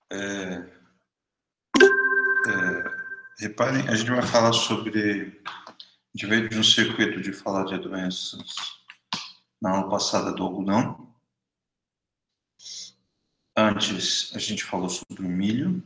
Reparem, a gente vai falar sobre... A gente veio de um circuito de falar de doenças na aula passada do algodão. Antes, a gente falou sobre o milho.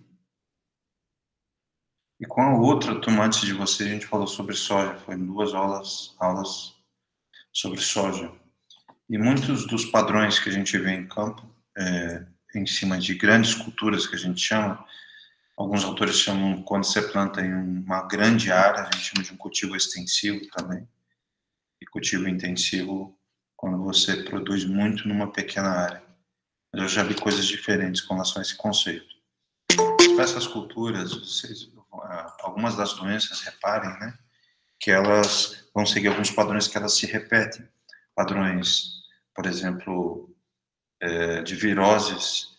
E com a outra turma antes de você, a gente falou sobre soja. Foi 2 aulas sobre soja. E muitos dos padrões que a gente vê em campo, em cima de grandes culturas que a gente chama, alguns autores chamam, quando você planta em uma grande área, a gente chama de um cultivo extensivo também. E cultivo intensivo, quando você produz muito numa pequena área. Eu já vi coisas diferentes com relação a esse conceito. Para essas culturas, algumas das doenças, reparem, né, que elas vão seguir alguns padrões que elas se repetem. Padrões, por exemplo, de viroses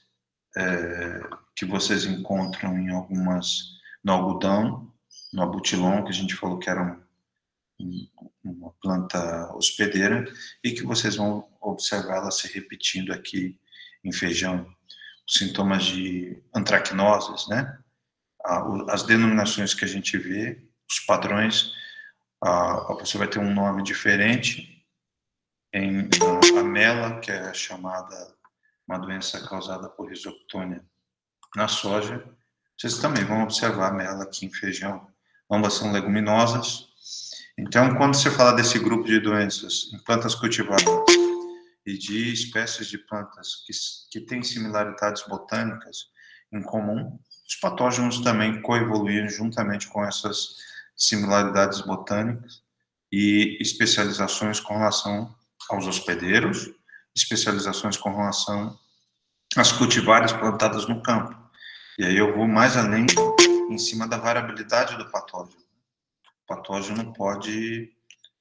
que vocês encontram em algumas, no algodão, no abutilon, que a gente falou que era uma planta hospedeira, e que vocês vão observar ela se repetindo aqui em feijão. Os sintomas de antracnoses, né? As denominações que a gente vê, os padrões, você vai ter um nome diferente em a mela, que é chamada uma doença causada por risoctônia na soja. Vocês também vão observar a mela aqui em feijão. Ambas são leguminosas. Então, quando você fala desse grupo de doenças em plantas cultivadas e de espécies de plantas que têm similaridades botânicas em comum, os patógenos também coevoluíram juntamente com essas similaridades botânicas e especializações com relação aos hospedeiros, especializações com relação às cultivares plantadas no campo. E aí eu vou mais além em cima da variabilidade do patógeno. O patógeno pode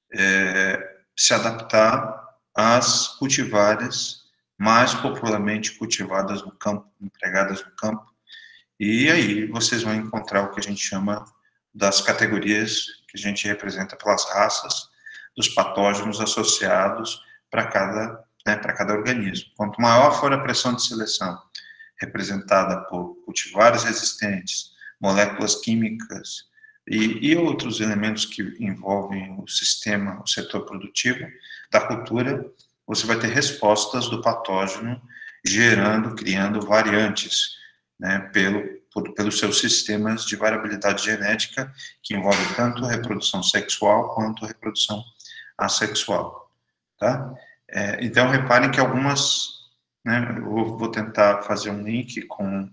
se adaptar às cultivares mais popularmente cultivadas no campo, empregadas no campo. E aí vocês vão encontrar o que a gente chama das categorias que a gente representa pelas raças dos patógenos associados para cada organismo. Quanto maior for a pressão de seleção representada por cultivares resistentes, moléculas químicas e outros elementos que envolvem o sistema, o setor produtivo da cultura, você vai ter respostas do patógeno criando variantes, né, pelos seus sistemas de variabilidade genética, que envolve tanto reprodução sexual quanto reprodução assexual. Tá? Então, reparem que algumas, né, eu vou tentar fazer um link com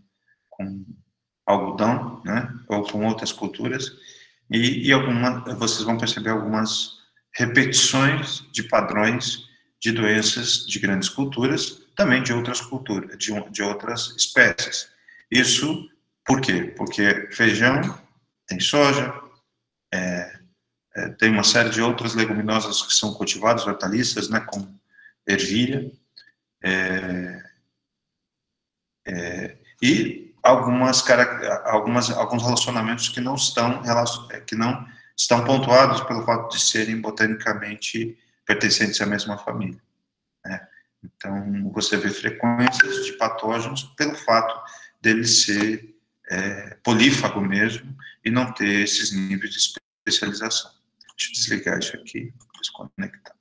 algodão, né, ou com outras culturas, e vocês vão perceber algumas repetições de padrões de doenças de grandes culturas, também de outras culturas, de outras espécies. Isso por quê? Porque feijão tem soja, tem uma série de outras leguminosas que são cultivadas, hortaliças, né, como ervilha, e alguns relacionamentos que não estão pontuados pelo fato de serem botanicamente pertencentes à mesma família, né? Então, você vê frequências de patógenos pelo fato dele ser polífago mesmo e não ter esses níveis de especialização. Deixa eu desligar isso aqui, desconectar.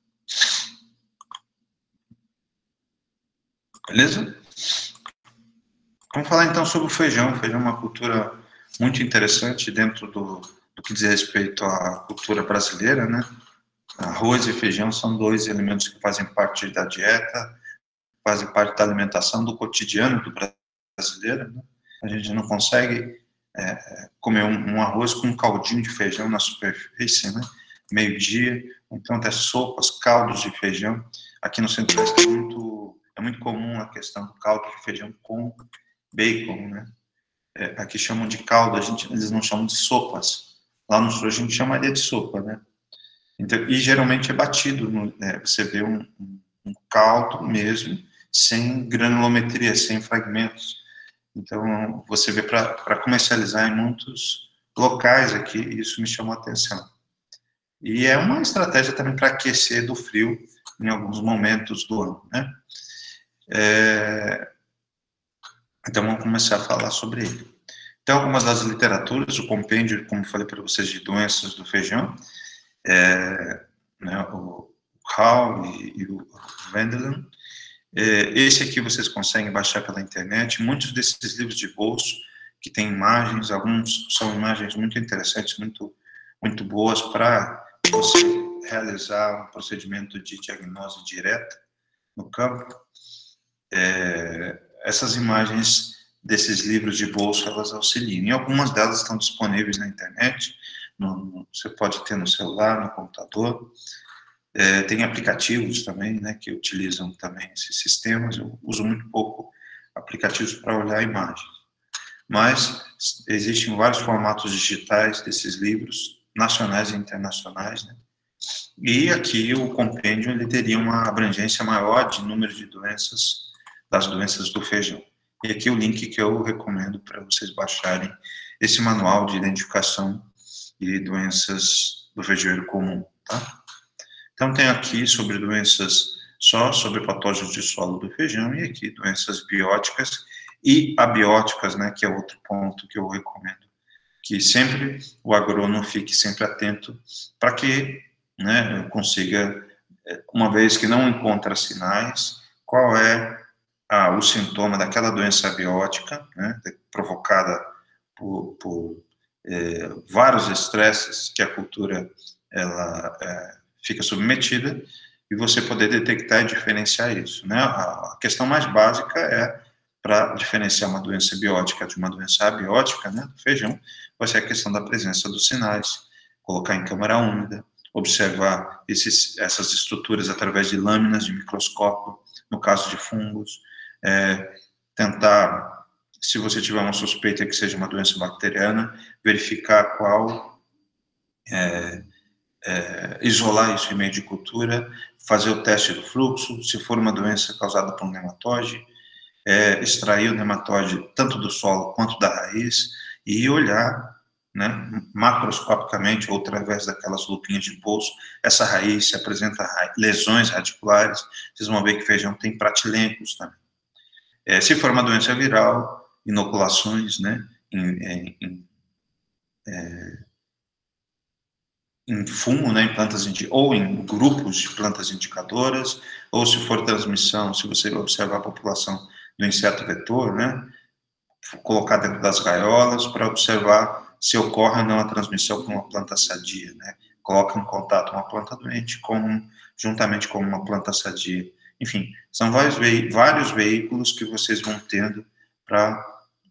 Beleza? Vamos falar então sobre o feijão. O feijão é uma cultura muito interessante dentro do que diz respeito à cultura brasileira, né? Arroz e feijão são 2 elementos que fazem parte da dieta, fazem parte da alimentação do cotidiano do brasileiro, né? A gente não consegue comer um arroz com um caldinho de feijão na superfície, né? Meio-dia, então até sopas, caldos de feijão. Aqui no Centro-Oeste é muito comum a questão do caldo de feijão com bacon, né? Aqui chamam de caldo, eles não chamam de sopas. Lá no Sul a gente chamaria de sopa, né? Então, e geralmente é batido, você vê um caldo mesmo, sem granulometria, sem fragmentos. Então, você vê para comercializar em muitos locais aqui, isso me chamou a atenção. E é uma estratégia também para aquecer do frio em alguns momentos do ano, né? Então, vamos começar a falar sobre ele. Então, algumas das literaturas, o compêndio, como falei para vocês, de doenças do feijão, né, o Hall e o Wendelin. Esse aqui vocês conseguem baixar pela internet. Muitos desses livros de bolso, que têm imagens, alguns são imagens muito interessantes, muito boas para você realizar um procedimento de diagnose direta no campo. Essas imagens desses livros de bolso, elas auxiliam. E algumas delas estão disponíveis na internet, você pode ter no celular, no computador. Tem aplicativos também, né, que utilizam também esses sistemas. Eu uso muito pouco aplicativos para olhar imagens. Mas existem vários formatos digitais desses livros, nacionais e internacionais, né? E aqui o compêndio ele teria uma abrangência maior de número de doenças, das doenças do feijão. E aqui o link que eu recomendo para vocês baixarem esse manual de identificação de doenças do feijão comum, tá? Então tem aqui sobre doenças só sobre patógenos de solo do feijão e aqui doenças bióticas e abióticas, né, que é outro ponto que eu recomendo, que sempre o agrônomo fique sempre atento para que, né, consiga, uma vez que não encontra sinais, qual é o sintoma daquela doença abiótica, né, provocada por vários estresses que a cultura ela fica submetida, e você poder detectar e diferenciar isso, né? A questão mais básica para diferenciar uma doença biótica de uma doença abiótica, né, do feijão, vai ser a questão da presença dos sinais, colocar em câmara úmida, observar essas estruturas através de lâminas de microscópio, no caso de fungos, tentar, se você tiver uma suspeita que seja uma doença bacteriana, verificar qual, isolar isso em meio de cultura, fazer o teste do fluxo, se for uma doença causada por um nematóide, extrair o nematóide tanto do solo quanto da raiz e olhar, né, macroscopicamente ou através daquelas lupinhas de bolso, essa raiz se apresenta lesões radiculares, vocês vão ver que feijão tem pratilencos também. Se for uma doença viral, inoculações, né, em fumo, né, em plantas ou em grupos de plantas indicadoras, ou se for transmissão, se você observar a população do inseto vetor, né, colocar dentro das gaiolas para observar se ocorre ou não a transmissão com uma planta sadia, né, coloca em contato uma planta doente juntamente com uma planta sadia. Enfim, são vários veículos que vocês vão tendo para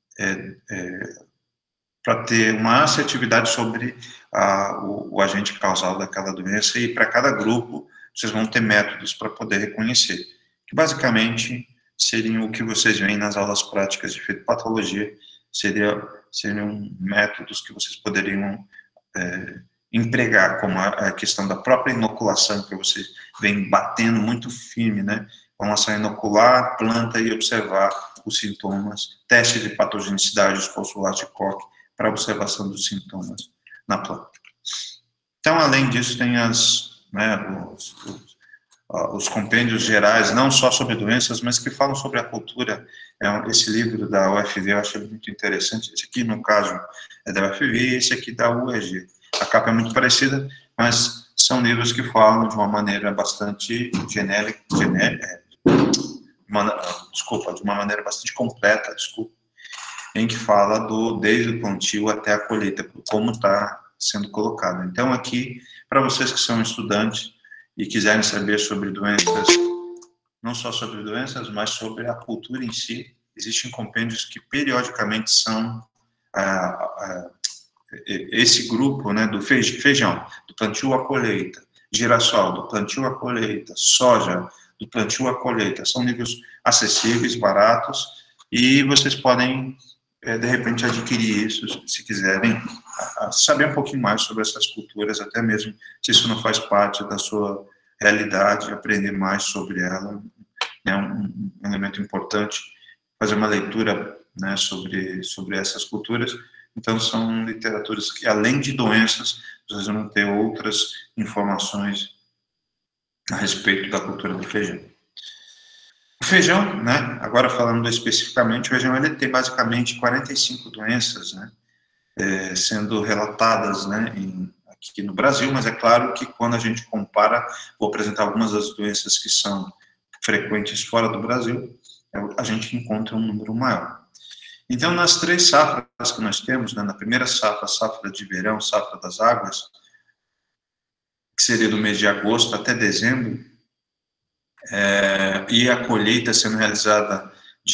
ter uma assertividade sobre o agente causal daquela doença, e para cada grupo vocês vão ter métodos para poder reconhecer, que basicamente seriam o que vocês veem nas aulas práticas de fitopatologia, seriam métodos que vocês poderiam empregar, como a questão da própria inoculação, que vocês vêm batendo muito firme, né, com relação a inocular a planta e observar os sintomas, teste de patogenicidade, os postulados de Koch, para observação dos sintomas na planta. Então, além disso, tem os compêndios gerais, não só sobre doenças, mas que falam sobre a cultura. Esse livro da UFV eu achei muito interessante. Esse aqui, no caso, é da UFV, e esse aqui da UEG. A capa é muito parecida, mas são livros que falam de uma maneira bastante genérica, de uma maneira bastante completa, em que fala desde o plantio até a colheita, como está sendo colocado. Então, aqui, para vocês que são estudantes e quiserem saber sobre doenças, não só sobre doenças, mas sobre a cultura em si, existem compêndios que periodicamente são esse grupo, né, do feijão, do plantio à colheita, girassol, do plantio à colheita, soja, do plantio à colheita. São livros acessíveis, baratos, e vocês podem de repente adquirir isso, se quiserem saber um pouquinho mais sobre essas culturas, até mesmo se isso não faz parte da sua realidade, aprender mais sobre ela é um elemento importante, fazer uma leitura, né, sobre essas culturas. Então, são literaturas que, além de doenças, vocês vão ter outras informações a respeito da cultura do feijão. O feijão, né, agora falando especificamente, o feijão ele tem basicamente 45 doenças, né, sendo relatadas, né, aqui no Brasil, mas é claro que quando a gente compara, vou apresentar algumas das doenças que são frequentes fora do Brasil, a gente encontra um número maior. Então, nas 3 safras que nós temos, né, na primeira safra, safra de verão, safra das águas, que seria do mês de agosto até dezembro, e a colheita sendo realizada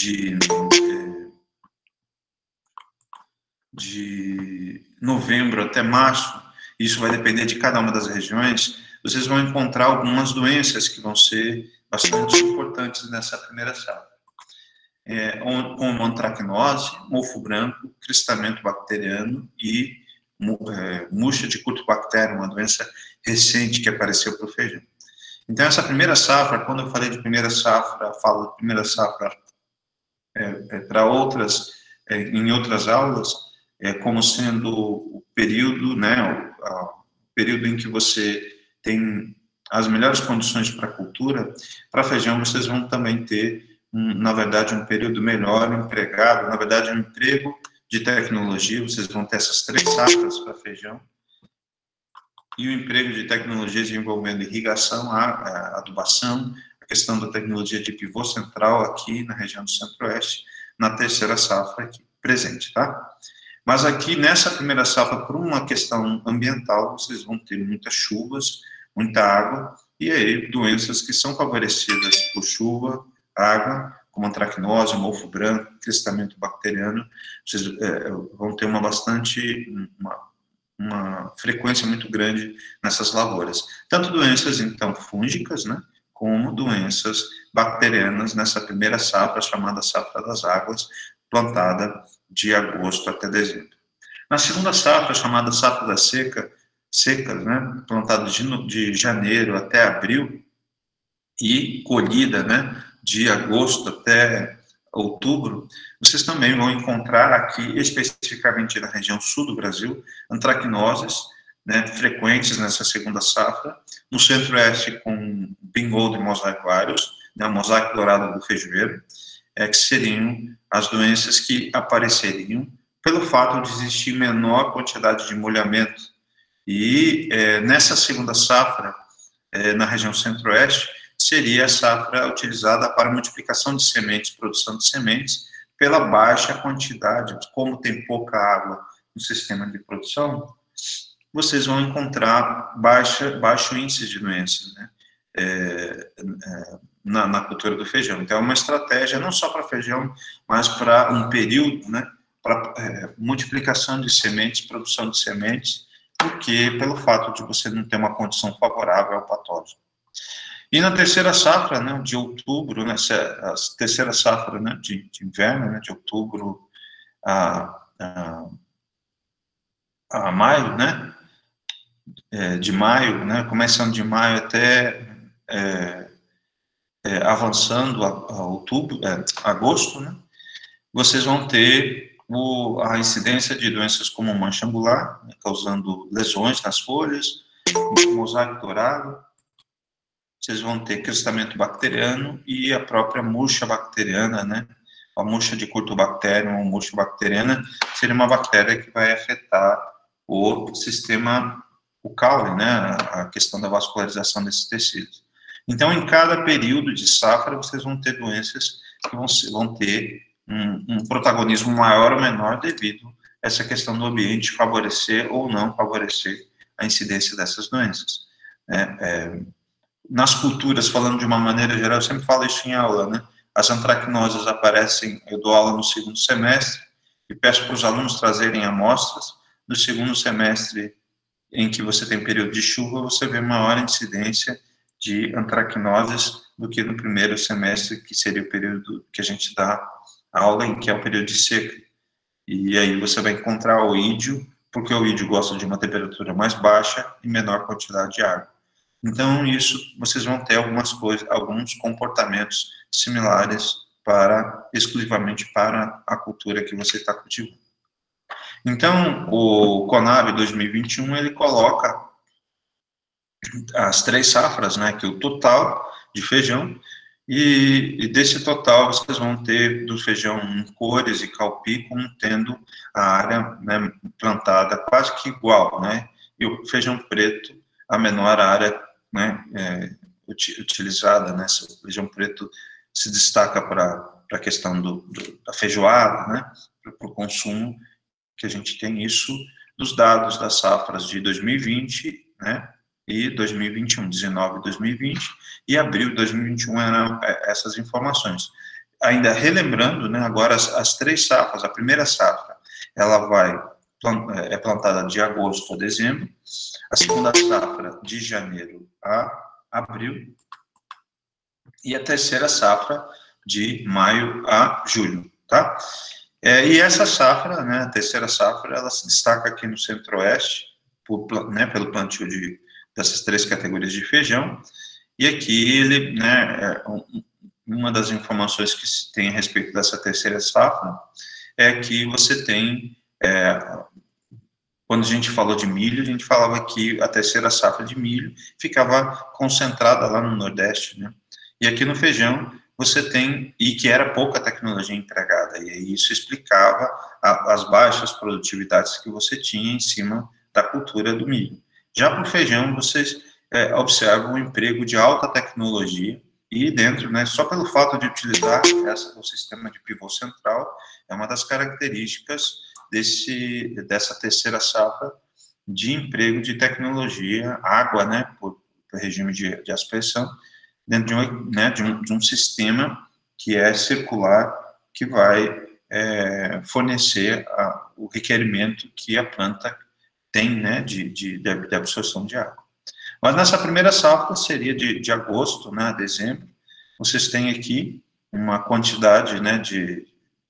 de novembro até março, isso vai depender de cada uma das regiões, vocês vão encontrar algumas doenças que vão ser bastante importantes nessa primeira safra. Como antracnose, mofo branco, cristamento bacteriano e murcha de curtibactéria, uma doença recente que apareceu para o feijão. Então, essa primeira safra, quando eu falei de primeira safra, falo de primeira safra para outras, em outras aulas, como sendo o período, né, o período em que você tem as melhores condições para a cultura. Para feijão, vocês vão também ter, na verdade, um período melhor empregado, na verdade, um emprego de tecnologia. Vocês vão ter essas 3 safras para feijão, e o emprego de tecnologias envolvendo irrigação, adubação, a questão da tecnologia de pivô central aqui na região do Centro-Oeste, na terceira safra aqui presente, tá? Mas aqui nessa primeira safra, por uma questão ambiental, vocês vão ter muitas chuvas, muita água, e aí doenças que são favorecidas por chuva, água, como antracnose, mofo branco, cristamento bacteriano, vocês vão ter uma frequência muito grande nessas lavouras. Tanto doenças, então, fúngicas, né, como doenças bacterianas nessa primeira safra, chamada safra das águas, plantada de agosto até dezembro. Na segunda safra, chamada safra da secas, né, plantada de janeiro até abril, e colhida, né, de agosto até outubro, vocês também vão encontrar aqui, especificamente na região sul do Brasil, antracnoses, né, frequentes nessa segunda safra, no centro-oeste com bingold e mosaico vários, né, o mosaico dourado do feijoeiro, que seriam as doenças que apareceriam pelo fato de existir menor quantidade de molhamento. E nessa segunda safra, na região centro-oeste, seria a safra utilizada para multiplicação de sementes, produção de sementes, pela baixa quantidade, como tem pouca água no sistema de produção, vocês vão encontrar baixo índice de doenças, né, na cultura do feijão. Então, é uma estratégia não só para feijão, mas para um período, né, para multiplicação de sementes, produção de sementes, porque pelo fato de você não ter uma condição favorável ao patógeno. E na terceira safra, né, de outubro, a terceira safra, né, de inverno, né, de outubro a maio, né, de maio, né, começando de maio até avançando a outubro, agosto, né, vocês vão ter a incidência de doenças como mancha angular, né, causando lesões nas folhas, mosaico dourado. Vocês vão ter cristamento bacteriano e a própria murcha bacteriana, né? A murcha de Curtobacterium ou murcha bacteriana seria uma bactéria que vai afetar o sistema, o caule, né? A questão da vascularização desses tecidos. Então, em cada período de safra, vocês vão ter doenças que vão ter um protagonismo maior ou menor devido a essa questão do ambiente favorecer ou não favorecer a incidência dessas doenças. Nas culturas, falando de uma maneira geral, eu sempre falo isso em aula, né? As antracnoses aparecem, eu dou aula no segundo semestre, e peço para os alunos trazerem amostras. No segundo semestre, em que você tem período de chuva, você vê maior incidência de antracnoses do que no primeiro semestre, que seria o período que a gente dá aula, em que é o período de seca. E aí você vai encontrar o oídio, porque o oídio gosta de uma temperatura mais baixa e menor quantidade de água. Então, isso, vocês vão ter alguns comportamentos similares exclusivamente para a cultura que você está cultivando. Então, o Conab 2021, ele coloca as 3 safras, né, que é o total de feijão, E desse total, vocês vão ter do feijão em cores e calpi como tendo a área, né, plantada quase que igual, né? E o feijão preto, a menor área, né, utilizada, né? O feijão preto se destaca para a questão da feijoada, né? Para o consumo, que a gente tem isso dos dados das safras de 2020, né? E 2021, 19 e 2020, e abril de 2021 eram essas informações. Ainda relembrando, né, agora as três safras, a primeira safra, ela é plantada de agosto a dezembro, a segunda safra de janeiro a abril, e a terceira safra de maio a julho, tá? E essa safra, né, a terceira safra, ela se destaca aqui no Centro-Oeste, né, pelo plantio dessas três categorias de feijão, e aqui ele, né, uma das informações que se tem a respeito dessa terceira safra é que você tem, quando a gente falou de milho, a gente falava que a terceira safra de milho ficava concentrada lá no Nordeste, né, e aqui no feijão você tem, e que era pouca tecnologia empregada, e isso explicava as baixas produtividades que você tinha em cima da cultura do milho. Já para o feijão, vocês observam o emprego de alta tecnologia, e dentro, né, só pelo fato de utilizar o sistema de pivô central, é uma das características dessa terceira safra de emprego de tecnologia, água, né, por regime de aspersão, dentro de um sistema que é circular, que vai fornecer o requerimento que a planta tem, né, de absorção de água. Mas nessa primeira safra, seria de agosto, né, a dezembro, vocês têm aqui uma quantidade, né, de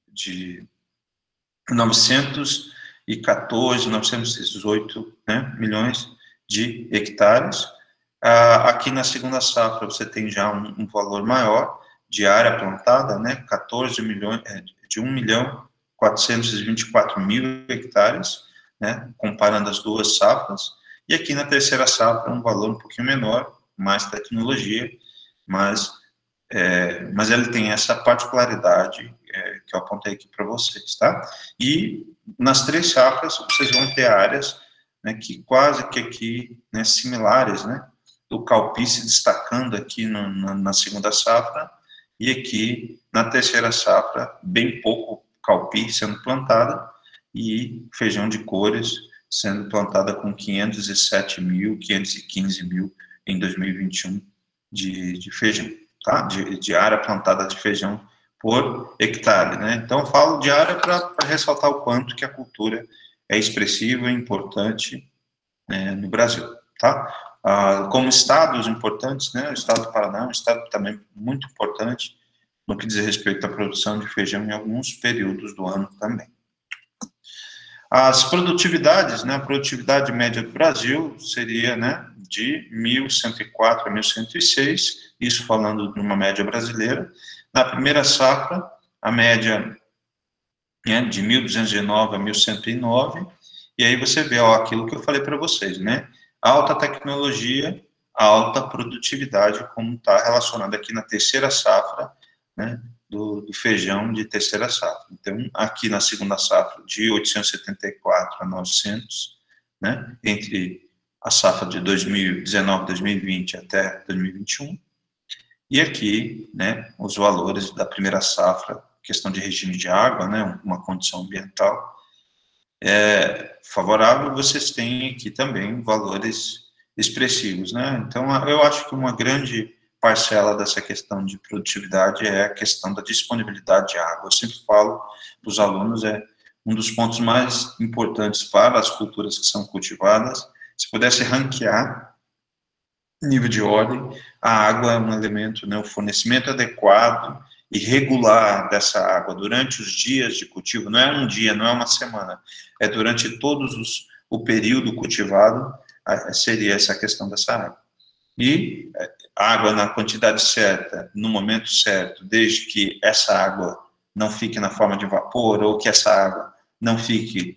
914, 918, né, milhões de hectares. Aqui na segunda safra você tem já um valor maior de área plantada, né, 14 milhões, de 1 milhão 424 mil hectares, né, comparando as duas safras. E aqui na terceira safra um valor um pouquinho menor, mais tecnologia, mas ele tem essa particularidade que eu apontei aqui para vocês, tá? E nas três safras vocês vão ter áreas, né, que quase que aqui, né, similares, né? O calpi se destacando aqui na segunda safra, e aqui na terceira safra, bem pouco calpi sendo plantada, e feijão de cores sendo plantada com 507 mil, 515 mil em 2021 de feijão, tá? De área plantada de feijão por hectare, né? Então, eu falo de área para ressaltar o quanto que a cultura é expressiva e importante no Brasil, tá? Como estados importantes, né, o estado do Paraná é um estado também muito importante no que diz respeito à produção de feijão em alguns períodos do ano também. As produtividades, né, a produtividade média do Brasil seria, né, de 1.104 a 1.106, isso falando de uma média brasileira. Na primeira safra, a média é de 1.209 a 1.109, e aí você vê aquilo que eu falei para vocês, né? Alta tecnologia, alta produtividade, como está relacionado aqui na terceira safra, né, do feijão de terceira safra. Então, aqui na segunda safra, de 874 a 900, né, entre a safra de 2019, 2020 até 2021, e aqui, né, os valores da primeira safra, questão de regime de água, né, uma condição ambiental favorável, vocês têm aqui também valores expressivos, né? Então, eu acho que uma grande parcela dessa questão de produtividade é a questão da disponibilidade de água. Eu sempre falo para os alunos, é um dos pontos mais importantes para as culturas que são cultivadas. Se pudesse ranquear nível de ordem, a água é um elemento, né, o fornecimento adequado e regular dessa água durante os dias de cultivo, não é um dia, não é uma semana, é durante o período cultivado, seria essa questão dessa água. E água na quantidade certa, no momento certo, desde que essa água não fique na forma de vapor, ou que essa água não fique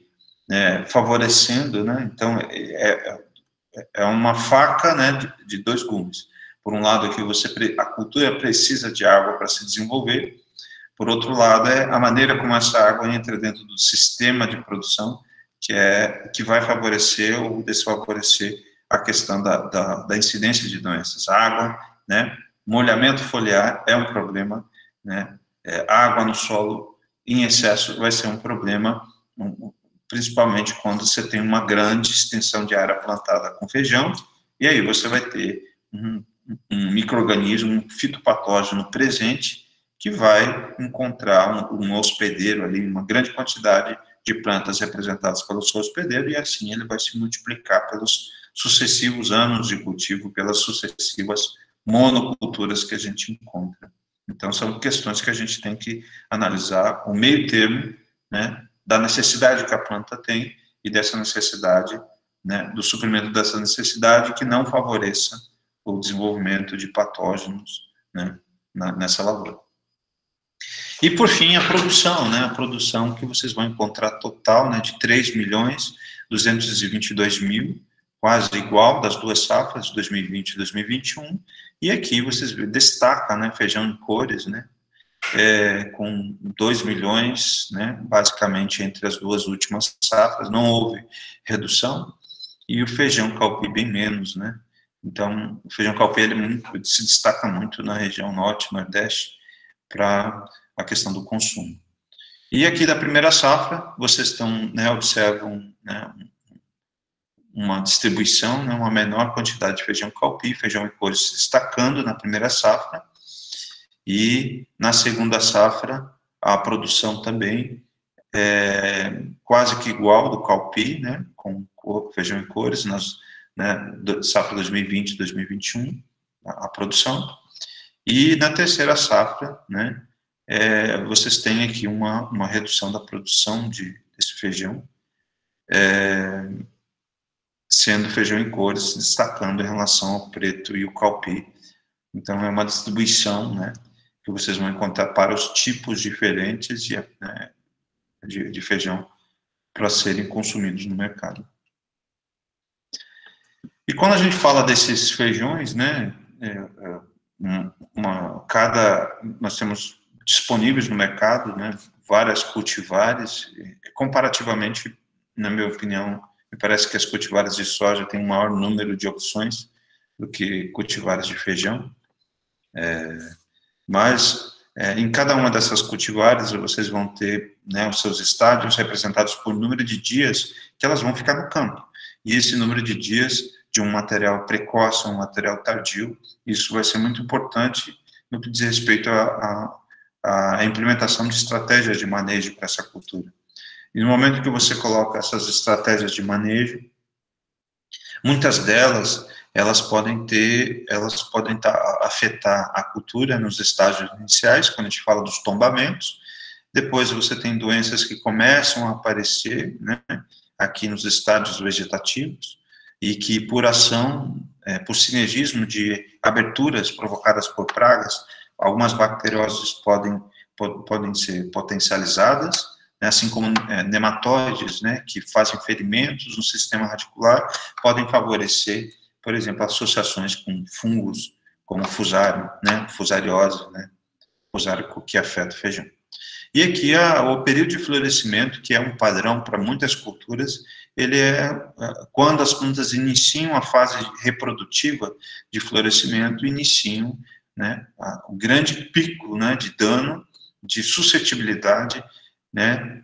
favorecendo, né, então é uma faca, né, de dois gumes. Por um lado, que a cultura precisa de água para se desenvolver. Por outro lado, é a maneira como essa água entra dentro do sistema de produção, que vai favorecer ou desfavorecer a questão da incidência de doenças. A água, né, molhamento foliar é um problema, né, água no solo em excesso vai ser um problema, principalmente quando você tem uma grande extensão de área plantada com feijão, e aí você vai ter um micro-organismo, um fitopatógeno presente, que vai encontrar um hospedeiro ali, uma grande quantidade de plantas representadas pelo seu hospedeiro, e assim ele vai se multiplicar pelos sucessivos anos de cultivo, pelas sucessivas monoculturas que a gente encontra. Então, são questões que a gente tem que analisar o meio termo, né, da necessidade que a planta tem e dessa necessidade, né, do suprimento dessa necessidade que não favoreça o desenvolvimento de patógenos, né, nessa lavoura. E, por fim, a produção, né, a produção que vocês vão encontrar total, né, de 3.222.000, quase igual das duas safras, 2020 e 2021, e aqui vocês destacam, né, feijão em cores, né, com 2 milhões, né, basicamente entre as duas últimas safras, não houve redução, e o feijão calpi bem menos, né. Então, o feijão calpi ele se destaca muito na região norte, nordeste, para a questão do consumo. E aqui da primeira safra, vocês estão, né, observam, né, uma distribuição, né, uma menor quantidade de feijão calpi, feijão em cores se destacando na primeira safra, e na segunda safra, a produção também é quase que igual do calpi, né, com feijão em cores, né, safra 2020 e 2021, a produção. E na terceira safra, né, vocês têm aqui uma redução da produção desse feijão, sendo feijão em cores, destacando em relação ao preto e o calpi. Então, é uma distribuição, né, que vocês vão encontrar para os tipos diferentes né, de feijão para serem consumidos no mercado. E quando a gente fala desses feijões, né, nós temos disponíveis no mercado, né, várias cultivares, comparativamente, na minha opinião, me parece que as cultivares de soja têm um maior número de opções do que cultivares de feijão, mas em cada uma dessas cultivares vocês vão ter, né, os seus estádios representados por número de dias que elas vão ficar no campo, e esse número de dias de um material precoce ou um material tardio, isso vai ser muito importante no que diz respeito à implementação de estratégias de manejo para essa cultura. E no momento que você coloca essas estratégias de manejo, muitas delas, elas podem afetar a cultura nos estágios iniciais, quando a gente fala dos tombamentos. Depois você tem doenças que começam a aparecer, né, aqui nos estádios vegetativos, e que por ação, por sinergismo de aberturas provocadas por pragas, algumas bacterioses podem ser potencializadas, né, assim como nematóides, né, que fazem ferimentos no sistema radicular, podem favorecer, por exemplo, associações com fungos, como fusário, né, fusariose, né, fusárico que afeta o feijão. E aqui o período de florescimento, que é um padrão para muitas culturas, ele é quando as plantas iniciam a fase reprodutiva de florescimento, iniciam, né, o grande pico, né, de dano, de suscetibilidade, né,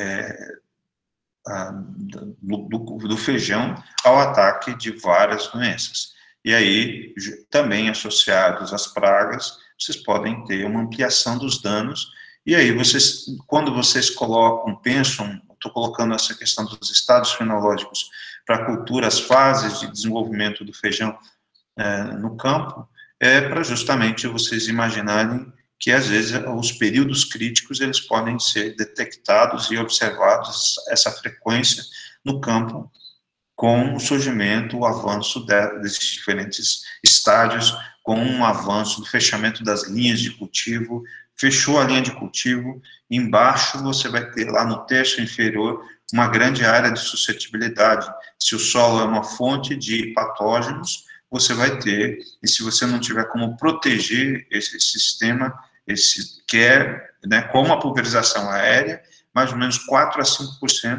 do feijão ao ataque de várias doenças. E aí, também associados às pragas, vocês podem ter uma ampliação dos danos. E aí, quando vocês pensam, estou colocando essa questão dos estados fenológicos para a cultura, as fases de desenvolvimento do feijão no campo, para justamente vocês imaginarem que, às vezes, os períodos críticos, eles podem ser detectados e observados, essa frequência no campo, com o surgimento, o avanço desses diferentes estágios, com um avanço do fechamento das linhas de cultivo. Fechou a linha de cultivo, embaixo você vai ter lá no terço inferior uma grande área de suscetibilidade. Se o solo é uma fonte de patógenos, você vai ter, e se você não tiver como proteger esse sistema, que é, né, como a pulverização aérea, mais ou menos 4 a 5%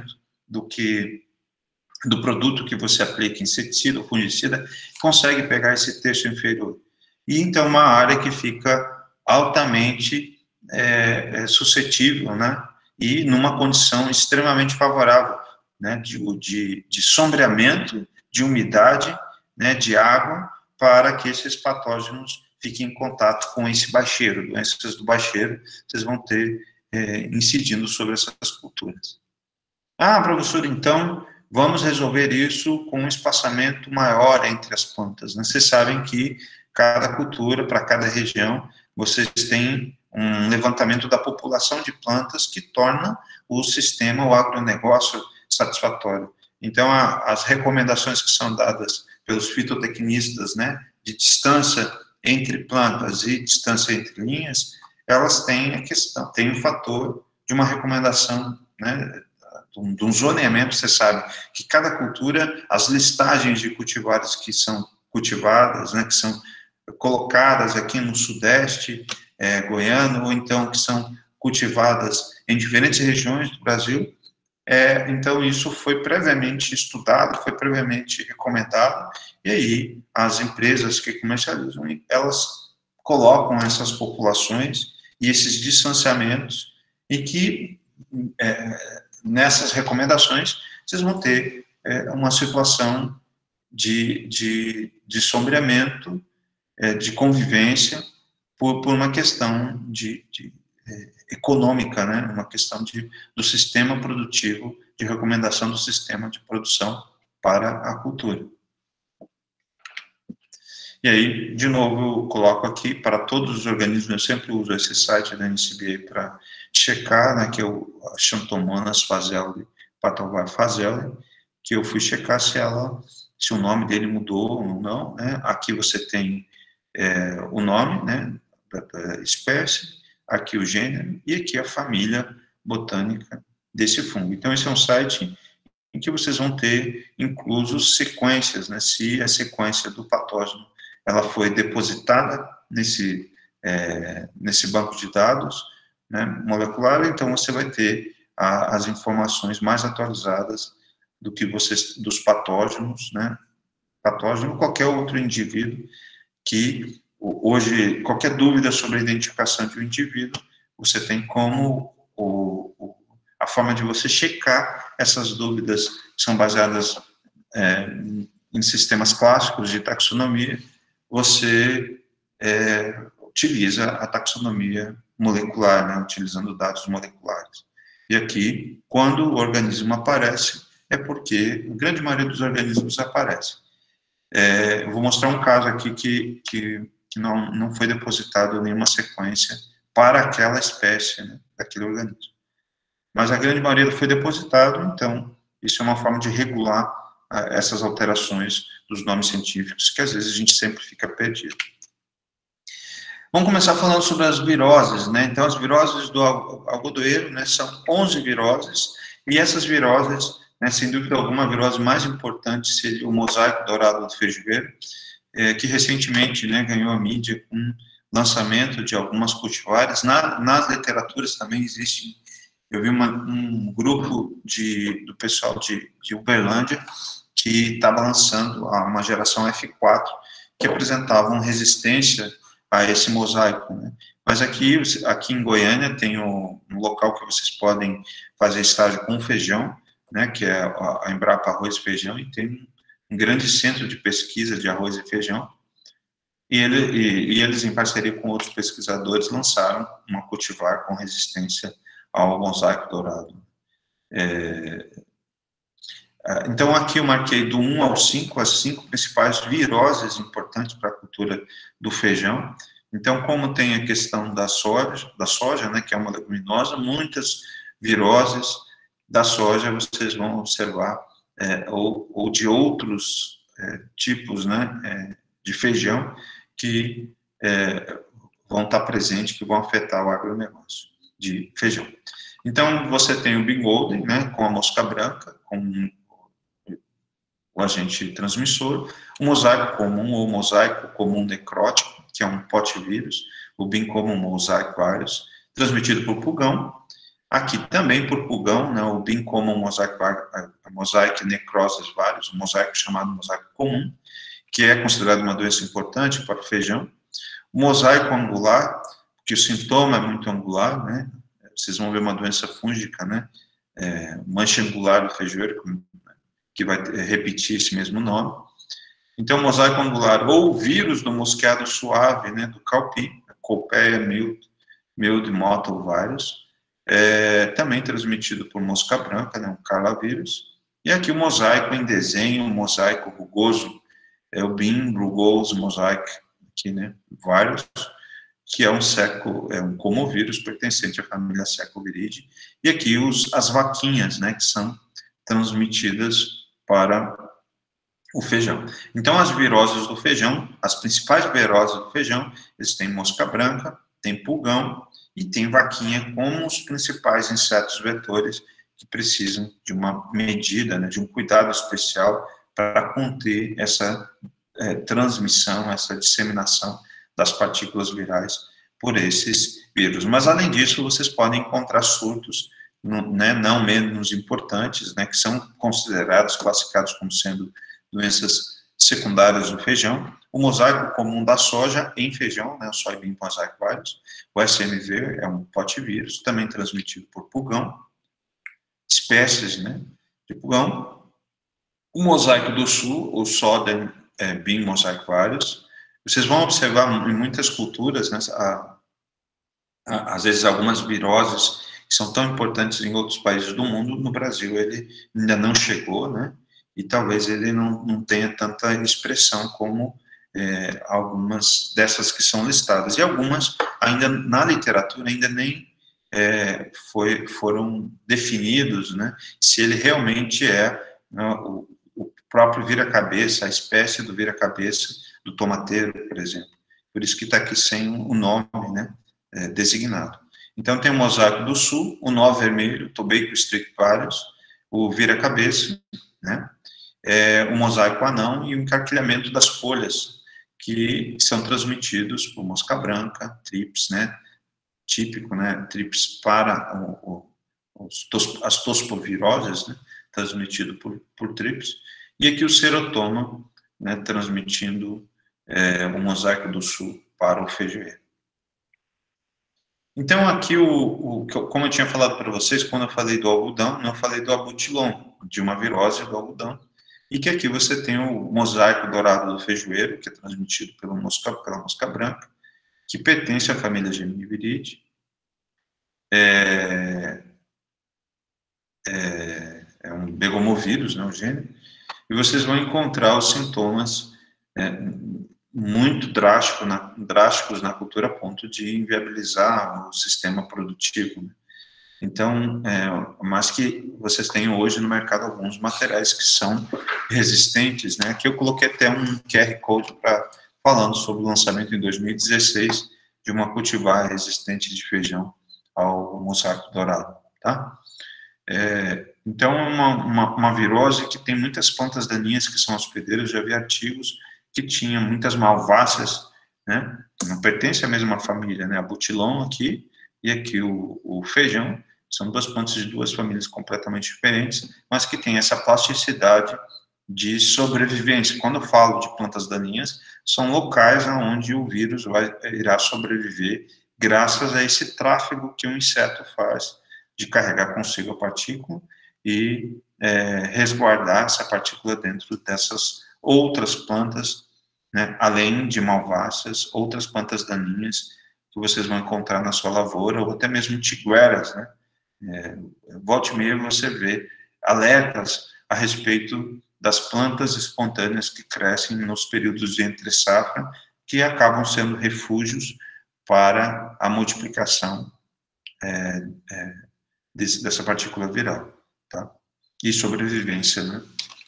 do produto que você aplica, inseticida ou fungicida, consegue pegar esse terço inferior. E então uma área que fica altamente suscetível, né, e numa condição extremamente favorável, né, de sombreamento, de umidade, né, de água, para que esses patógenos fiquem em contato com esse bacheiro. Doenças do bacheiro, vocês vão ter incidindo sobre essas culturas. Ah, professor, então vamos resolver isso com um espaçamento maior entre as plantas, né? Vocês sabem que cada cultura, para cada região, vocês têm um levantamento da população de plantas que torna o sistema, o agronegócio, satisfatório. Então, as recomendações que são dadas pelos fitotecnistas, né, de distância entre plantas e distância entre linhas, elas têm a questão, tem o fator de uma recomendação, né, de um zoneamento. Você sabe que cada cultura, as listagens de cultivares que são cultivadas, né, que são colocadas aqui no sudeste goiano, ou então que são cultivadas em diferentes regiões do Brasil, então isso foi previamente estudado, foi previamente recomendado, e aí as empresas que comercializam, elas colocam essas populações e esses distanciamentos, e que nessas recomendações vocês vão ter uma situação de sombreamento, de convivência, por uma questão econômica, né? Uma questão do sistema produtivo, de recomendação do sistema de produção para a cultura. E aí, de novo, eu coloco aqui, para todos os organismos, eu sempre uso esse site da NCBA para checar, né, que é o Xanthomonas fazeli, Patovar fazeli, que eu fui checar se o nome dele mudou ou não, né? Aqui você tem o nome, né, da espécie, aqui o gênero, e aqui a família botânica desse fungo. Então, esse é um site em que vocês vão ter inclusos sequências, né, se a sequência do patógeno ela foi depositada nesse banco de dados, né, molecular, então você vai ter as informações mais atualizadas dos patógenos, né, patógeno, qualquer outro indivíduo que hoje, qualquer dúvida sobre a identificação de um indivíduo, você tem como a forma de você checar essas dúvidas, que são baseadas em sistemas clássicos de taxonomia, você utiliza a taxonomia molecular, né, utilizando dados moleculares. E aqui, quando o organismo aparece, é porque a grande maioria dos organismos aparece. Eu vou mostrar um caso aqui que não foi depositado nenhuma sequência para aquela espécie, né, daquele organismo. Mas a grande maioria foi depositado, então isso é uma forma de regular essas alterações dos nomes científicos, que às vezes a gente sempre fica perdido. Vamos começar falando sobre as viroses, né? Então, as viroses do algodoeiro, né, são 11 viroses, e essas viroses, né, sem dúvida alguma, a virose mais importante seria o mosaico dourado do feijoeiro, que recentemente, né, ganhou a mídia com lançamento de algumas cultivares. Nas literaturas também existe. Eu vi um grupo do pessoal de Uberlândia que estava lançando uma geração F4 que apresentavam resistência a esse mosaico, né? Mas aqui em Goiânia tem um local que vocês podem fazer estágio com feijão, né, que é a Embrapa Arroz e Feijão, e tem um grande centro de pesquisa de arroz e feijão, e eles, em parceria com outros pesquisadores, lançaram uma cultivar com resistência ao mosaico dourado. Então, aqui eu marquei do 1 ao 5, as 5 principais viroses importantes para a cultura do feijão. Então, como tem a questão da soja, né, que é uma leguminosa, muitas viroses da soja vocês vão observar, ou de outros tipos, né, de feijão, que vão estar presentes, que vão afetar o agronegócio de feijão. Então, você tem o Bing Golden, né, com a mosca branca, com o agente transmissor, o mosaico comum ou mosaico comum necrótico, que é um potivírus, o Bincommon mosaic virus, transmitido por pulgão, aqui também por pulgão, né, o Bincommon mosaic necrosis virus, um mosaico chamado mosaico comum, que é considerado uma doença importante para o feijão. O mosaico angular, que o sintoma é muito angular, né, vocês vão ver uma doença fúngica, né, mancha angular do feijoeiro, que vai repetir esse mesmo nome. Então, mosaico angular, ou vírus do mosqueado suave, né, do caupi, Colpeia milde mottle virus, também transmitido por mosca branca, né, um carlavírus. E aqui o mosaico em desenho, o mosaico rugoso, é o Bin rugose mosaic, aqui, né, virus, que é um comovírus pertencente à família Secoviridae. E aqui as vaquinhas, né, que são transmitidas para o feijão. Então, as viroses do feijão, as principais viroses do feijão, eles têm mosca branca, tem pulgão e tem vaquinha como os principais insetos vetores que precisam de uma medida, né, de um cuidado especial para conter essa transmissão, essa disseminação das partículas virais por esses vírus. Mas, além disso, vocês podem encontrar surtos, né, não menos importantes, né, que são considerados, classificados como sendo doenças secundárias do feijão, o mosaico comum da soja em feijão, né, o soybean mosaic virus, o SMV é um potivírus, também transmitido por pulgão, espécies, né, de pulgão, o mosaico do sul, o Southern bean mosaic virus. Vocês vão observar em muitas culturas, né, às vezes algumas viroses que são tão importantes em outros países do mundo, no Brasil ele ainda não chegou, né, e talvez ele não tenha tanta expressão como algumas dessas que são listadas. E algumas, ainda na literatura, ainda nem foram definidos, né, se ele realmente o próprio vira-cabeça, a espécie do vira-cabeça do tomateiro, por exemplo. Por isso que está aqui sem o nome, né, designado. Então, tem o mosaico do sul, o nó vermelho, Tobacco streak virus, o vira-cabeça, né, o mosaico anão e o encarquilhamento das folhas, que são transmitidos por mosca branca, trips, né, típico, né, trips para as tospoviroses, né, transmitido por trips, e aqui o serotoma, né, transmitindo o mosaico do sul para o feijoeiro. Então, aqui, como eu tinha falado para vocês, quando eu falei do algodão, eu falei do abutilon, de uma virose do algodão, e que aqui você tem o mosaico dourado do feijoeiro, que é transmitido pela mosca branca, que pertence à família Geminividae. É um begomovírus, né, o gênero, e vocês vão encontrar os sintomas muito drásticos na cultura, a ponto de inviabilizar o sistema produtivo, né? Então, mas que vocês têm hoje no mercado alguns materiais que são resistentes, né? Aqui eu coloquei até um QR Code falando sobre o lançamento em 2016 de uma cultivar resistente de feijão ao mosaico dourado, tá? Então, é uma virose que tem muitas plantas daninhas que são hospedeiras. Já vi artigos que tinham muitas malváceas, né? Não pertence à mesma família, né? A butilon aqui e aqui o feijão. São duas plantas de duas famílias completamente diferentes, mas que têm essa plasticidade de sobrevivência. Quando eu falo de plantas daninhas, são locais onde o vírus irá sobreviver graças a esse tráfego que o inseto faz de carregar consigo a partícula e resguardar essa partícula dentro dessas outras plantas, né, além de malváceas, outras plantas daninhas que vocês vão encontrar na sua lavoura, ou até mesmo tigueras, né? Volte e meia você vê alertas a respeito das plantas espontâneas que crescem nos períodos de entre-safra, que acabam sendo refúgios para a multiplicação dessa partícula viral, tá? E sobrevivência, né?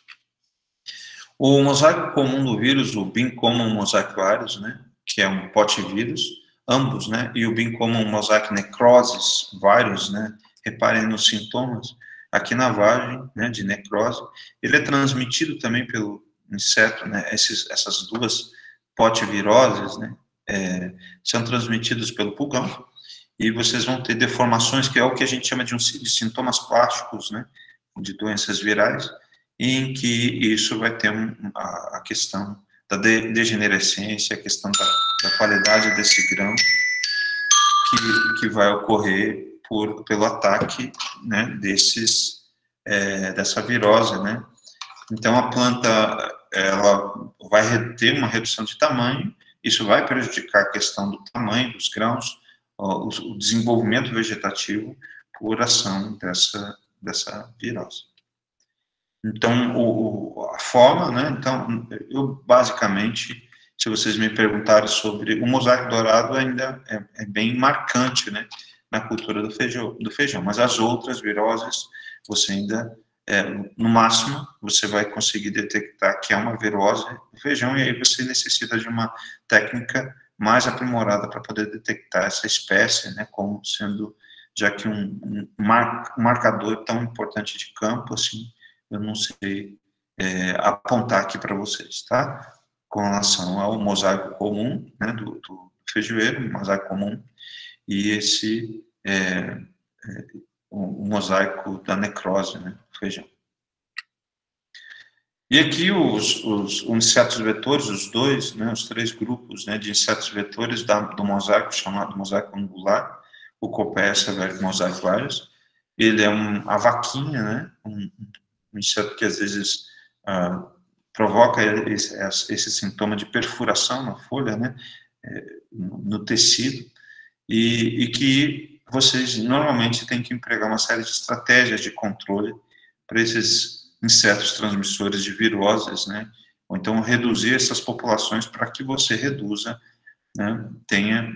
O mosaico comum do vírus, o Bincommon mosaic virus, né, que é um potivírus, ambos, né, e o Bincommon mosaic necrosis virus, né, reparem nos sintomas, aqui na vagem, né, de necrose. Ele é transmitido também pelo inseto, né, essas duas potiviroses, né, são transmitidos pelo pulgão, e vocês vão ter deformações, que é o que a gente chama de sintomas plásticos, né, de doenças virais, em que isso vai ter a questão da degenerescência, a questão da qualidade desse grão, que vai ocorrer pelo ataque, né, dessa virose, né. Então, a planta, ela vai ter uma redução de tamanho, isso vai prejudicar a questão do tamanho dos grãos, o desenvolvimento vegetativo por ação dessa virose. Então, a forma, né, então, eu basicamente, se vocês me perguntarem sobre o mosaico dourado, ainda é bem marcante, né, na cultura do feijão, mas as outras viroses, você ainda, no máximo, você vai conseguir detectar que é uma virose do feijão, e aí você necessita de uma técnica mais aprimorada para poder detectar essa espécie, né, como sendo, já que um marcador tão importante de campo, assim, eu não sei apontar aqui para vocês, tá? Com relação ao mosaico comum, né, do feijoeiro, mosaico comum, e o mosaico da necrose, né, do feijão. E aqui os insetos vetores, os dois, né, os três grupos, né, de insetos vetores do mosaico, chamado mosaico angular, o Copaea severica mosaico varius. Ele é a vaquinha, né, um inseto que às vezes provoca esse sintoma de perfuração na folha, né, no tecido, e que vocês normalmente têm que empregar uma série de estratégias de controle para esses insetos transmissores de viroses, né, ou então reduzir essas populações para que você reduza, né, tenha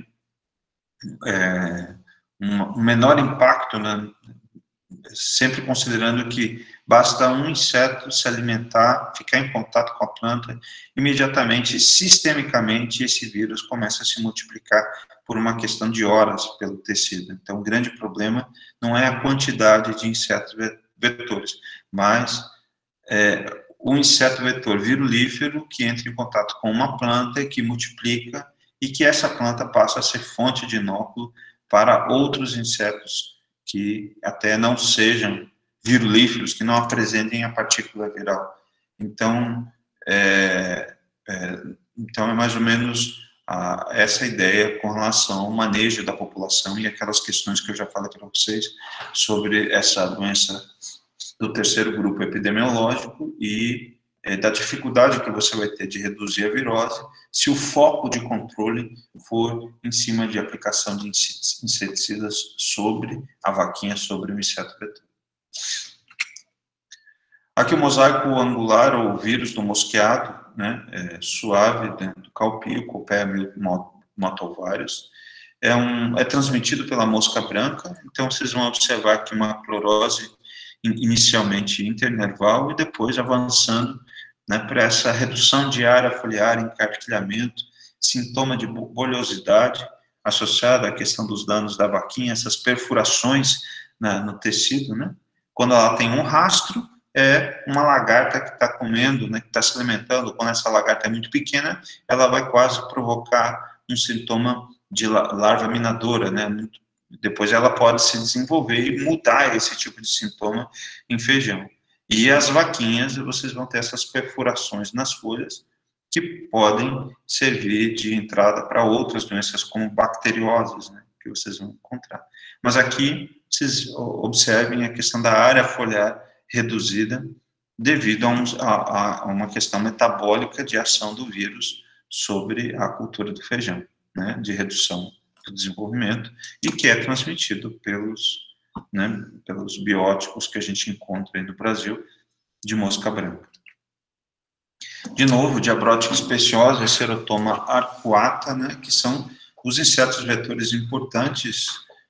um menor impacto, né, sempre considerando que basta um inseto se alimentar, ficar em contato com a planta, imediatamente, sistemicamente, esse vírus começa a se multiplicar por uma questão de horas pelo tecido. Então, o grande problema não é a quantidade de insetos vetores, mas o inseto vetor virulífero que entra em contato com uma planta e que multiplica, e que essa planta passa a ser fonte de inóculo para outros insetos que até não sejam virulíferos, que não apresentem a partícula viral. Então, então é mais ou menos essa ideia com relação ao manejo da população e aquelas questões que eu já falei para vocês sobre essa doença do terceiro grupo epidemiológico e da dificuldade que você vai ter de reduzir a virose se o foco de controle for em cima de aplicação de inseticidas sobre a vaquinha, sobre o inseto vetor. Aqui o mosaico angular, ou vírus do mosqueado, né, suave, do calpio, Copaea motovarius, é transmitido pela mosca branca. Então vocês vão observar aqui uma clorose inicialmente internerval e depois avançando, né, para essa redução de área foliar, encarquilhamento, sintoma de bolhosidade associada à questão dos danos da vaquinha, essas perfurações no tecido, né? Quando ela tem um rastro, é uma lagarta que está comendo, né, que está se alimentando. Quando essa lagarta é muito pequena, ela vai quase provocar um sintoma de larva minadora, né? Depois ela pode se desenvolver e mudar esse tipo de sintoma em feijão. E as vaquinhas, vocês vão ter essas perfurações nas folhas, que podem servir de entrada para outras doenças, como bacterioses, né, que vocês vão encontrar. Mas aqui, vocês observem a questão da área foliar reduzida, devido a uma questão metabólica de ação do vírus sobre a cultura do feijão, né, de redução do desenvolvimento, e que é transmitido pelos bióticos que a gente encontra aí no Brasil, de mosca branca. De novo, Diabrotica speciosa e Serotoma arcuata, né, que são os insetos vetores importantes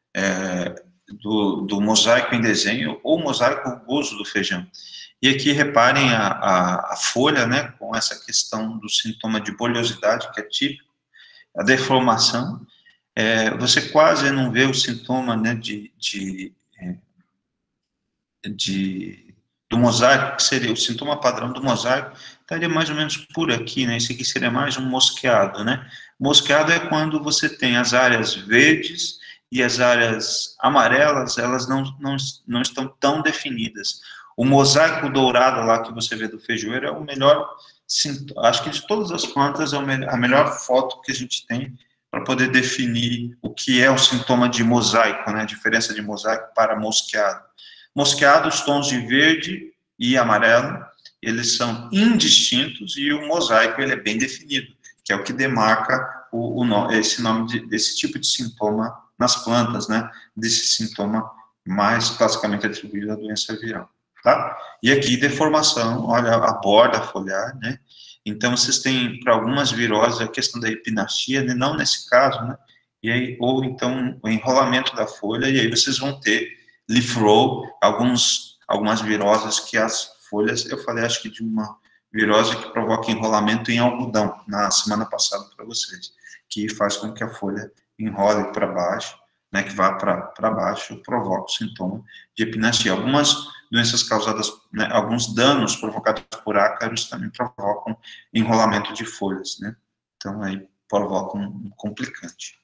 do mosaico em desenho, ou mosaico rugoso do feijão. E aqui reparem a folha, né, com essa questão do sintoma de bolhosidade, que é típico, a deformação. Você quase não vê o sintoma, né, do mosaico, que seria o sintoma padrão do mosaico, estaria mais ou menos por aqui, né? Esse aqui seria mais um mosqueado, né? Mosqueado é quando você tem as áreas verdes e as áreas amarelas, elas não estão tão definidas. O mosaico dourado lá que você vê do feijoeiro é o melhor, acho que de todas as plantas é a melhor foto que a gente tem para poder definir o que é o sintoma de mosaico, né? A diferença de mosaico para mosqueado. Mosqueado, os tons de verde e amarelo, eles são indistintos e o mosaico ele é bem definido, que é o que demarca esse nome desse tipo de sintoma nas plantas, né? Desse sintoma mais classicamente atribuído à doença viral, tá? E aqui deformação, olha a borda foliar, né? Então vocês têm para algumas viroses a questão da epinastia, né? Não nesse caso, né? E aí, ou então o enrolamento da folha, e aí vocês vão ter leaf roll, algumas viroses que as folhas, eu falei acho que de uma virose que provoca enrolamento em algodão, na semana passada para vocês, que faz com que a folha enrole para baixo, né, que vá para baixo, provoca o sintoma de epinastia. Algumas doenças causadas, né, alguns danos provocados por ácaros também provocam enrolamento de folhas, né, então aí provoca um complicante.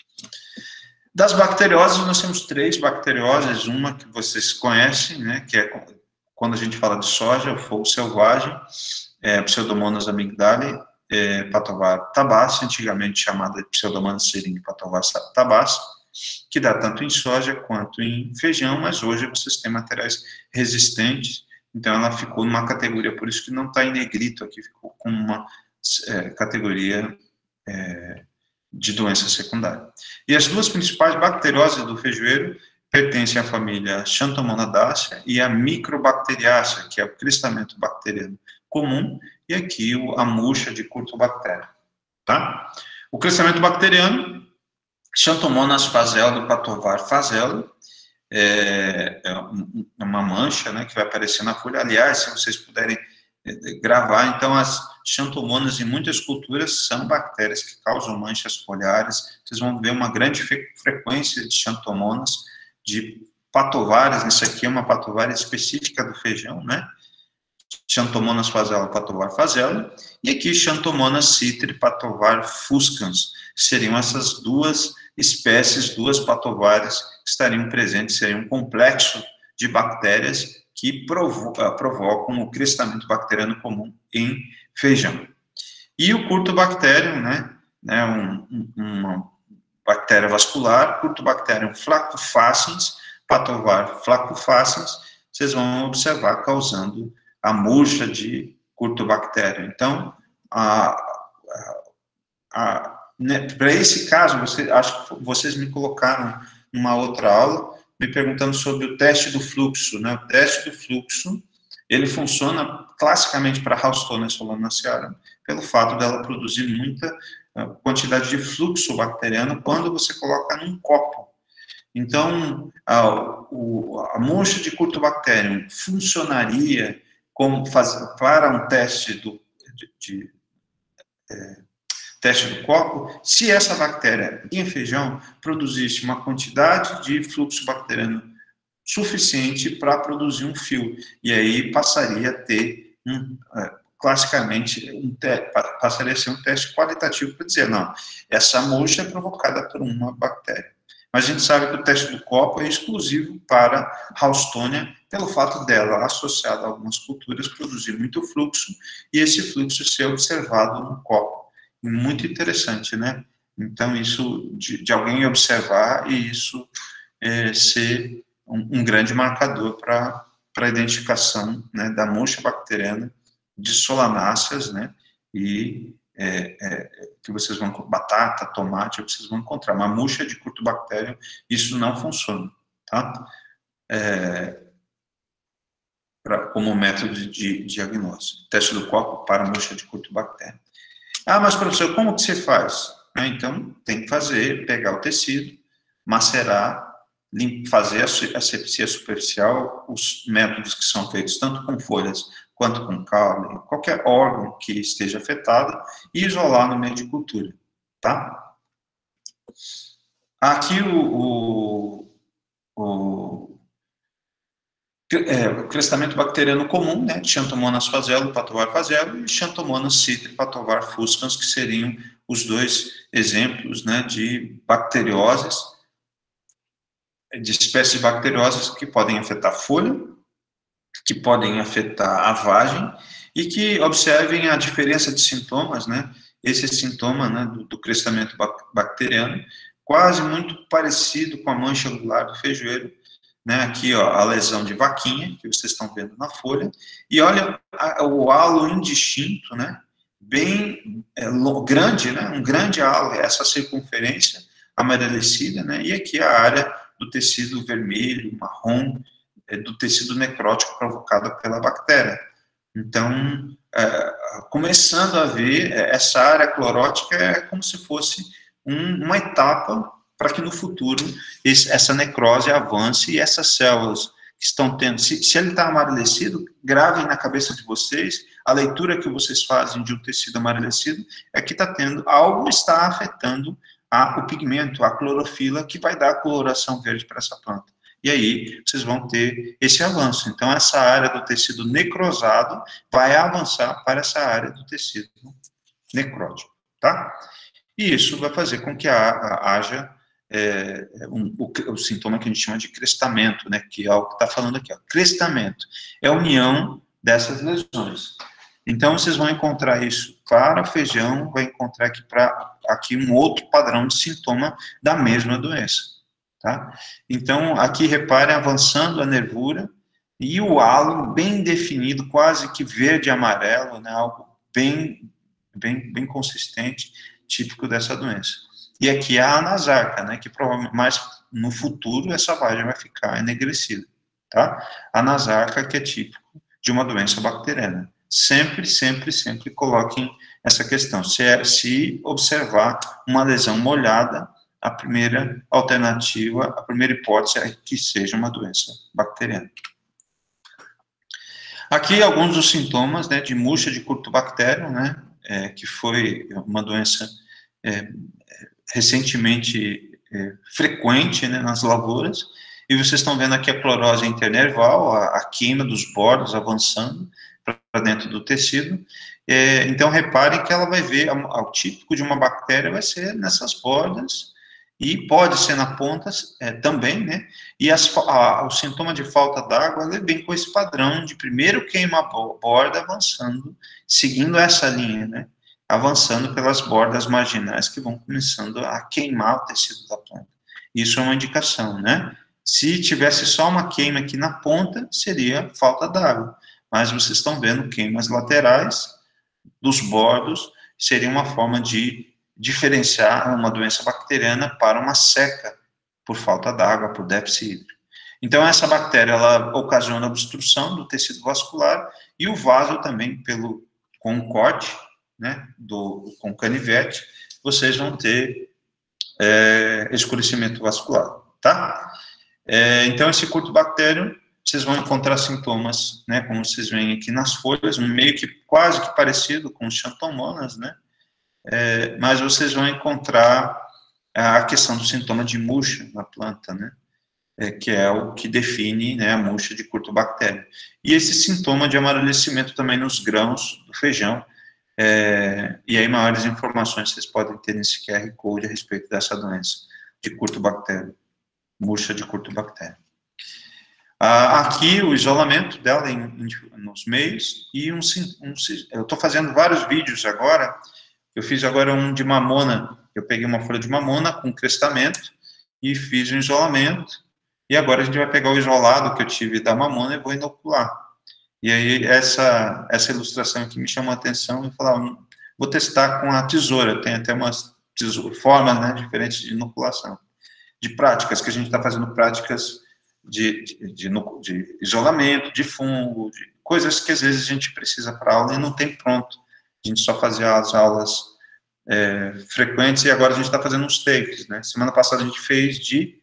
Das bacterioses, nós temos 3 bacterioses, uma que vocês conhecem, né, que é quando a gente fala de soja, o fogo selvagem, Pseudomonas amygdalae, Patovar tabaci, antigamente chamada de Pseudomonas syringae Patovar tabaci, que dá tanto em soja quanto em feijão, mas hoje vocês têm materiais resistentes, então ela ficou numa categoria, por isso que não está em negrito aqui, ficou com uma categoria de doença secundária. E as 2 principais bacterioses do feijoeiro pertencem à família Xanthomonadácea e a Microbacteriácea, que é o cristamento bacteriano comum, e aqui a murcha de Curtobacterium, tá? O cristamento bacteriano, Xanthomonas fazelo do Patovar fazelo, é uma mancha, né, que vai aparecer na folha. Aliás, se vocês puderem gravar, então as xanthomonas em muitas culturas são bactérias que causam manchas foliares. Vocês vão ver uma grande frequência de xanthomonas, de patovares. Isso aqui é uma patovar específica do feijão, né? Xanthomonas fazelo, Patovar fazelo, e aqui Xanthomonas citri, Patovar fuscans. Seriam essas 2 espécies, 2 patovares que estariam presentes, seria um complexo de bactérias que provocam o crescimento bacteriano comum em feijão. E o Curtobacterium, né, uma bactéria vascular, Curtobacterium flacofaciens, Patovar flacofaciens, vocês vão observar causando a murcha de Curtobacterium. Então, né, para esse caso, acho que vocês me colocaram numa outra aula, me perguntando sobre o teste do fluxo, né? O teste do fluxo, ele funciona classicamente para Haustornia solanacearum, pelo fato dela produzir muita quantidade de fluxo bacteriano quando você coloca num copo. Então, a murcha de Curtobacterium funcionaria para um teste teste do copo, se essa bactéria em feijão produzisse uma quantidade de fluxo bacteriano suficiente para produzir um fio, e aí passaria a ter classicamente passaria a ser um teste qualitativo para dizer, não, essa murcha é provocada por uma bactéria. Mas a gente sabe que o teste do copo é exclusivo para Haustornia, pelo fato dela, associada a algumas culturas, produzir muito fluxo, e esse fluxo ser observado no copo. Muito interessante, né? Então, isso de alguém observar e isso ser um grande marcador para a identificação, né, da murcha bacteriana de solanáceas, né? E que vocês vão, batata, tomate, vocês vão encontrar. Uma murcha de Curtobacterium, isso não funciona, tá? Como método de diagnóstico. Teste do copo para a murcha de Curtobacterium. Ah, mas professor, como que você faz? Então, tem que pegar o tecido, macerar, fazer a asepsia superficial, os métodos que são feitos tanto com folhas quanto com caule, qualquer órgão que esteja afetado, e isolar no meio de cultura, tá? Aqui O crestamento bacteriano comum, né, Xanthomonas flagellum, Patovar flagellum, e Xanthomonas citri, Patovar fuscans, que seriam os dois exemplos, né, de bacterioses, de espécies bacteriosas que podem afetar a folha, que podem afetar a vagem, e que observem a diferença de sintomas, né, esse sintoma, né, do crestamento bacteriano, quase muito parecido com a mancha angular do feijoeiro, né, aqui, ó, a lesão de vaquinha, que vocês estão vendo na folha, e olha o halo indistinto, né, bem grande, né, um grande halo, essa circunferência amarelecida, né, e aqui a área do tecido vermelho, marrom, do tecido necrótico provocado pela bactéria. Então, começando a ver, essa área clorótica é como se fosse uma etapa para que no futuro essa necrose avance e essas células que estão tendo, se ele está amarelecido, gravem na cabeça de vocês, a leitura que vocês fazem de um tecido amarelecido é que está tendo, algo está afetando o pigmento, a clorofila, que vai dar a coloração verde para essa planta. E aí, vocês vão ter esse avanço. Então, essa área do tecido necrosado vai avançar para essa área do tecido necrótico, tá? E isso vai fazer com que haja o sintoma que a gente chama de crestamento, né? Que é o que está falando aqui, ó. Crestamento é a união dessas lesões. Então, vocês vão encontrar isso, claro, feijão, vai encontrar aqui um outro padrão de sintoma da mesma doença. Tá? Então, aqui reparem, avançando a nervura, e o halo bem definido, quase que verde e amarelo, né? Algo bem consistente, típico dessa doença. E aqui a anasarca, né? Que provavelmente, mais no futuro, essa vagem vai ficar enegrecida. Tá? A anasarca, que é típico de uma doença bacteriana. Sempre coloquem essa questão. Se observar uma lesão molhada, a primeira alternativa, a primeira hipótese é que seja uma doença bacteriana. Aqui alguns dos sintomas, né, de murcha de curtobacterium, né, que foi uma doença recentemente frequente, né, nas lavouras, e vocês estão vendo aqui a clorose internerval, a queima dos bordos avançando para dentro do tecido. Então reparem que ela vai ver, o típico de uma bactéria vai ser nessas bordas, e pode ser na ponta também, né? E o sintoma de falta d'água é bem com esse padrão de primeiro queima a borda avançando, seguindo essa linha, né? Avançando pelas bordas marginais que vão começando a queimar o tecido da planta. Isso é uma indicação, né? Se tivesse só uma queima aqui na ponta, seria falta d'água. Mas vocês estão vendo queimas laterais dos bordos, seria uma forma de diferenciar uma doença bacteriana para uma seca por falta d'água, por déficit hídrico. Então, essa bactéria, ela ocasiona obstrução do tecido vascular e o vaso também, com o corte, né, com canivete, vocês vão ter escurecimento vascular, tá? Então, esse curtobacterium, vocês vão encontrar sintomas, né, como vocês veem aqui nas folhas, meio que quase que parecido com os xanthomonas, né? Mas vocês vão encontrar a questão do sintoma de murcha na planta, né? Que é o que define, né, a murcha de curtobacterium. E esse sintoma de amarelecimento também nos grãos do feijão. E aí maiores informações vocês podem ter nesse QR Code a respeito dessa doença de curtobacterium, murcha de curtobacterium. Aqui o isolamento dela nos meios e eu estou fazendo vários vídeos agora. Eu fiz agora um de mamona, eu peguei uma folha de mamona com crestamento e fiz um isolamento, e agora a gente vai pegar o isolado que eu tive da mamona e vou inocular. E aí essa ilustração aqui me chamou a atenção e falei, vou testar com a tesoura, tem até umas formas, né, diferentes de inoculação, de práticas, que a gente está fazendo práticas de isolamento, de fungo, de coisas que às vezes a gente precisa para aula e não tem pronto. A gente só fazia as aulas frequentes e agora a gente está fazendo uns takes, né? Semana passada a gente fez de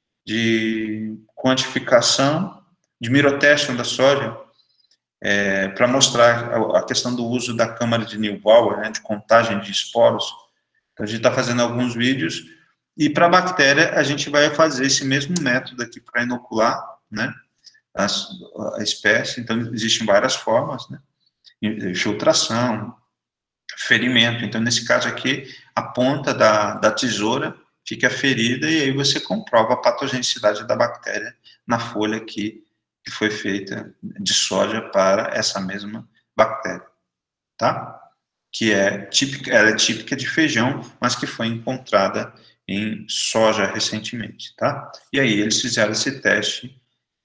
quantificação, de mirotesting da soja, para mostrar a questão do uso da câmara de Neubauer, né, de contagem de esporos. Então a gente está fazendo alguns vídeos, e para a bactéria a gente vai fazer esse mesmo método aqui para inocular, né? a espécie. Então, existem várias formas, né? Infiltração, ferimento. Então, nesse caso aqui, a ponta da tesoura fica ferida e aí você comprova a patogenicidade da bactéria na folha que foi feita de soja para essa mesma bactéria, tá? Que é típica, ela é típica de feijão, mas que foi encontrada em soja recentemente, tá? E aí eles fizeram esse teste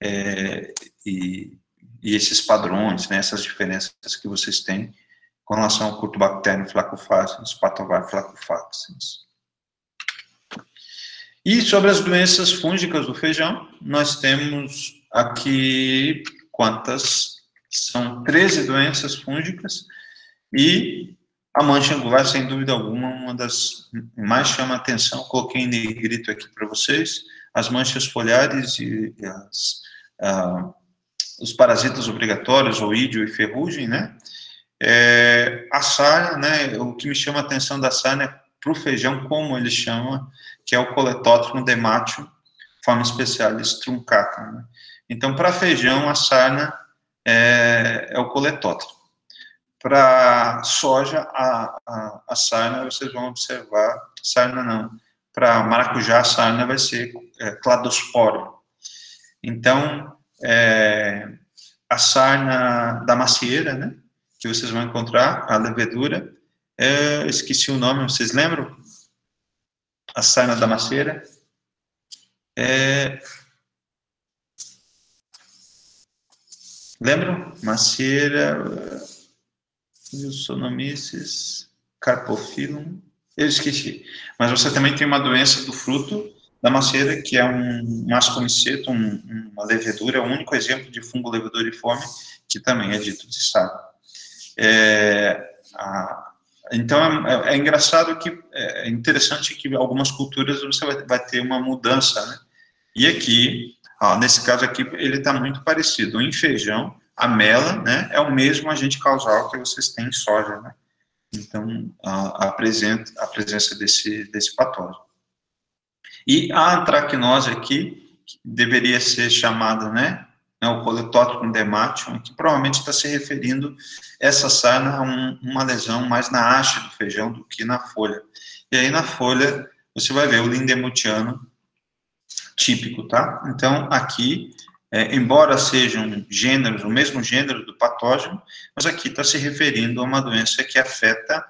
e esses padrões, né, essas diferenças que vocês têm com relação ao Curtobacterium flacofaciens, Patovar flacofaciens. E sobre as doenças fúngicas do feijão, nós temos aqui quantas? São 13 doenças fúngicas e a mancha angular, sem dúvida alguma, uma das mais chama a atenção. Coloquei em negrito aqui para vocês as manchas foliares e os parasitas obrigatórios, oídio e ferrugem, né? A sarna, né? O que me chama a atenção da sarna é para o feijão, como ele chama, que é o Coletótron dematium, forma especialis truncata, né? Então, para feijão, a sarna é o Coletótron. Para soja, a sarna, vocês vão observar, sarna não, para maracujá, a sarna vai ser cladosporo. Então, a sarna da macieira, né, que vocês vão encontrar, a levedura, esqueci o nome, vocês lembram? A sarna da macieira lembram? Macieira, Sonomices, Carpophyllum, eu esqueci. Mas você também tem uma doença do fruto da macieira, que é um ascomiceto, uma levedura, o único exemplo de fungo levedoriforme que também é dito de sarna. Então, é engraçado que, é interessante que algumas culturas você vai ter uma mudança, né? E aqui, nesse caso aqui, ele está muito parecido. Em feijão, a mela, né, é o mesmo agente causal que vocês têm em soja, né? Então, a presença desse patógeno. E a antracnose aqui, que deveria ser chamada, né, o Coletótron dematium, que provavelmente está se referindo essa sarna a uma lesão mais na haste do feijão do que na folha. E aí, na folha, você vai ver o lindemutiano típico, tá? Então, aqui, embora sejam gêneros, o mesmo gênero do patógeno, mas aqui está se referindo a uma doença que afeta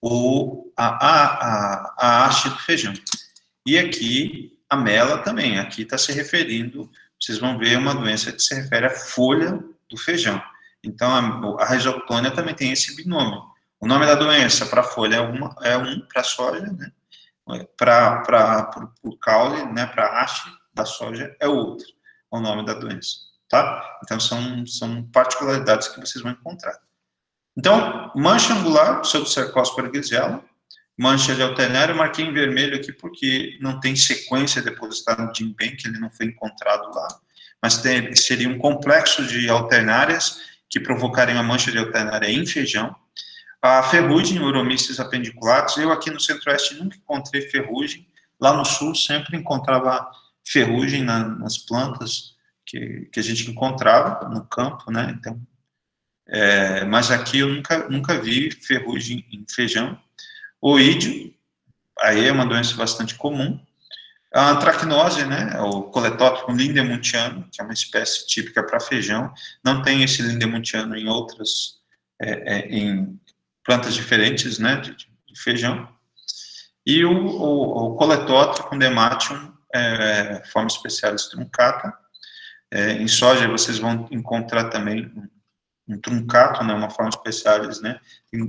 a haste do feijão. E aqui, a mela também, aqui está se referindo, vocês vão ver uma doença que se refere à folha do feijão. Então, a rhizoctônia também tem esse binômio. O nome da doença para a folha é um para a soja, né? Para o caule, né, para a haste da soja é outro, o nome da doença, tá? Então, são particularidades que vocês vão encontrar. Então, mancha angular, Pseudocercospora grisella, mancha de alternária, eu marquei em vermelho aqui porque não tem sequência depositada no Jinbei, que ele não foi encontrado lá, mas seria um complexo de alternárias que provocariam a mancha de alternária em feijão. A ferrugem, Uromyces appendiculatus, eu aqui no centro-oeste nunca encontrei ferrugem, lá no sul sempre encontrava ferrugem nas plantas que a gente encontrava no campo, né? Então, mas aqui eu nunca vi ferrugem em feijão. Oídio, aí é uma doença bastante comum. A antracnose, né, o Coletótron lindemutiano, que é uma espécie típica para feijão, não tem esse lindemutiano em outras, em plantas diferentes, né, de feijão. E o Coletótron dematium, forma especialis truncata. Em soja vocês vão encontrar também um truncato, né, uma forma especialis, né,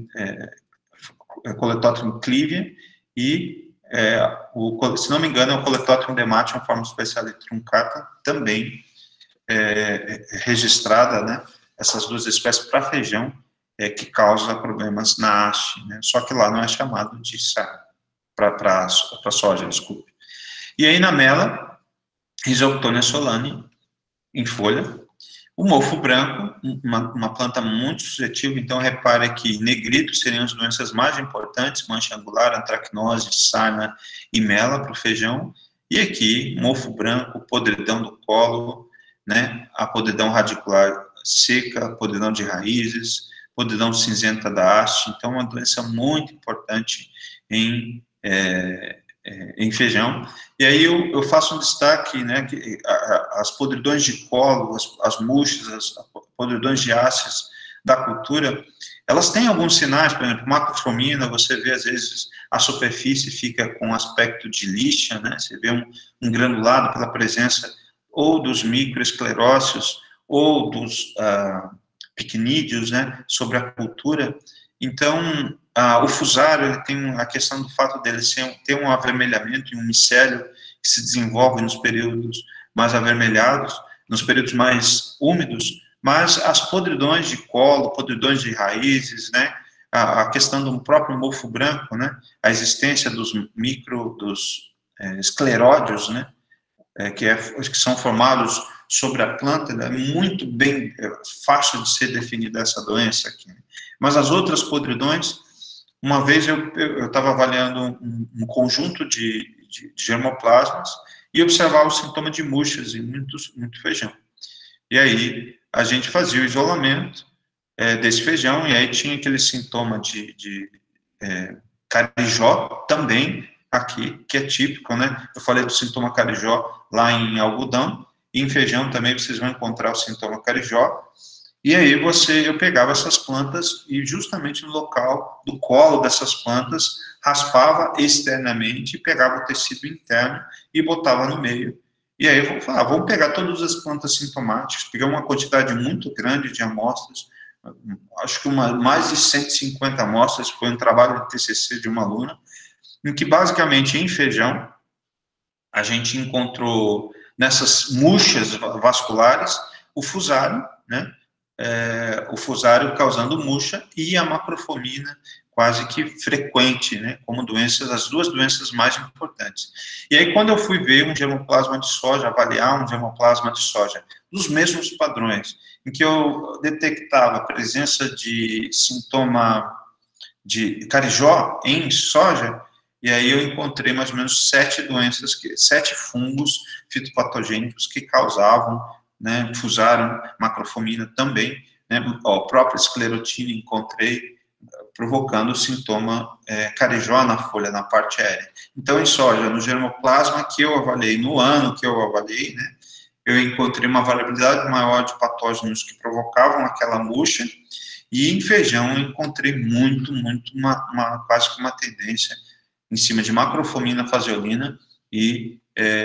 Coletótron clivia, e se não me engano é o Coletótron dematium, forma especialis truncata, também registrada, né, essas duas espécies para feijão, que causa problemas na haste, né, só que lá não é chamado de sarna, para soja, desculpe. E aí na mela, Rhizoctonia solani, em folha. O mofo branco, uma planta muito suscetível, então repare que negrito seriam as doenças mais importantes, mancha angular, antracnose, sarna e mela para o feijão. E aqui, mofo branco, podridão do colo, né, a podridão radicular seca, podridão de raízes, podridão cinzenta da haste. Então, é uma doença muito importante em feijão. E aí eu faço um destaque, né, que as podridões de colo, as murchas, as podridões de hastes da cultura, elas têm alguns sinais. Por exemplo, macrofomina, você vê às vezes a superfície fica com aspecto de lixa, né, você vê um granulado pela presença ou dos microesclerócios ou dos picnídeos, né, sobre a cultura. Então, o fusário, ele tem a questão do fato dele ter um avermelhamento e um micélio que se desenvolve nos períodos mais avermelhados, nos períodos mais úmidos, mas as podridões de colo, podridões de raízes, né, a questão do próprio mofo branco, né, a existência dos escleródios, né, que são formados sobre a planta, é muito bem fácil de ser definida essa doença aqui. Mas as outras podridões, uma vez eu estava avaliando um conjunto de germoplasmas e observava o sintoma de murchas em muito feijão. E aí a gente fazia o isolamento desse feijão, e aí tinha aquele sintoma de carijó também aqui, que é típico, né? Eu falei do sintoma carijó lá em algodão, e em feijão também vocês vão encontrar o sintoma carijó. E aí eu pegava essas plantas e justamente no local do colo dessas plantas, raspava externamente, pegava o tecido interno e botava no meio. E aí eu falava, vamos pegar todas as plantas sintomáticas, pegar uma quantidade muito grande de amostras, acho que mais de 150 amostras, foi um trabalho de TCC de uma aluna, em que basicamente em feijão a gente encontrou nessas murchas vasculares o fusário, né? O fusário causando murcha e a macrofomina quase que frequente, né, como as duas doenças mais importantes. E aí, quando eu fui ver um germoplasma de soja, avaliar um germoplasma de soja, dos mesmos padrões, em que eu detectava a presença de sintoma de carijó em soja, e aí eu encontrei mais ou menos 7 fungos fitopatogênicos que causavam, né, fusaram macrofomina também, né, a própria esclerotina encontrei, provocando o sintoma carijó na folha, na parte aérea. Então, em soja, no germoplasma que eu avaliei, no ano que eu avaliei, né, eu encontrei uma variabilidade maior de patógenos que provocavam aquela murcha, e em feijão eu encontrei quase que uma tendência em cima de macrofomina faseolina e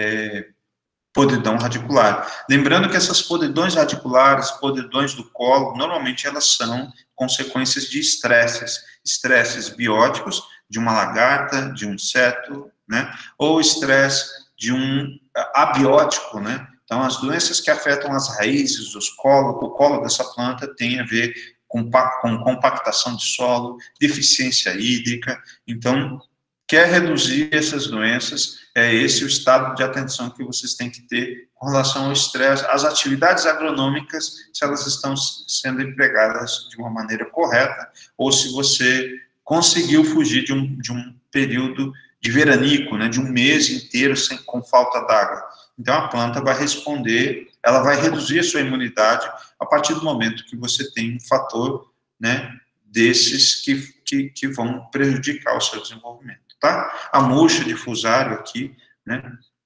podridão radicular. Lembrando que essas podridões radiculares, podridões do colo, normalmente elas são consequências de estresses bióticos, de uma lagarta, de um inseto, né, ou estresse de um abiótico, né. Então, as doenças que afetam as raízes, o colo dessa planta tem a ver com compactação de solo, deficiência hídrica. Então, quer reduzir essas doenças, é esse o estado de atenção que vocês têm que ter com relação ao estresse, às atividades agronômicas, se elas estão sendo empregadas de uma maneira correta, ou se você conseguiu fugir de um período de veranico, né, de um mês inteiro com falta d'água. Então, a planta vai responder, ela vai reduzir a sua imunidade a partir do momento que você tem um fator, né, desses que vão prejudicar o seu desenvolvimento. Tá? A murcha de fusário aqui, né,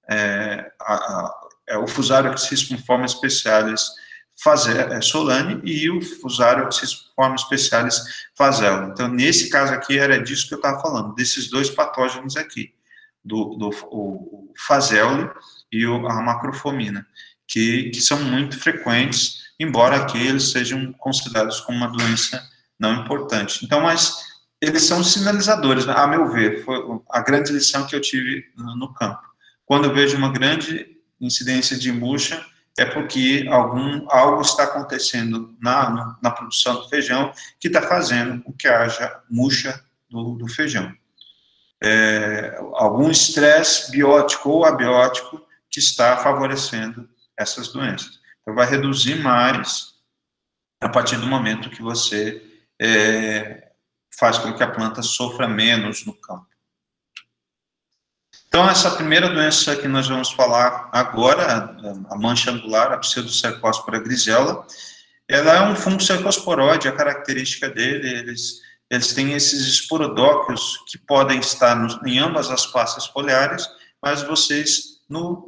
o fusário oxisciforme specialis solane e o fusário oxisciforme specialis fasel. Então, nesse caso aqui, era disso que eu estava falando, desses dois patógenos aqui, o fasel e a macrofomina, que são muito frequentes, embora aqui eles sejam considerados como uma doença não importante. Então, mas eles são sinalizadores, a meu ver, foi a grande lição que eu tive no campo. Quando eu vejo uma grande incidência de murcha, é porque algo está acontecendo na produção do feijão que está fazendo com que haja murcha do feijão. Algum estresse biótico ou abiótico que está favorecendo essas doenças. Então, vai reduzir mais a partir do momento que você faz com que a planta sofra menos no campo. Então, essa primeira doença que nós vamos falar agora, a mancha angular, a Pseudocercospora grisella, ela é um fungo cercosporoide, a característica dele, eles têm esses esporodóquios que podem estar em ambas as faces foliares, mas vocês,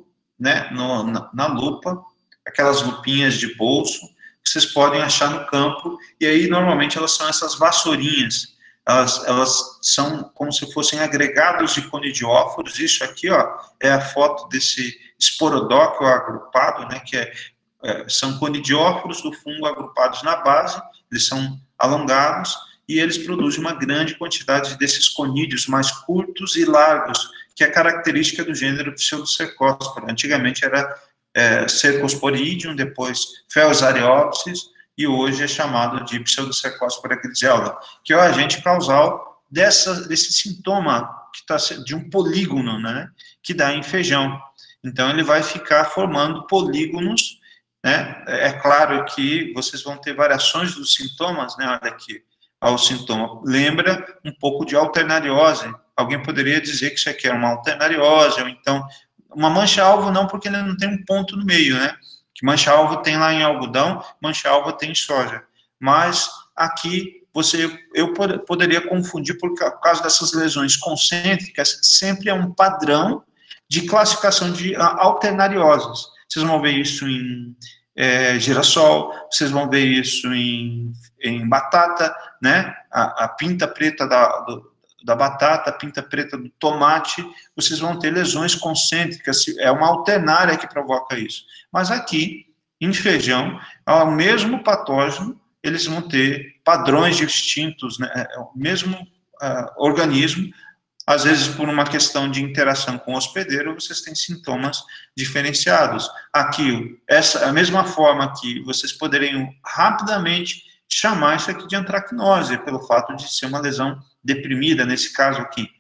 na lupa, aquelas lupinhas de bolso, vocês podem achar no campo, e aí, normalmente, elas são essas vassourinhas, elas são como se fossem agregados de conidióforos. Isso aqui, ó, é a foto desse esporodóquio agrupado, né, que são conidióforos do fungo agrupados na base, eles são alongados, e eles produzem uma grande quantidade desses conídeos mais curtos e largos, que é característica do gênero Pseudocercospora. Antigamente era Cercosporidium, depois Phelzariopsis, e hoje é chamado de Pseudocercospora grisella, que é o agente causal desse sintoma que tá, de um polígono, né, que dá em feijão. Então, ele vai ficar formando polígonos, né? É claro que vocês vão ter variações dos sintomas, né? Olha aqui, o sintoma lembra um pouco de alternariose. Alguém poderia dizer que isso aqui é uma alternariose, ou então uma mancha-alvo não, porque ele não tem um ponto no meio, né? Que mancha-alvo tem lá em algodão, mancha-alvo tem em soja. Mas aqui eu poderia confundir por causa dessas lesões concêntricas, sempre é um padrão de classificação de alternarioses. Vocês vão ver isso em girassol, vocês vão ver isso em batata, né? A pinta preta da batata, a pinta preta do tomate, vocês vão ter lesões concêntricas, é uma alternária que provoca isso. Mas aqui, em feijão, ao mesmo patógeno, eles vão ter padrões distintos, né? O mesmo organismo, às vezes por uma questão de interação com o hospedeiro, vocês têm sintomas diferenciados. Aqui, a mesma forma que vocês poderiam rapidamente chamar isso aqui de antracnose, pelo fato de ser uma lesão deprimida, nesse caso aqui.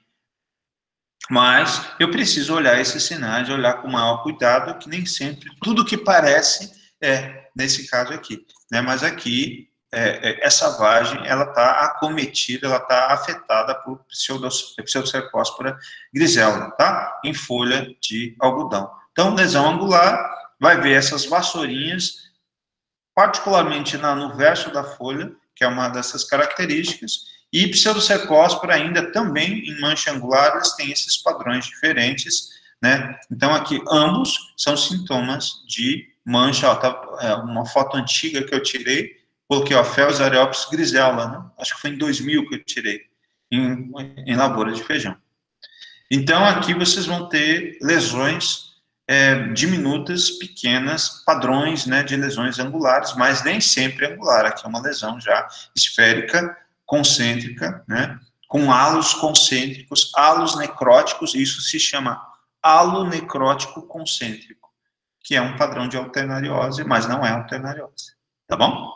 Mas eu preciso olhar esses sinais, olhar com maior cuidado, que nem sempre tudo que parece nesse caso aqui, né? Mas aqui, essa vagem, ela está acometida, ela está afetada por Pseudocercospora grisella, tá? Em folha de algodão. Então, lesão angular, vai ver essas vassourinhas, particularmente no verso da folha, que é uma dessas características, e Pseudocercospora ainda também em mancha angular, eles têm esses padrões diferentes, né? Então, aqui, ambos são sintomas de mancha, ó, tá, uma foto antiga que eu tirei, coloquei, ó, Phelzariopsis grisella, né? Acho que foi em 2000 que eu tirei, em lavoura de feijão. Então, aqui vocês vão ter lesões diminutas, pequenas, padrões, né, de lesões angulares, mas nem sempre angular. Aqui é uma lesão já esférica, concêntrica, né, com halos concêntricos, halos necróticos, isso se chama halo necrótico concêntrico, que é um padrão de alternariose, mas não é alternariose. Tá bom?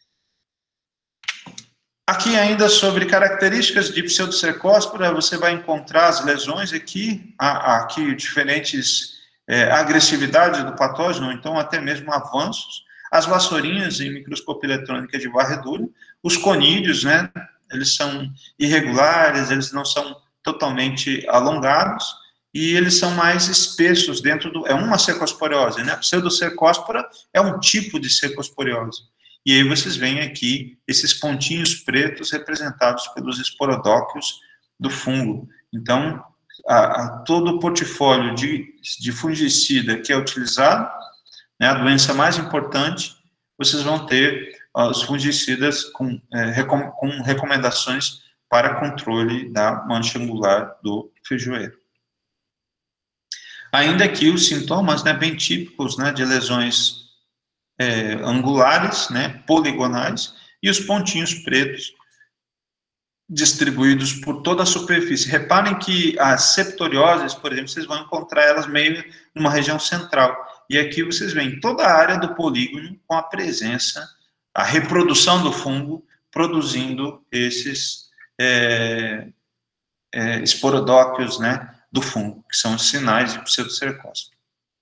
Aqui ainda sobre características de Pseudocercospora, você vai encontrar as lesões aqui diferentes agressividade do patógeno, então até mesmo avanços, as vassourinhas em microscopia eletrônica de varredura, os conídeos, né, eles são irregulares, eles não são totalmente alongados, e eles são mais espessos é uma cercosporiose, né, Pseudocercospora é um tipo de cercosporiose. E aí vocês veem aqui esses pontinhos pretos representados pelos esporodóquios do fungo. Então, todo o portfólio de fungicida que é utilizado, né, a doença mais importante, vocês vão ter os fungicidas com recomendações para controle da mancha angular do feijoeiro. Ainda aqui os sintomas, né, bem típicos, né, de lesões angulares, né, poligonais, e os pontinhos pretos distribuídos por toda a superfície. Reparem que as septorioses, por exemplo, vocês vão encontrar elas meio numa região central. E aqui vocês veem toda a área do polígono com a presença, a reprodução do fungo, produzindo esses esporodóquios, né, do fungo, que são os sinais de Pseudocercospora.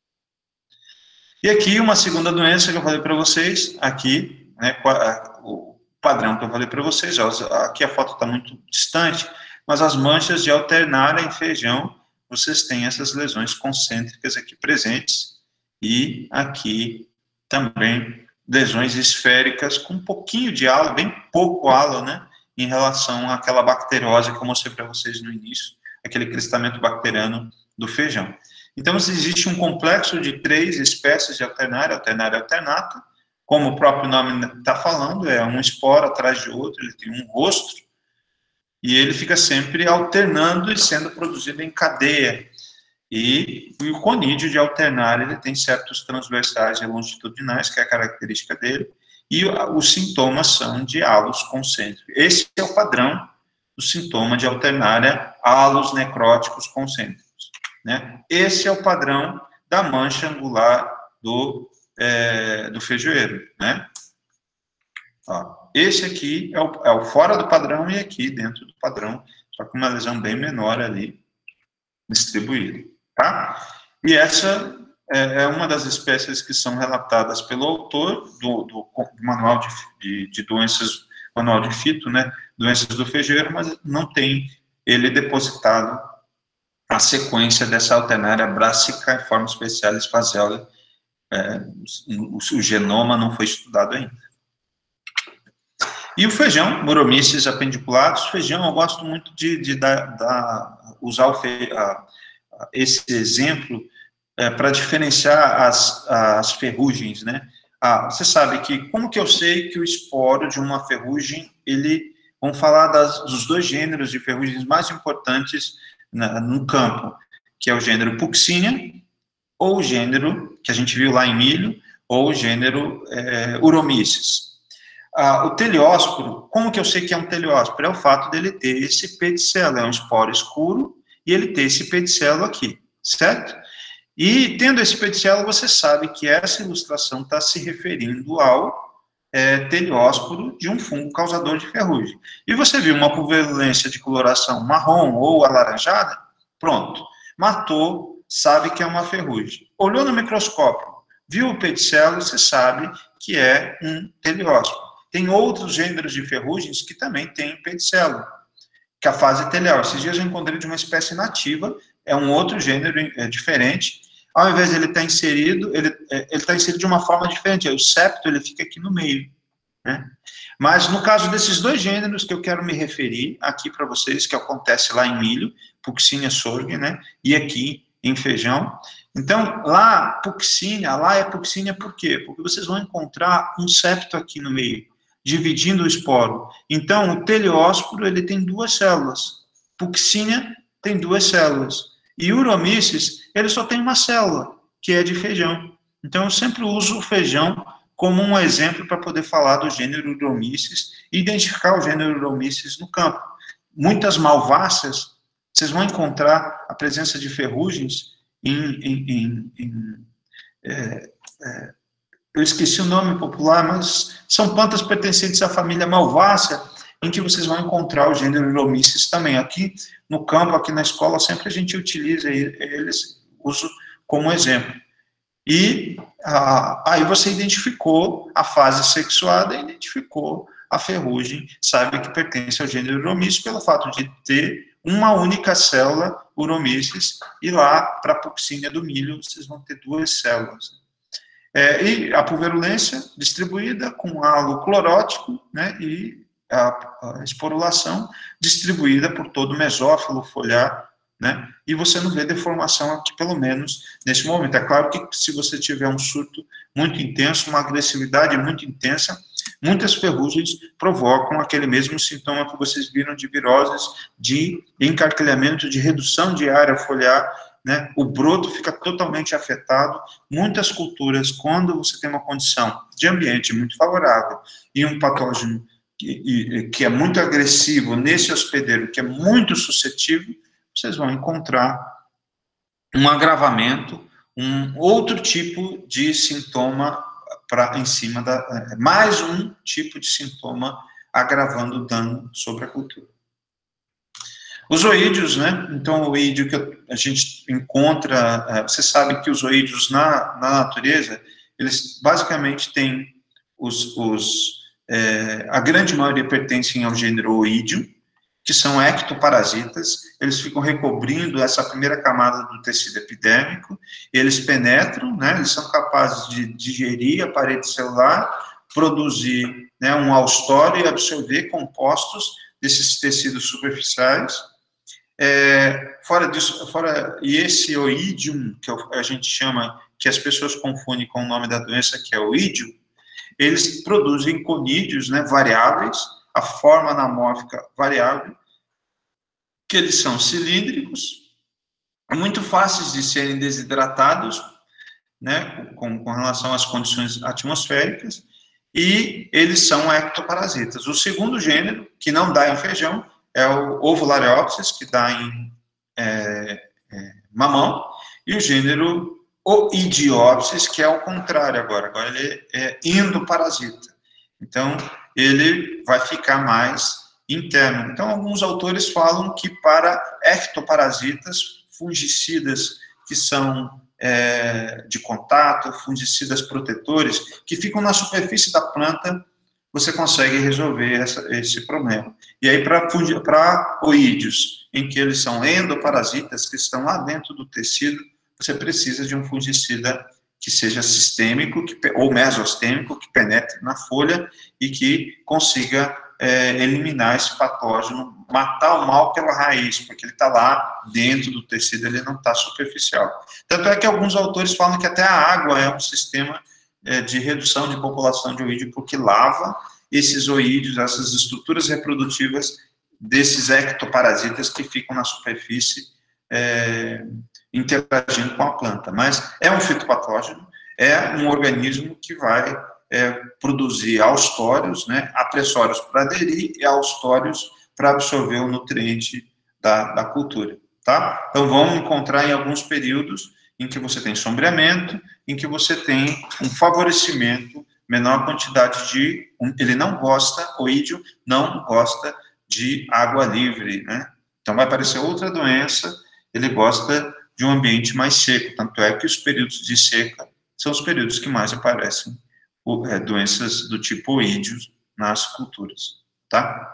E aqui uma segunda doença que eu falei para vocês, aqui, né, o padrão que eu falei para vocês, ó, aqui a foto está muito distante, mas as manchas de alternária em feijão, vocês têm essas lesões concêntricas aqui presentes, e aqui também lesões esféricas com um pouquinho de halo, bem pouco halo, né, em relação àquela bacteriose que eu mostrei para vocês no início, aquele cristamento bacteriano do feijão. Então, existe um complexo de 3 espécies de alternária, alternária alternata, como o próprio nome está falando, é um esporo atrás de outro, ele tem um rostro, e ele fica sempre alternando e sendo produzido em cadeia. E o conídeo de alternária, ele tem septos transversais e longitudinais, que é a característica dele, e os sintomas são de halos concêntricos. Esse é o padrão do sintoma de alternária, halos necróticos concêntricos, né? Esse é o padrão da mancha angular do feijoeiro, né? Ó, esse aqui é o fora do padrão e aqui dentro do padrão, só com uma lesão bem menor ali, distribuída, tá? E essa é uma das espécies que são relatadas pelo autor do manual de doenças, manual de fito, né, doenças do feijoeiro, mas não tem ele depositado a sequência dessa alternária brassicaiforme specialis faseola, o genoma não foi estudado ainda. E o feijão, Muromyces apendiculatus, feijão, eu gosto muito de usar esse exemplo para diferenciar as ferrugens, né? Você sabe que, como que eu sei que o esporo de uma ferrugem, vamos falar dos 2 gêneros de ferrugens mais importantes no campo, que é o gênero Puccinia, ou o gênero, que a gente viu lá em milho, ou o gênero Uromyces. O teleósporo, como que eu sei que é um teleósporo? É o fato dele ter esse pedicelo, é um esporo escuro, e ele ter esse pedicelo aqui, certo? E tendo esse pedicelo, você sabe que essa ilustração está se referindo ao teleósporo de um fungo causador de ferrugem. E você viu uma pulverulência de coloração marrom ou alaranjada? Pronto, matou, sabe que é uma ferrugem. Olhou no microscópio, viu o pedicelo, você sabe que é um teleósporo. Tem outros gêneros de ferrugens que também têm pedicelo, que é a fase teleal. Esses dias eu encontrei de uma espécie nativa, é um outro gênero diferente. Ao invés de ele estar inserido, ele está inserido de uma forma diferente. O septo, ele fica aqui no meio, né? Mas no caso desses 2 gêneros que eu quero me referir aqui para vocês, que acontece lá em milho, Puccinia sorgue, né? E aqui em feijão. Então, lá é Puccinia por quê? Porque vocês vão encontrar um septo aqui no meio, dividindo o esporo. Então, o teleósporo, ele tem 2 células. Puccinia tem 2 células. E Uromyces, ele só tem uma célula, que é de feijão. Então, eu sempre uso o feijão como um exemplo para poder falar do gênero Uromyces e identificar o gênero Uromyces no campo. Muitas malváceas, vocês vão encontrar a presença de ferrugens eu esqueci o nome popular, mas são plantas pertencentes à família malvácea, em que vocês vão encontrar o gênero Uromyces também. Aqui no campo, aqui na escola, sempre a gente utiliza eles, uso como exemplo. E aí você identificou a fase sexuada, identificou a ferrugem, sabe que pertence ao gênero Uromyces pelo fato de ter uma única célula Uromyces, e lá, para a Puccinia do milho, vocês vão ter 2 células. E a pulverulência distribuída com halo clorótico, né, e a esporulação distribuída por todo o mesófilo foliar, né, e você não vê deformação aqui, pelo menos nesse momento. É claro que se você tiver um surto muito intenso, uma agressividade muito intensa, muitas ferrugens provocam aquele mesmo sintoma que vocês viram de viroses, de encarquilhamento, de redução de área foliar, né? O broto fica totalmente afetado. Muitas culturas, quando você tem uma condição de ambiente muito favorável e um patógeno que é muito agressivo nesse hospedeiro, que é muito suscetível, vocês vão encontrar um agravamento, um outro tipo de sintoma em cima mais um tipo de sintoma agravando o dano sobre a cultura. Os oídeos, né? Então, o oídeo que a gente encontra, você sabe que os oídeos na natureza, eles basicamente têm a grande maioria pertencem ao gênero oídeo, que são ectoparasitas, eles ficam recobrindo essa primeira camada do tecido epidérmico, eles penetram, né, eles são capazes de digerir a parede celular, produzir, né, um haustório e absorver compostos desses tecidos superficiais. Fora disso, e esse oídium, que a gente chama, que as pessoas confundem com o nome da doença, que é oídio, eles produzem conídeos, né, variáveis, a forma anamórfica variável, que eles são cilíndricos, muito fáceis de serem desidratados, né, com relação às condições atmosféricas, e eles são ectoparasitas. O segundo gênero, que não dá em feijão, é o Ovulariopsis, que dá em mamão, e o gênero Oidiopsis, que é o contrário agora ele é endoparasita. Então, ele vai ficar mais interno. Então, alguns autores falam que para ectoparasitas, fungicidas que são de contato, fungicidas protetores, que ficam na superfície da planta, você consegue resolver esse problema. E aí, para oídeos, em que eles são endoparasitas, que estão lá dentro do tecido, você precisa de um fungicida que seja sistêmico ou mesostêmico, que penetre na folha e que consiga eliminar esse patógeno, matar o mal pela raiz, porque ele está lá dentro do tecido, ele não está superficial. Tanto é que alguns autores falam que até a água é um sistema de redução de população de oídio, porque lava esses oídios, essas estruturas reprodutivas desses ectoparasitas que ficam na superfície interagindo com a planta. Mas é um fitopatógeno, é um organismo que vai produzir austórios, né, apressórios para aderir e austórios para absorver o nutriente da cultura, tá? Então, vamos encontrar em alguns períodos em que você tem sombreamento, em que você tem um favorecimento, menor quantidade ele não gosta, oídio não gosta de água livre, né? Então, vai aparecer outra doença, ele gosta de um ambiente mais seco, tanto é que os períodos de seca são os períodos que mais aparecem doenças do tipo oídio nas culturas, tá?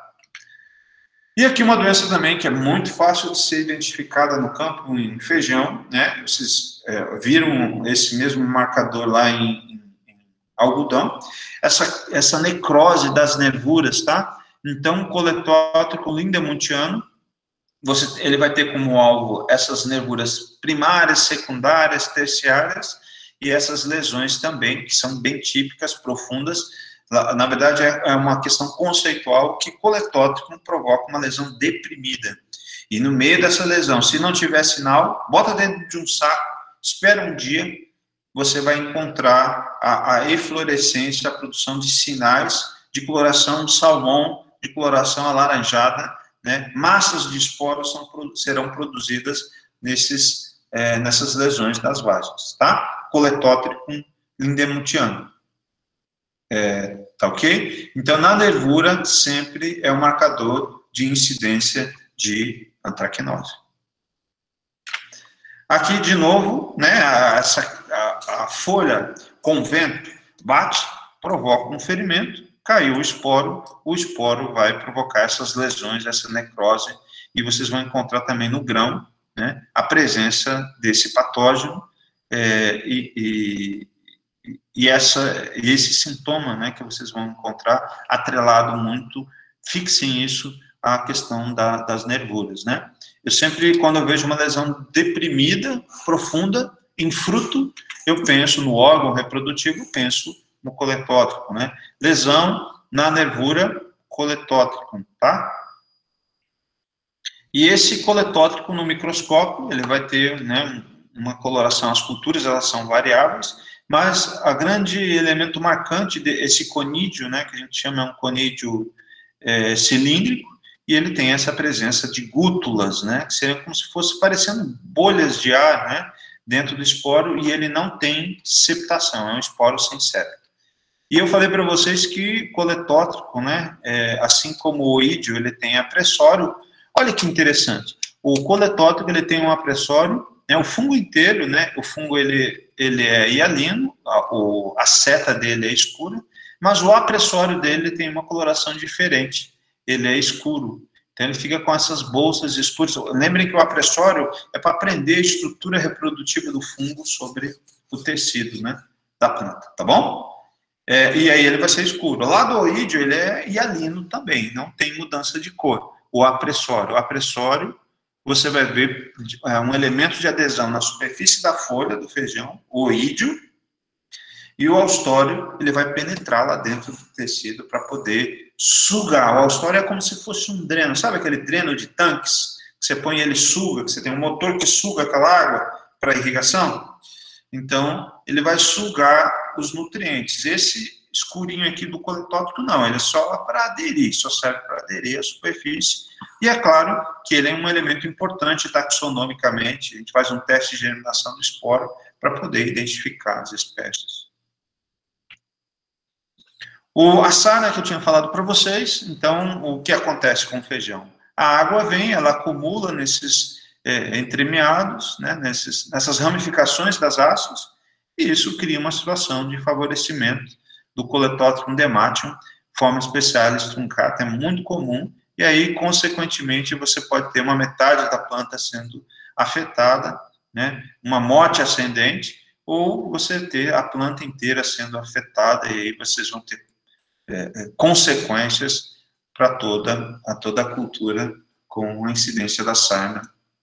E aqui uma doença também que é muito fácil de ser identificada no campo, em feijão, né? Vocês viram esse mesmo marcador lá em algodão, essa necrose das nervuras, tá? Então, o coletótrico lindemontiano, ele vai ter como alvo essas nervuras primárias, secundárias, terciárias, e essas lesões também, que são bem típicas, profundas. Na verdade, é uma questão conceitual que coletótrico provoca uma lesão deprimida. E no meio dessa lesão, se não tiver sinal, bota dentro de um saco, espera um dia, você vai encontrar a eflorescência, a produção de sinais de coloração de salmão, de coloração alaranjada, né? Massas de esporos serão produzidas nessas lesões das vagens, tá? Coletótrico lindemontiano. Tá ok? Então, na nervura, sempre é um marcador de incidência de antracnose. Aqui, de novo, né, a folha com vento bate, provoca um ferimento, caiu o esporo vai provocar essas lesões, essa necrose, e vocês vão encontrar também no grão, né, a presença desse patógeno, e esse sintoma, né, que vocês vão encontrar atrelado muito, fixem isso à questão das nervuras, né. Eu sempre, quando eu vejo uma lesão deprimida, profunda, em fruto, eu penso no órgão reprodutivo, penso no coletótrico, né. Lesão na nervura, coletótrico, tá? E esse coletótrico no microscópio, ele vai ter, né, uma coloração, as culturas, elas são variáveis, mas a grande elemento marcante desse conídeo, né, que a gente chama um conídeo cilíndrico, e ele tem essa presença de gútulas, né, que seriam como se fosse parecendo bolhas de ar, né, dentro do esporo, e ele não tem septação, é um esporo sem septo. E eu falei para vocês que coletótrico, né, assim como o oídio, ele tem apressório. Olha que interessante, o coletótrico, ele tem um apressório, né, o fungo inteiro, né, o fungo, ele é hialino, a seta dele é escura, mas o apressório dele tem uma coloração diferente, ele é escuro. Então, ele fica com essas bolsas escuras. Lembrem que o apressório é para aprender a estrutura reprodutiva do fungo sobre o tecido, né, da planta, tá bom? E aí ele vai ser escuro. O lado oídio, ele é hialino também, não tem mudança de cor. O apressório, você vai ver um elemento de adesão na superfície da folha do feijão, o oídio, e o austório, ele vai penetrar lá dentro do tecido para poder sugar. O austório é como se fosse um dreno. Sabe aquele dreno de tanques? Que você põe e ele suga, que você tem um motor que suga aquela água para irrigação? Então, ele vai sugar os nutrientes. Esse escurinho aqui do coletóptero, não. Ele é só para aderir, só serve para aderir à superfície. E é claro que ele é um elemento importante taxonomicamente. A gente faz um teste de germinação do esporo para poder identificar as espécies. A sarna que eu tinha falado para vocês, então, o que acontece com o feijão? A água vem, ela acumula nesses entremeados, né, nessas ramificações das hastes, e isso cria uma situação de favorecimento do Coletótron dematium, forma especialis truncata, é muito comum, e aí, consequentemente, você pode ter uma metade da planta sendo afetada, né, uma morte ascendente, ou você ter a planta inteira sendo afetada, e aí vocês vão ter consequências para toda a cultura com a incidência da sarna,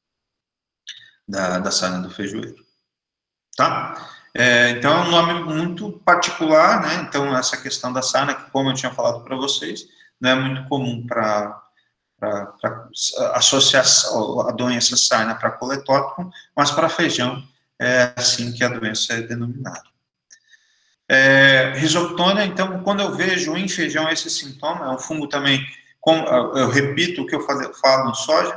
da sarna do feijoeiro. Tá? Então, é um nome muito particular, né? Então, essa questão da sarna, que, como eu tinha falado para vocês, não é muito comum para associar a doença sarna para coletótico, mas para feijão é assim que a doença é denominada. Risoptônia, então, quando eu vejo em feijão esse sintoma, é um fungo também, eu repito o que eu falo no soja,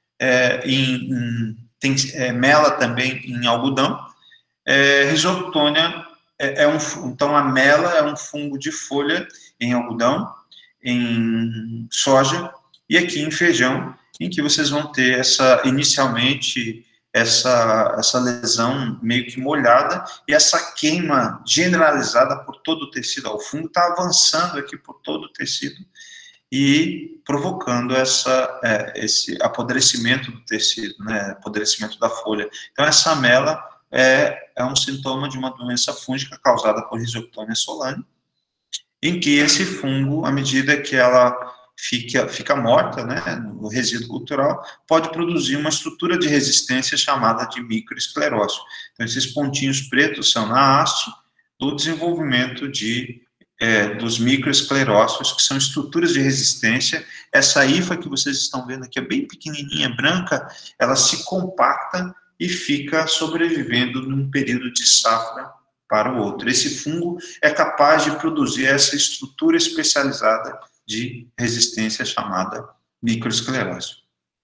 tem mela também em algodão. Risoptônia então a mela é um fungo de folha em algodão, em soja e aqui em feijão, em que vocês vão ter inicialmente essa lesão meio que molhada e essa queima generalizada por todo o tecido. O fungo está avançando aqui por todo o tecido e provocando esse apodrecimento do tecido, né, apodrecimento da folha. Então, essa mela é um sintoma de uma doença fúngica causada por Rhizoctonia solani, em que esse fungo, à medida que ela fica morta, né, no resíduo cultural, pode produzir uma estrutura de resistência chamada de microesclerose. Então, esses pontinhos pretos são na haste do desenvolvimento dos microesclerócitos, que são estruturas de resistência. Essa hifa que vocês estão vendo aqui é bem pequenininha, branca, ela se compacta e fica sobrevivendo num período de safra para o outro. Esse fungo é capaz de produzir essa estrutura especializada de resistência chamada microesclerose.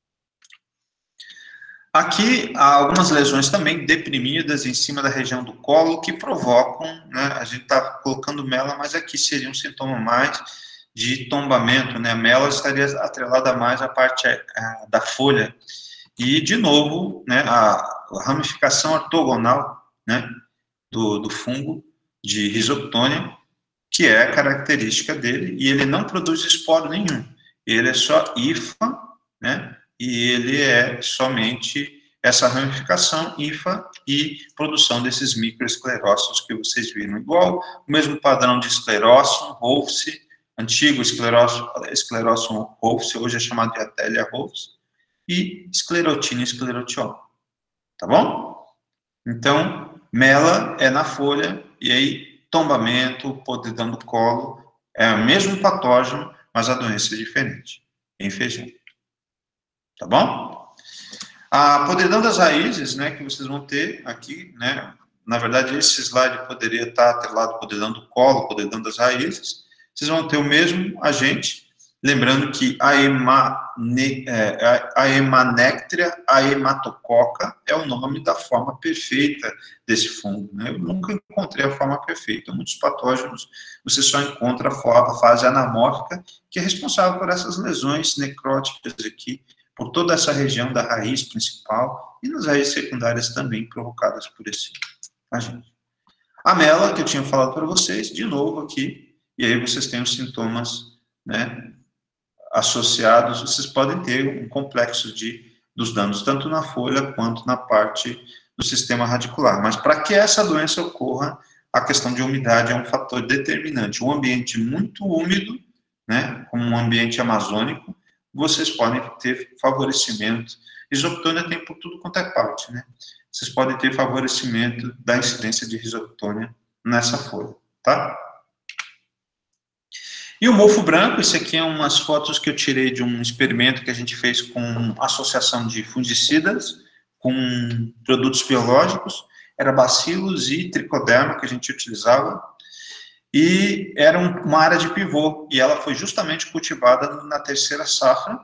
Aqui há algumas lesões também deprimidas em cima da região do colo que provocam, né, a gente está colocando mela, mas aqui seria um sintoma mais de tombamento, né, a mela estaria atrelada mais à parte da folha. E, de novo, né, a ramificação ortogonal, né, do fungo de Rhizoctonia, que é a característica dele, e ele não produz esporo nenhum. Ele é só hifa, né, e ele é somente essa ramificação, hifa, e produção desses microesclerócitos que vocês viram. Igual o mesmo padrão de esclerócio, Rolfs, antigo esclerócio Rolfs, hoje é chamado de Atelia Rolfs, e esclerotina e esclerotioma. Tá bom? Então, mela é na folha, e aí tombamento, podridão do colo, é o mesmo patógeno, mas a doença é diferente, em feijão. Tá bom? A podridão das raízes, né, que vocês vão ter aqui, né, na verdade esse slide poderia estar atrelado ao podridão do colo, podridão das raízes, vocês vão ter o mesmo agente, lembrando que a Hemanectria haematococa é o nome da forma perfeita desse fungo, né? Eu nunca encontrei a forma perfeita. Muitos patógenos você só encontra a fase anamórfica, que é responsável por essas lesões necróticas aqui, por toda essa região da raiz principal e nas raízes secundárias também provocadas por esse agente. A mela, que eu tinha falado para vocês, de novo aqui, e aí vocês têm os sintomas, né, associados, vocês podem ter um complexo dos danos, tanto na folha quanto na parte do sistema radicular. Mas para que essa doença ocorra, a questão de umidade é um fator determinante. Um ambiente muito úmido, né, como um ambiente amazônico, vocês podem ter favorecimento. Risoptônia tem por tudo quanto é parte, né? Vocês podem ter favorecimento da incidência de risoptônia nessa folha, tá? E o mofo branco, isso aqui é umas fotos que eu tirei de um experimento que a gente fez com associação de fungicidas, com produtos biológicos, era bacilos e tricoderma que a gente utilizava, e era uma área de pivô, e ela foi justamente cultivada na terceira safra,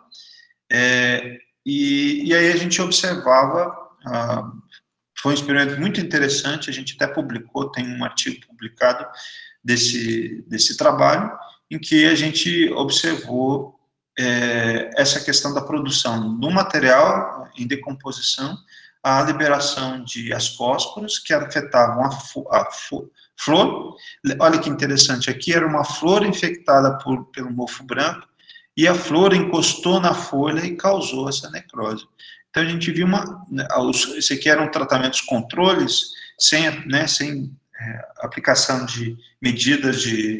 e aí a gente observava, foi um experimento muito interessante, a gente até publicou, tem um artigo publicado desse trabalho, em que a gente observou essa questão da produção do material em decomposição, a liberação de ascósporos que afetavam a flor. Olha que interessante, aqui era uma flor infectada pelo mofo branco, e a flor encostou na folha e causou essa necrose. Então a gente viu isso aqui eram tratamentos controles, sem aplicação de medidas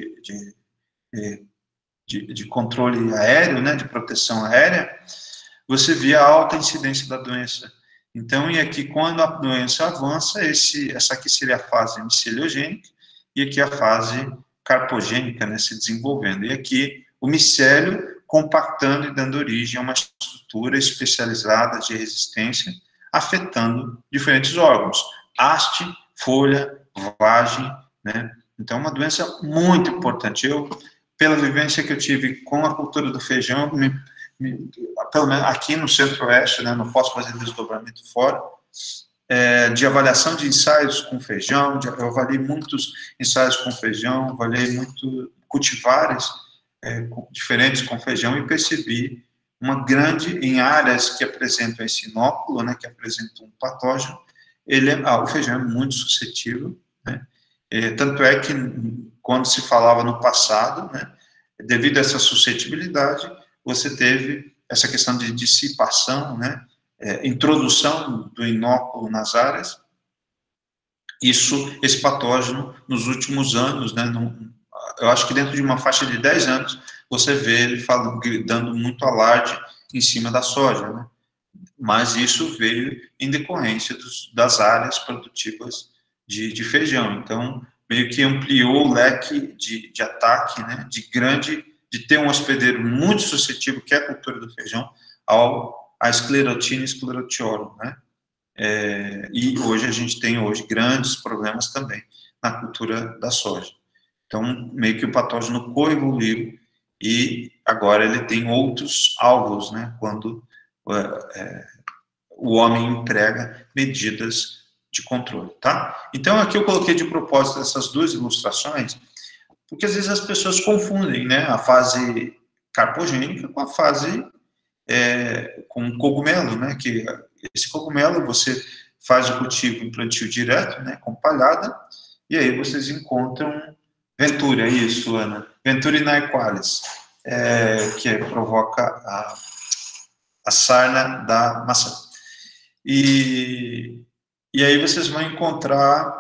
de controle aéreo, né, de proteção aérea, você via a alta incidência da doença. Então, e aqui, quando a doença avança, essa aqui seria a fase miceliogênica, e aqui a fase carpogênica, né, se desenvolvendo. E aqui, o micélio compactando e dando origem a uma estrutura especializada de resistência, afetando diferentes órgãos, haste, folha, vagem, né. Então, é uma doença muito importante. Pela vivência que eu tive com a cultura do feijão, pelo menos aqui no Centro-Oeste, né, não posso fazer desdobramento fora, de avaliação de ensaios com feijão, eu avaliei muitos ensaios com feijão, avaliei muito cultivares diferentes com feijão e percebi uma grande, em áreas que apresentam esse inóculo, né, que apresentam um patógeno, o feijão é muito suscetível, né, tanto é que quando se falava no passado, né, devido a essa suscetibilidade, você teve essa questão de dissipação, né, introdução do inóculo nas áreas, esse patógeno, nos últimos anos, né, eu acho que dentro de uma faixa de 10 anos, você vê ele dando muito alarde em cima da soja, né, mas isso veio em decorrência das áreas produtivas de feijão, então, meio que ampliou o leque de ataque, né, de ter um hospedeiro muito suscetível, que é a cultura do feijão, a esclerotina e esclerotiorum, né? E hoje a gente tem grandes problemas também na cultura da soja. Então, meio que o patógeno coevoluiu e agora ele tem outros alvos, né? Quando o homem emprega medidas de controle, tá? Então, aqui eu coloquei de propósito essas duas ilustrações, porque às vezes as pessoas confundem, né, a fase carpogênica com a fase com cogumelo, né, que esse cogumelo você faz o cultivo em plantio direto, né, com palhada, e aí vocês encontram Venturi, é isso, Ana, Venturi naiqualis, que provoca a sarna da maçã. E aí vocês vão encontrar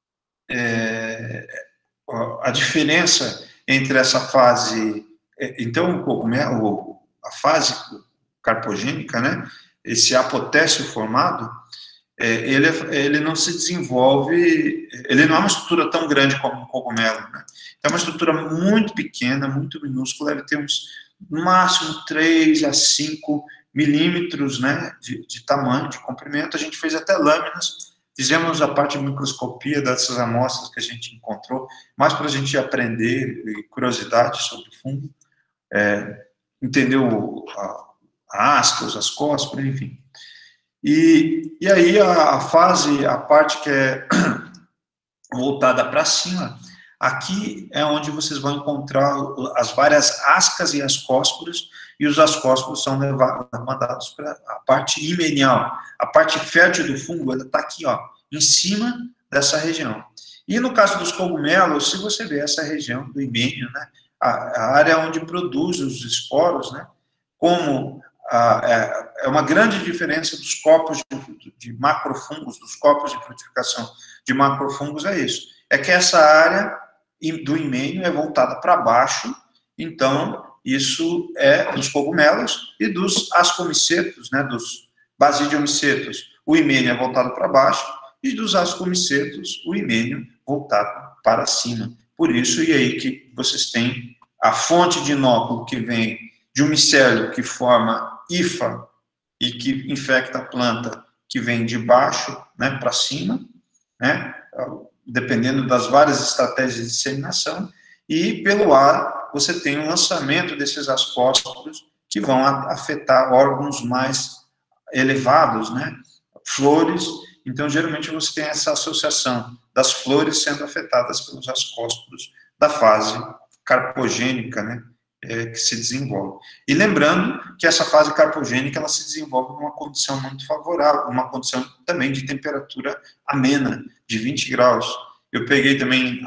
a diferença entre essa fase, então o cogumelo, a fase carpogênica, né, esse apotécio formado, ele não se desenvolve, ele não é uma estrutura tão grande como um cogumelo, né, é uma estrutura muito pequena, muito minúscula, deve ter no máximo 3 a 5 milímetros, né, de tamanho, de comprimento. A gente fez até lâminas, fizemos a parte de microscopia dessas amostras que a gente encontrou, mais para a gente aprender, curiosidade sobre o fungo, entender a asca, os ascósporos, enfim. E aí a parte que é voltada para cima, aqui é onde vocês vão encontrar as várias ascas e ascósporos, e os ascósporos são mandados para a parte himenial. A parte fértil do fungo, ela está aqui, ó, em cima dessa região. E no caso dos cogumelos, se você vê essa região do himênio, né, a área onde produz os esporos, né, como é uma grande diferença dos copos de macrofungos, dos copos de frutificação de macrofungos, é isso. É que essa área do himênio é voltada para baixo, então isso é dos cogumelos e dos ascomicetos, né, dos basidiomicetos, o himênio é voltado para baixo, e dos ascomicetos, o himênio voltado para cima. Por isso, e aí que vocês têm a fonte de inóculo que vem de um micélio que forma hifa e que infecta a planta, que vem de baixo, né, para cima, né, dependendo das várias estratégias de disseminação, e pelo ar você tem um lançamento desses ascósporos que vão afetar órgãos mais elevados, né, flores. Então, geralmente você tem essa associação das flores sendo afetadas pelos ascósporos da fase carpogênica, né, que se desenvolve. E lembrando que essa fase carpogênica, ela se desenvolve numa condição muito favorável, uma condição também de temperatura amena, de 20 graus. Eu peguei também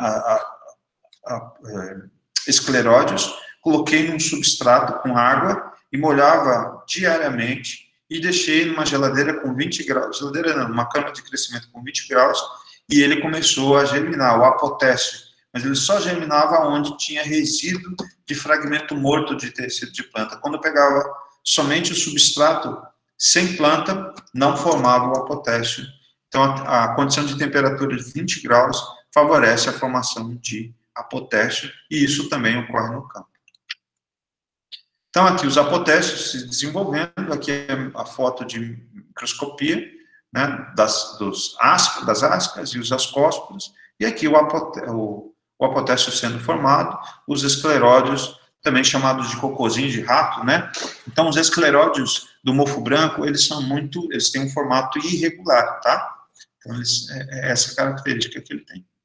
escleródios, coloquei num substrato com água e molhava diariamente e deixei numa geladeira com 20 graus, geladeira não, uma câmara de crescimento com 20 graus, e ele começou a germinar, o apotécio. Mas ele só germinava onde tinha resíduo de fragmento morto de tecido de planta. Quando eu pegava somente o substrato sem planta, não formava o apotécio. Então, a condição de temperatura de 20 graus favorece a formação de apotécio, e isso também ocorre no campo. Então, aqui os apotécios se desenvolvendo, aqui é a foto de microscopia, né, das ascas e os ascósporos, e aqui o apotécio sendo formado, os escleródios, também chamados de cocôzinho de rato, né? Então, os escleródios do mofo branco, eles têm um formato irregular, tá? Então, é essa característica que ele tem.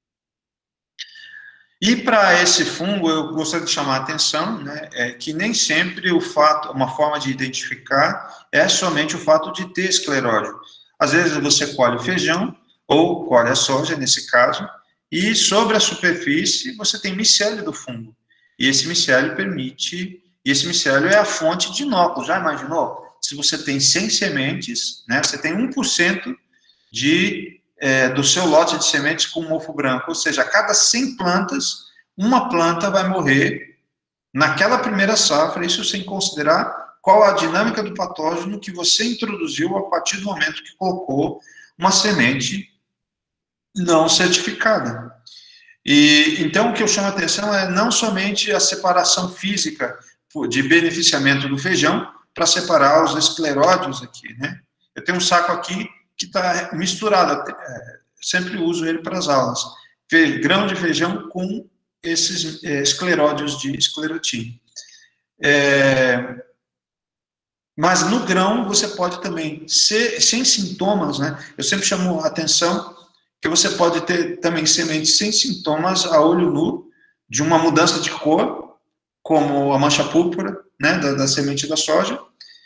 E para esse fungo, eu gostaria de chamar a atenção, né, que nem sempre uma forma de identificar é somente o fato de ter escleródio. Às vezes você colhe o feijão, ou colhe a soja, nesse caso, e sobre a superfície você tem micélio do fungo. E esse micélio é a fonte de inóculo. Já imaginou? Se você tem 100 sementes, né, você tem 1% do seu lote de sementes com mofo branco, ou seja, a cada 100 plantas, uma planta vai morrer naquela primeira safra, isso sem considerar qual a dinâmica do patógeno que você introduziu a partir do momento que colocou uma semente não certificada. E então o que eu chamo a atenção é não somente a separação física de beneficiamento do feijão, para separar os escleródios aqui, né? Eu tenho um saco aqui que está misturado, sempre uso ele para as aulas. Grão de feijão com esses escleródios de esclerotina. Mas no grão você pode também, sem sintomas, né? Eu sempre chamo a atenção que você pode ter também sementes sem sintomas a olho nu, de uma mudança de cor, como a mancha púrpura, né, da semente da soja,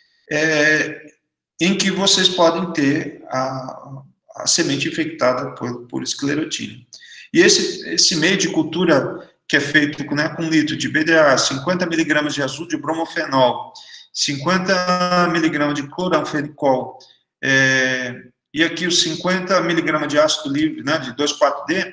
em que vocês podem ter a semente infectada por esclerotina. E esse meio de cultura que é feito, né, com litro de BDA, 50 mg de azul de bromofenol, 50 mg de cloranfenicol, e aqui os 50 mg de ácido livre, né, de 2,4-D,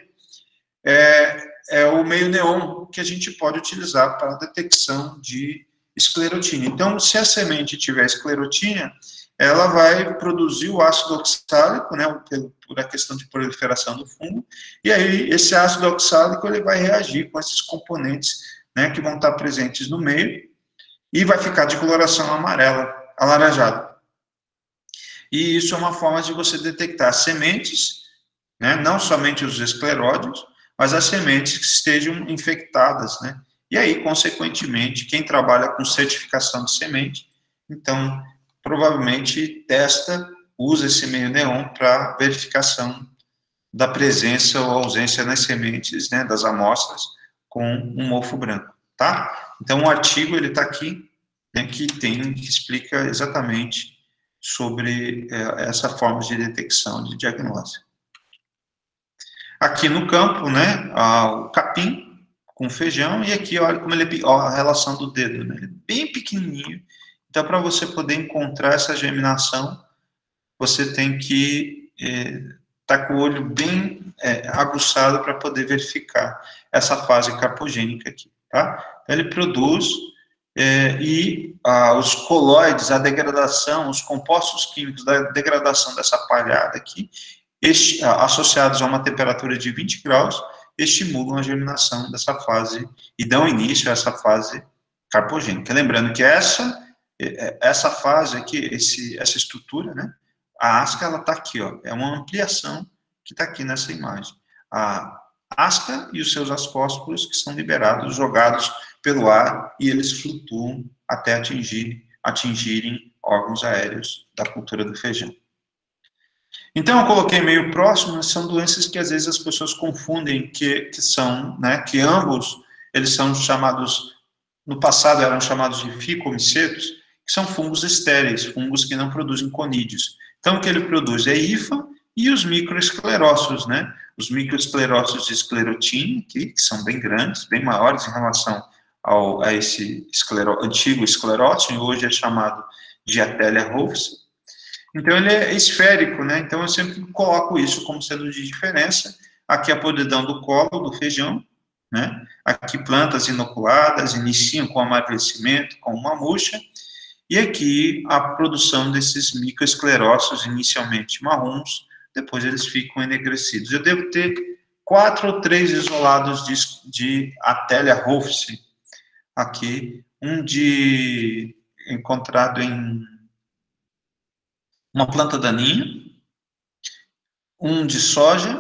é o meio neon que a gente pode utilizar para a detecção de esclerotina. Então, se a semente tiver esclerotina, ela vai produzir o ácido oxálico, né, por a questão de proliferação do fungo, e aí esse ácido oxálico ele vai reagir com esses componentes, né, que vão estar presentes no meio, e vai ficar de coloração amarela, alaranjada. E isso é uma forma de você detectar sementes, né, não somente os escleródios, mas as sementes que estejam infectadas, né? E aí, consequentemente, quem trabalha com certificação de semente, então, provavelmente usa esse meio neon para verificação da presença ou ausência nas sementes, né, das amostras com um mofo branco, tá? Então, o artigo, ele está aqui, né, que explica exatamente sobre essa forma de detecção, de diagnóstico. Aqui no campo, né, o capim, com feijão, e aqui, olha como ele é, ó, a relação do dedo, né? Ele é bem pequenininho. Então, para você poder encontrar essa germinação, você tem que estar com o olho bem aguçado para poder verificar essa fase carpogênica aqui, tá? Então, ele produz os colóides, a degradação, os compostos químicos da degradação dessa palhada aqui, associados a uma temperatura de 20 graus, estimulam a germinação dessa fase e dão início a essa fase carpogênica. Lembrando que essa fase aqui, essa estrutura, né? A asca, ela está aqui, ó, é uma ampliação que está aqui nessa imagem. A asca e os seus ascósporos que são liberados, jogados pelo ar, e eles flutuam até atingirem órgãos aéreos da cultura do feijão. Então, eu coloquei meio próximo, são doenças que às vezes as pessoas confundem, que são, né, que ambos, eles são chamados, no passado eram chamados de ficomicetos, que são fungos estéreis, fungos que não produzem conídeos. Então, o que ele produz é hifa e os microesclerócios, né? Os microesclerócios de esclerotina, que são bem grandes, bem maiores em relação a esse antigo esclerótio, hoje é chamado de Atelia rufus. Então, ele é esférico, né? Então, eu sempre coloco isso como sendo de diferença. Aqui a podridão do colo do feijão, né? Aqui plantas inoculadas iniciam com amadurecimento, com uma murcha, e aqui a produção desses microesclerócios, inicialmente marrons, depois eles ficam enegrecidos. Eu devo ter 4 ou 3 isolados de Atelia rufus aqui, encontrado em uma planta daninha, um de soja,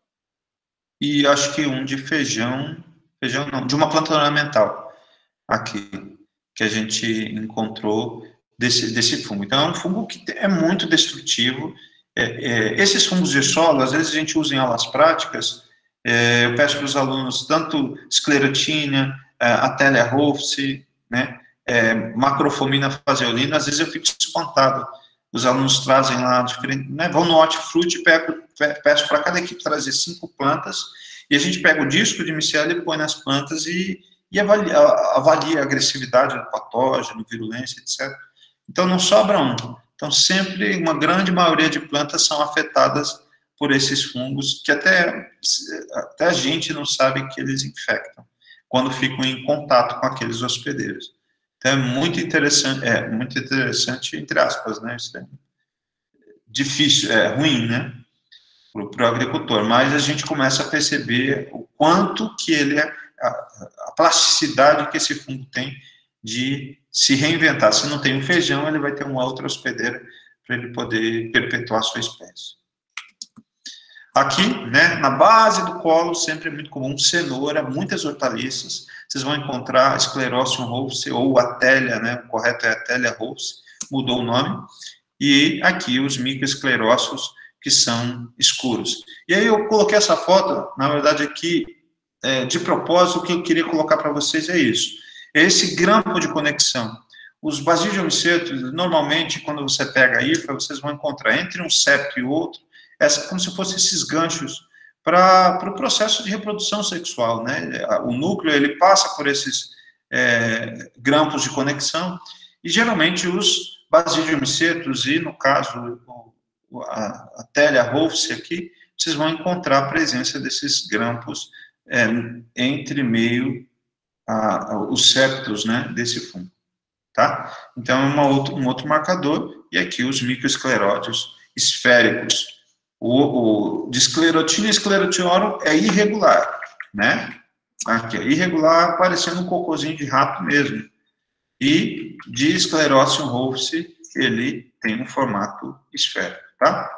e acho que um de feijão não, de uma planta ornamental, aqui, que a gente encontrou desse fungo. Então, é um fungo que é muito destrutivo. Esses fungos de solo, às vezes a gente usa em aulas práticas, eu peço para os alunos, tanto esclerotina, Atelia rufus, né, macrofomina faseolina, às vezes eu fico espantado. Os alunos trazem lá, né, vão no hortifruti, peço para cada equipe trazer 5 plantas, e a gente pega o disco de micélio e põe nas plantas e avalia a agressividade do patógeno, virulência, etc. Então, não sobra um. Então, sempre, uma grande maioria de plantas são afetadas por esses fungos, que até a gente não sabe que eles infectam, quando ficam em contato com aqueles hospedeiros. Então, é muito interessante, entre aspas, né? Isso é difícil, é ruim, né? Para o agricultor, mas a gente começa a perceber o quanto que ele a plasticidade que esse fungo tem de se reinventar. Se não tem um feijão, ele vai ter uma outra hospedeira para ele poder perpetuar a sua espécie. Aqui, né, na base do colo, sempre é muito comum cenoura, muitas hortaliças. Vocês vão encontrar Sclerotium rufus ou Atelia, né? O correto é Atelia rufus, mudou o nome. E aqui os microesclerócios, que são escuros. E aí eu coloquei essa foto, na verdade aqui, de propósito, o que eu queria colocar para vocês é isso. É esse grampo de conexão. Os basidiomycetos, normalmente, quando você pega a hifa, vocês vão encontrar entre um septo e outro, como se fossem esses ganchos para o processo de reprodução sexual, né? O núcleo, ele passa por esses grampos de conexão, e geralmente os basidiomycetos, e no caso a Atelia rufus aqui, vocês vão encontrar a presença desses grampos entre meio os septos, né, desse fungo, tá? Então, é um outro marcador, e aqui os microesclerótios esféricos. O de Sclerotinia sclerotiorum é irregular, né? Aqui, irregular, parecendo um cocôzinho de rato mesmo. E de Sclerotium rufus, ele tem um formato esférico, tá?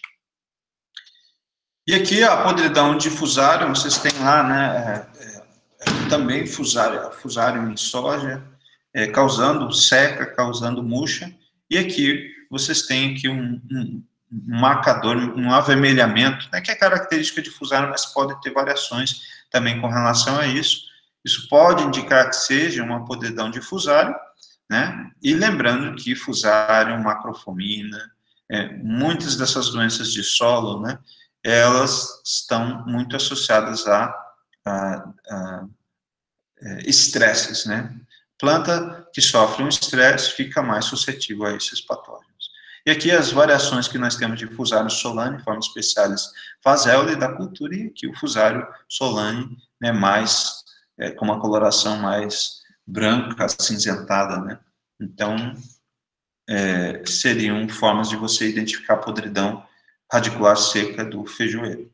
E aqui a podridão de Fusarium, vocês têm lá, né, também Fusarium em soja, causando seca, causando murcha, e aqui vocês têm aqui um marcador, um avermelhamento, né, que é característica de Fusarium, mas pode ter variações também com relação a isso. Isso pode indicar que seja uma podridão de Fusarium, né, e lembrando que Fusarium, macrofomina, muitas dessas doenças de solo, né, elas estão muito associadas a estresses, né? Planta que sofre um estresse fica mais suscetível a esses patógenos. E aqui as variações que nós temos de Fusarium solani, forma especialis fazéole da cultura, e aqui o Fusarium solani, né, mais, com uma coloração mais branca, acinzentada, né? Então, seriam formas de você identificar a podridão radicular seca do feijoeiro.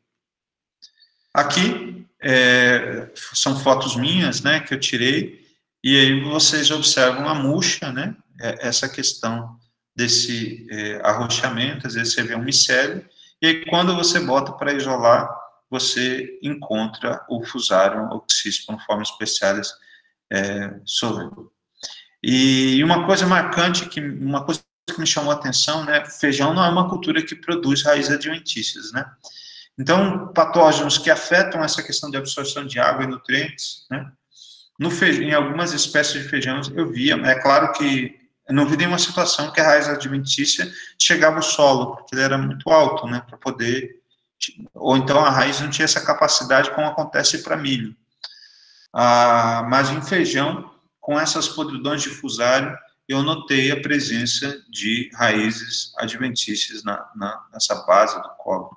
Aqui são fotos minhas, né, que eu tirei, e aí vocês observam a murcha, né, essa questão desse arrochamento, às vezes você vê um micélio, e aí quando você bota para isolar, você encontra o Fusarium oxyspon forma especialis solani. E uma coisa marcante, uma coisa que me chamou a atenção, né, feijão não é uma cultura que produz raízes adventícias, né? Então, patógenos que afetam essa questão de absorção de água e nutrientes, né? No feijão, em algumas espécies de feijão eu via, é claro que eu não vi nenhuma situação que a raiz adventícia chegava ao solo, porque ele era muito alto, né, para poder, ou então a raiz não tinha essa capacidade como acontece para milho. Mas em feijão, com essas podridões de Fusarium, eu notei a presença de raízes adventícias nessa base do colo.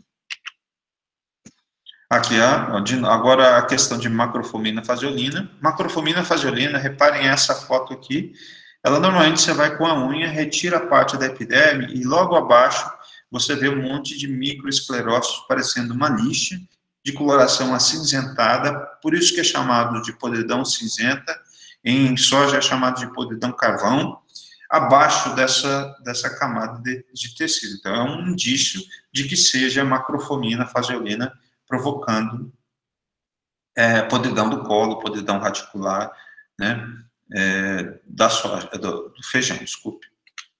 Aqui, agora a questão de macrofomina faseolina. Macrofomina faseolina, reparem essa foto aqui, ela normalmente você vai com a unha, retira a parte da epiderme e logo abaixo você vê um monte de microesclerócitos parecendo uma lixa, de coloração acinzentada, por isso que é chamado de podridão cinzenta, em soja é chamado de podridão carvão, abaixo dessa camada de tecido. Então, é um indício de que seja macrofomina faseolina provocando podridão do colo, podridão radicular, né, da soja, do feijão, desculpe.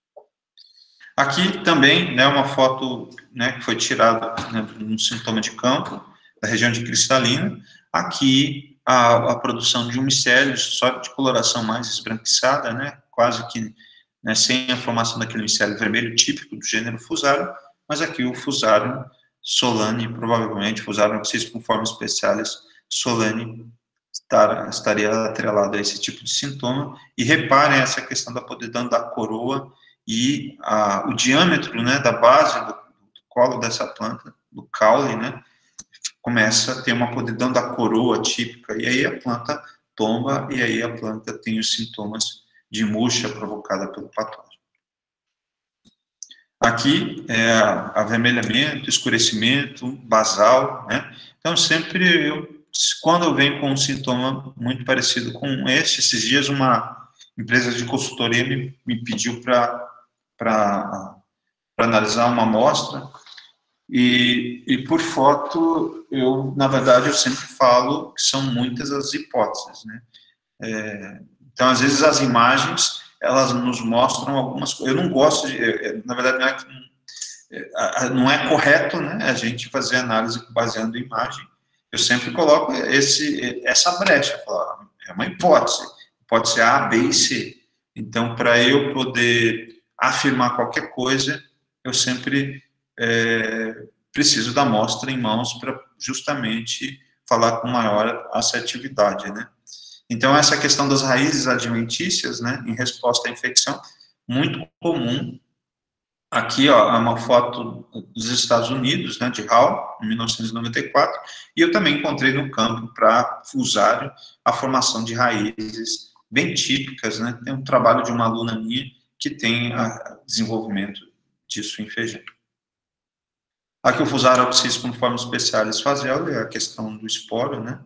Aqui também, né, uma foto, né, que foi tirada, né, num sintoma de campo, da região de cristalina. Aqui, a produção de um micélio, só de coloração mais esbranquiçada, né, quase que, né, sem a formação daquele micélio vermelho típico do gênero Fusarium, mas aqui o Fusarium solani, provavelmente, Fusarium oxyspon forma specialis solani, estaria atrelado a esse tipo de sintoma. E reparem essa questão da podridão da coroa e o diâmetro, né, da base do colo dessa planta, do caule, né, começa a ter uma podridão da coroa típica, e aí a planta tomba, e aí a planta tem os sintomas de murcha provocada pelo patógeno. Aqui é avermelhamento, escurecimento, basal, né? Então, sempre quando eu venho com um sintoma muito parecido com esses dias uma empresa de consultoria me pediu para analisar uma amostra, e por foto, na verdade, eu sempre falo que são muitas as hipóteses, né? Então, às vezes, as imagens, elas nos mostram algumas coisas. Eu não gosto na verdade, não é correto, né, a gente fazer análise baseando em imagem. Eu sempre coloco essa brecha, é uma hipótese, pode ser A, B e C. Então, para eu poder afirmar qualquer coisa, eu sempre preciso da amostra em mãos para justamente falar com maior assertividade, né? Então, essa questão das raízes adventícias, né, em resposta à infecção, muito comum. Aqui, ó, é uma foto dos Estados Unidos, né, de Hall, em 1994, e eu também encontrei no campo para Fusarium a formação de raízes bem típicas, né? Tem um trabalho de uma aluna minha que tem desenvolvimento disso em feijão. Aqui o Fusarium oxyspon forma specialis fazéole, é a questão do esporo, né,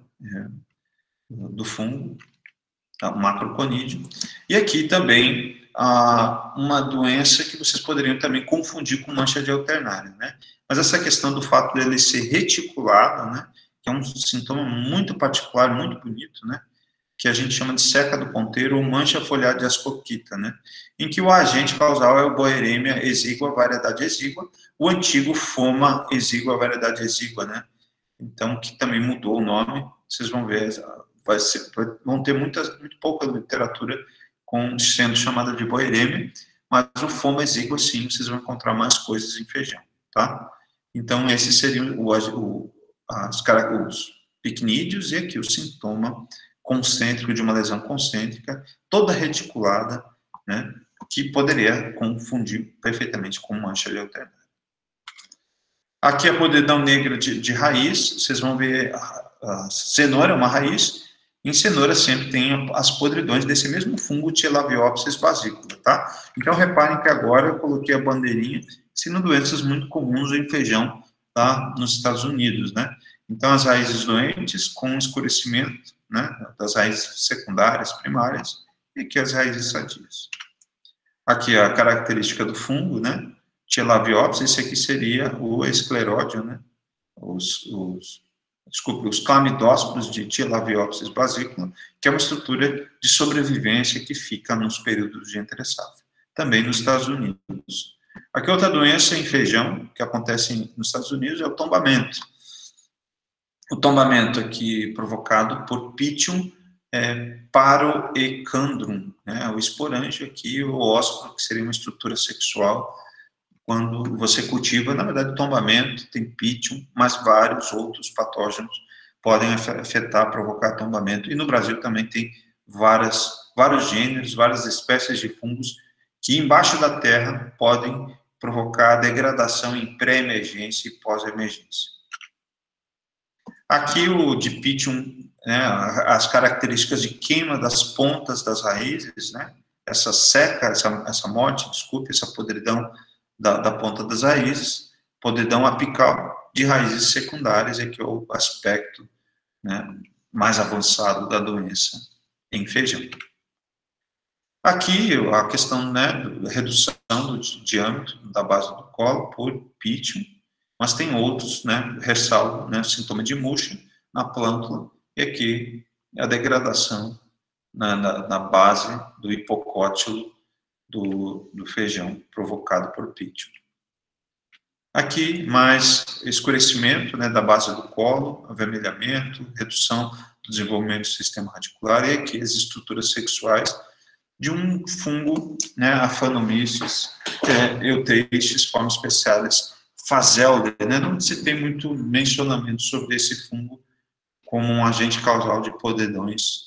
do fungo, o macroconídeo. E aqui também uma doença que vocês poderiam também confundir com mancha de alternária, né? Mas essa questão do fato dele ser reticulado, né, que é um sintoma muito particular, muito bonito, né, que a gente chama de seca do ponteiro ou mancha foliar de ascoquita, né, em que o agente causal é o Boeremia exígua, variedade exígua, o antigo Foma exígua, variedade exígua, né, então que também mudou o nome, vocês vão ver, vão ter muito pouca literatura sendo chamada de Boeremia, mas o Foma exígua, sim, vocês vão encontrar mais coisas em feijão, tá? Então, esses seriam os picnídeos, e aqui o sintoma concêntrico, de uma lesão concêntrica, toda reticulada, né, que poderia confundir perfeitamente com mancha leoternária. Aqui a podridão negra de raiz, vocês vão ver, a cenoura é uma raiz, em cenoura sempre tem as podridões desse mesmo fungo Tilaviopsis basicula, tá? Então, reparem que agora eu coloquei a bandeirinha, sendo doenças muito comuns em feijão, tá? Nos Estados Unidos, né? Então, as raízes doentes com escurecimento, né? Das raízes secundárias, primárias, e aqui as raízes sadias. Aqui a característica do fungo, né? Tilaviopsis, esse aqui seria o escleródio, né? Os clamidósporos de Tilaviopsis basicula, que é uma estrutura de sobrevivência que fica nos períodos de entre-safra, também nos Estados Unidos. Aqui outra doença em feijão, que acontece nos Estados Unidos, é o tombamento. O tombamento aqui provocado por Pythium paroecandrum, né? O esporângio aqui, o ósculo, que seria uma estrutura sexual. Quando você cultiva, na verdade, o tombamento tem Pythium, mas vários outros patógenos podem afetar, provocar tombamento. E no Brasil também tem vários gêneros, várias espécies de fungos que embaixo da terra podem provocar degradação em pré-emergência e pós-emergência. Aqui o de Pythium, né, as características de queima das pontas das raízes, né, essa seca, essa morte, desculpe, essa podridão da ponta das raízes, podridão apical de raízes secundárias, é que é o aspecto, né, mais avançado da doença em feijão. Aqui a questão, né, da redução do diâmetro da base do colo por Pythium, mas tem outros, né, ressalvo, né, sintoma de murcha na plântula, e aqui a degradação na base do hipocótilo do feijão provocado por Pythium. Aqui, mais escurecimento, né, da base do colo, avermelhamento, redução do desenvolvimento do sistema radicular, e aqui as estruturas sexuais de um fungo, né, Aphanomyces euteichis forma specialis Phaseolde, né, não se tem muito mencionamento sobre esse fungo como um agente causal de podridões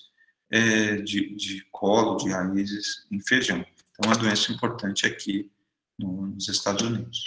de colo, de raízes em feijão. Então, uma doença importante aqui nos Estados Unidos.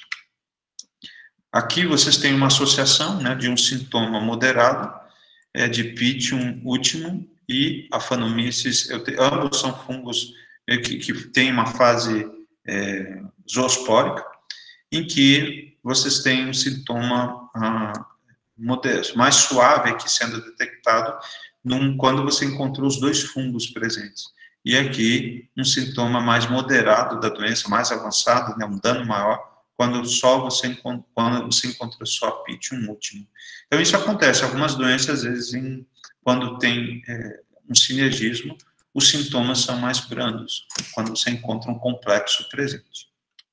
Aqui vocês têm uma associação, né, de um sintoma moderado de Pythium utimum e Aphanomyces, ambos são fungos que têm uma fase zoospórica, em que vocês têm um sintoma modesto, mais suave aqui sendo detectado quando você encontrou os dois fungos presentes. E aqui, um sintoma mais moderado da doença, mais avançado, né, um dano maior, quando você encontrou só Pythium utimum. Então, isso acontece. Algumas doenças, às vezes, quando tem um sinergismo, os sintomas são mais brandos, quando você encontra um complexo presente.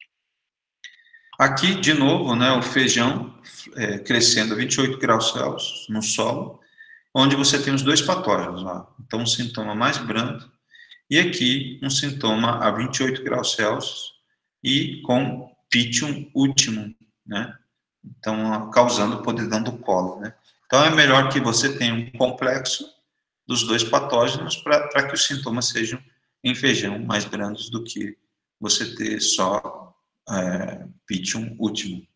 Aqui, de novo, né, o feijão crescendo a 28 graus Celsius no solo, onde você tem os dois patógenos lá. Então, um sintoma mais brando, e aqui um sintoma a 28 graus Celsius e com Pythium utimum, né? Então, causando podridão do colo, né? Então, é melhor que você tenha um complexo dos dois patógenos para que os sintomas sejam em feijão mais brandos do que você ter só Pythium utimum.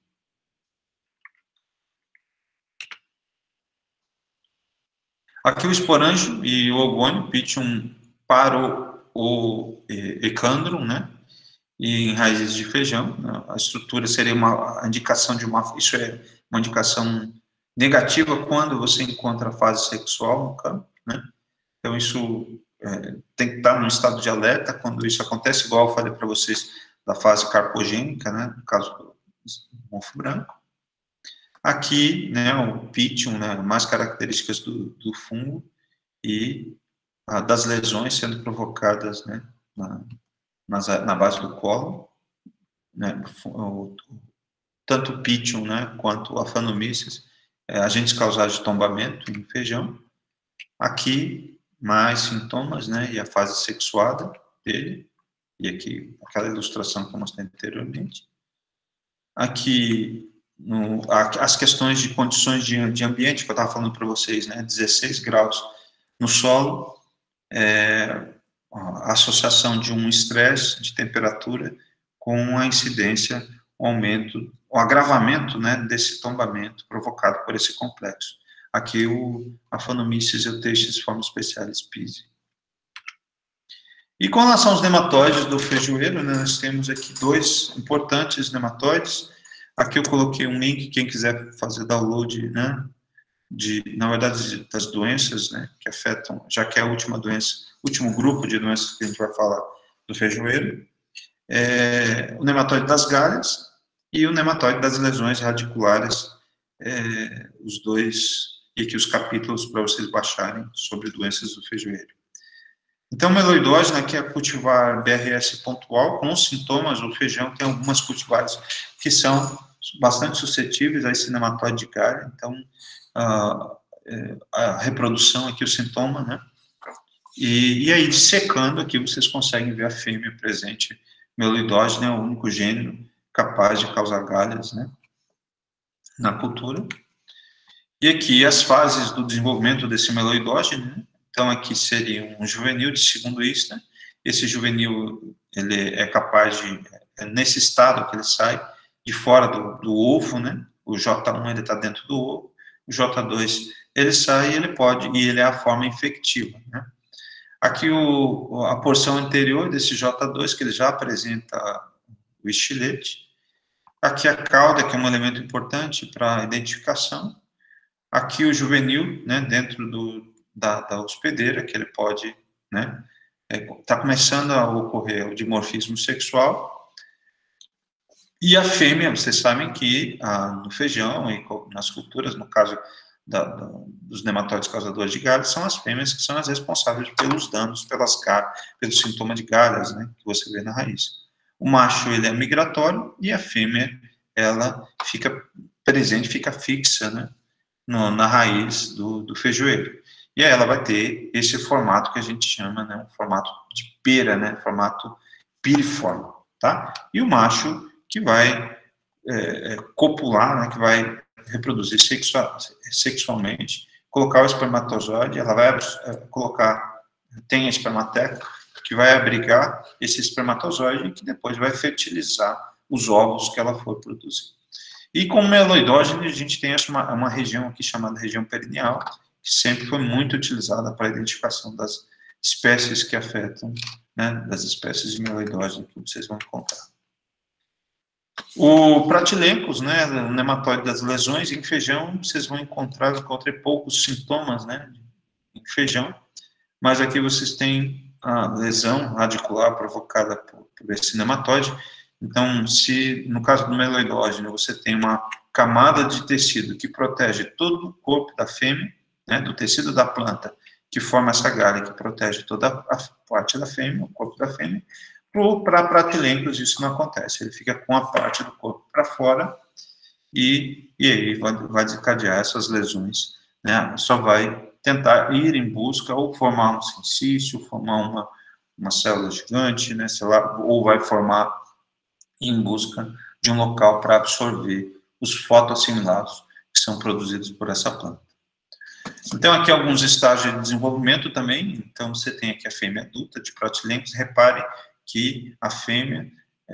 Aqui o esporângio e o ogônio, Pythium paroecandrum, né? E em raízes de feijão, né? A estrutura seria a indicação isso é uma indicação negativa quando você encontra a fase sexual no campo, né? Então isso tem que estar num estado de alerta quando isso acontece, igual eu falei para vocês da fase carpogênica, né? No caso do mofo branco. Aqui, né, o Pythium, né, mais características do fungo e das lesões sendo provocadas, né, na base do colo, né, tanto o Pythium, né, quanto o Aphanomyces, agentes causais de tombamento em feijão. Aqui, mais sintomas, né, e a fase sexuada dele, e aqui aquela ilustração que eu mostrei anteriormente. Aqui, as questões de condições de ambiente, que eu estava falando para vocês, né, 16 graus no solo, a associação de um estresse de temperatura com a incidência, o aumento, o agravamento, né, desse tombamento provocado por esse complexo. Aqui o Aphanomyces euteixis forma specialis pisi. E com relação aos nematóides do feijoeiro, né, nós temos aqui 2 importantes nematóides. Aqui eu coloquei um link, quem quiser fazer download, né, na verdade, das doenças, né, que afetam, já que é a última doença, último grupo de doenças que a gente vai falar do feijoeiro, o nematóide das galhas e o nematóide das lesões radiculares, os dois, e aqui os capítulos para vocês baixarem sobre doenças do feijoeiro. Então, meloidógena, que é cultivar BRS pontual, com sintomas, o feijão tem algumas cultivares que são bastante suscetíveis a esse nematóide de galha, então, a reprodução aqui, o sintoma, né? E aí, dissecando aqui, vocês conseguem ver a fêmea presente. Meloidógena é o único gênero capaz de causar galhas, né, na cultura. E aqui as fases do desenvolvimento desse meloidógeno, né? Então aqui seria um juvenil de segundo ísta. Esse juvenil, ele é capaz de, nesse estado que ele sai de fora do ovo, né? O J1 ele está dentro do ovo, o J2 ele sai e ele é a forma infectiva, né? Aqui a porção anterior desse J2, que ele já apresenta o estilete. Aqui a cauda, que é um elemento importante para a identificação. Aqui o juvenil, né, dentro da hospedeira, que ele pode, né, está começando a ocorrer o dimorfismo sexual. E a fêmea, vocês sabem que no feijão e nas culturas, no caso dos nematóides causadores de galhas, são as fêmeas que são as responsáveis pelos danos, pelo sintoma de galhas, né, que você vê na raiz. O macho, ele é migratório, e a fêmea, ela fica presente, fica fixa, né, na raiz do feijoeiro. E aí ela vai ter esse formato que a gente chama, né, um formato de pera, né, formato piriforme, tá? E o macho que vai copular, né, que vai reproduzir sexualmente, colocar o espermatozoide, ela vai tem a espermateca, que vai abrigar esse espermatozoide, que depois vai fertilizar os ovos que ela for produzir. E com o meloidógeno, a gente tem uma região aqui chamada região perineal, que sempre foi muito utilizada para a identificação das espécies que afetam, né, das espécies de meloidógeno que vocês vão encontrar. O Pratilencos, né, o nematóide das lesões, em feijão, vocês vão encontrar, eu encontrei poucos sintomas, né, em feijão, mas aqui vocês têm a lesão radicular provocada por esse nematóide. Então, se no caso do meloidógeno você tem uma camada de tecido que protege todo o corpo da fêmea, né, do tecido da planta, que forma essa galha, que protege toda a parte da fêmea, o corpo da fêmea, para Pratilencos isso não acontece, ele fica com a parte do corpo para fora, e aí vai desencadear essas lesões, né, só vai tentar ir em busca ou formar um sincício, formar uma célula gigante, né, sei lá, ou vai formar em busca de um local para absorver os fotoassimilados que são produzidos por essa planta. Então, aqui alguns estágios de desenvolvimento também. Então, você tem aqui a fêmea adulta de Pratilencos. Repare que a fêmea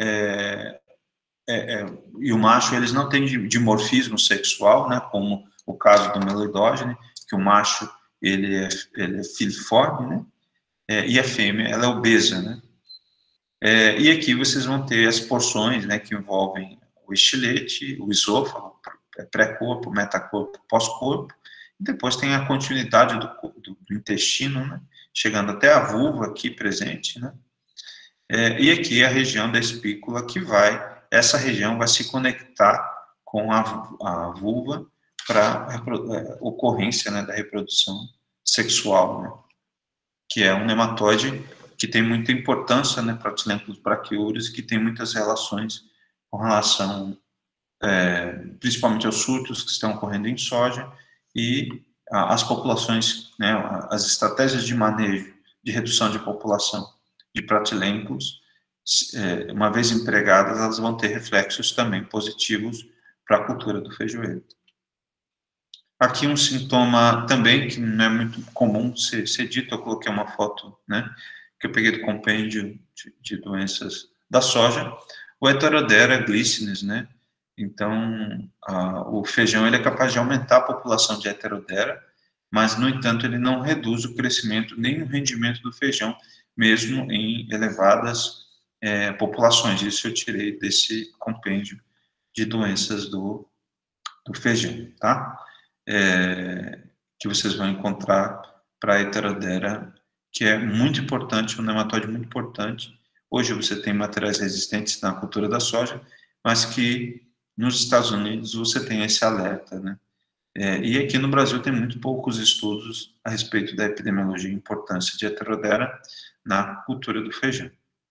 e o macho, eles não têm dimorfismo sexual, né, como o caso do meloidógeno, que o macho, ele é filiforme, né, e a fêmea, ela é obesa, né. E aqui vocês vão ter as porções, né, que envolvem o estilete, o esôfago, pré-corpo, metacorpo, pós-corpo, e depois tem a continuidade do intestino, né, chegando até a vulva aqui presente, né, e aqui a região da espícula essa região vai se conectar com a vulva para ocorrência, né, da reprodução sexual, né, que é um nematóide que tem muita importância, né, para Pratilencos braquiúrios, que tem muitas relações com relação, principalmente aos surtos que estão ocorrendo em soja e as populações, né, as estratégias de manejo, de redução de população de Pratilencos, uma vez empregadas, elas vão ter reflexos também positivos para a cultura do feijoeiro. Aqui um sintoma também, que não é muito comum ser dito, eu coloquei uma foto, né, que eu peguei do compêndio de doenças da soja, o Heterodera glycinis, né, então o feijão ele é capaz de aumentar a população de Heterodera, mas, no entanto, ele não reduz o crescimento nem o rendimento do feijão, mesmo em elevadas populações. Isso eu tirei desse compêndio de doenças do feijão, tá? Que vocês vão encontrar para a Heterodera, que é muito importante, um nematóide muito importante. Hoje você tem materiais resistentes na cultura da soja, mas que nos Estados Unidos você tem esse alerta, né? E aqui no Brasil tem muito poucos estudos a respeito da epidemiologia e importância de Heterodera na cultura do feijão.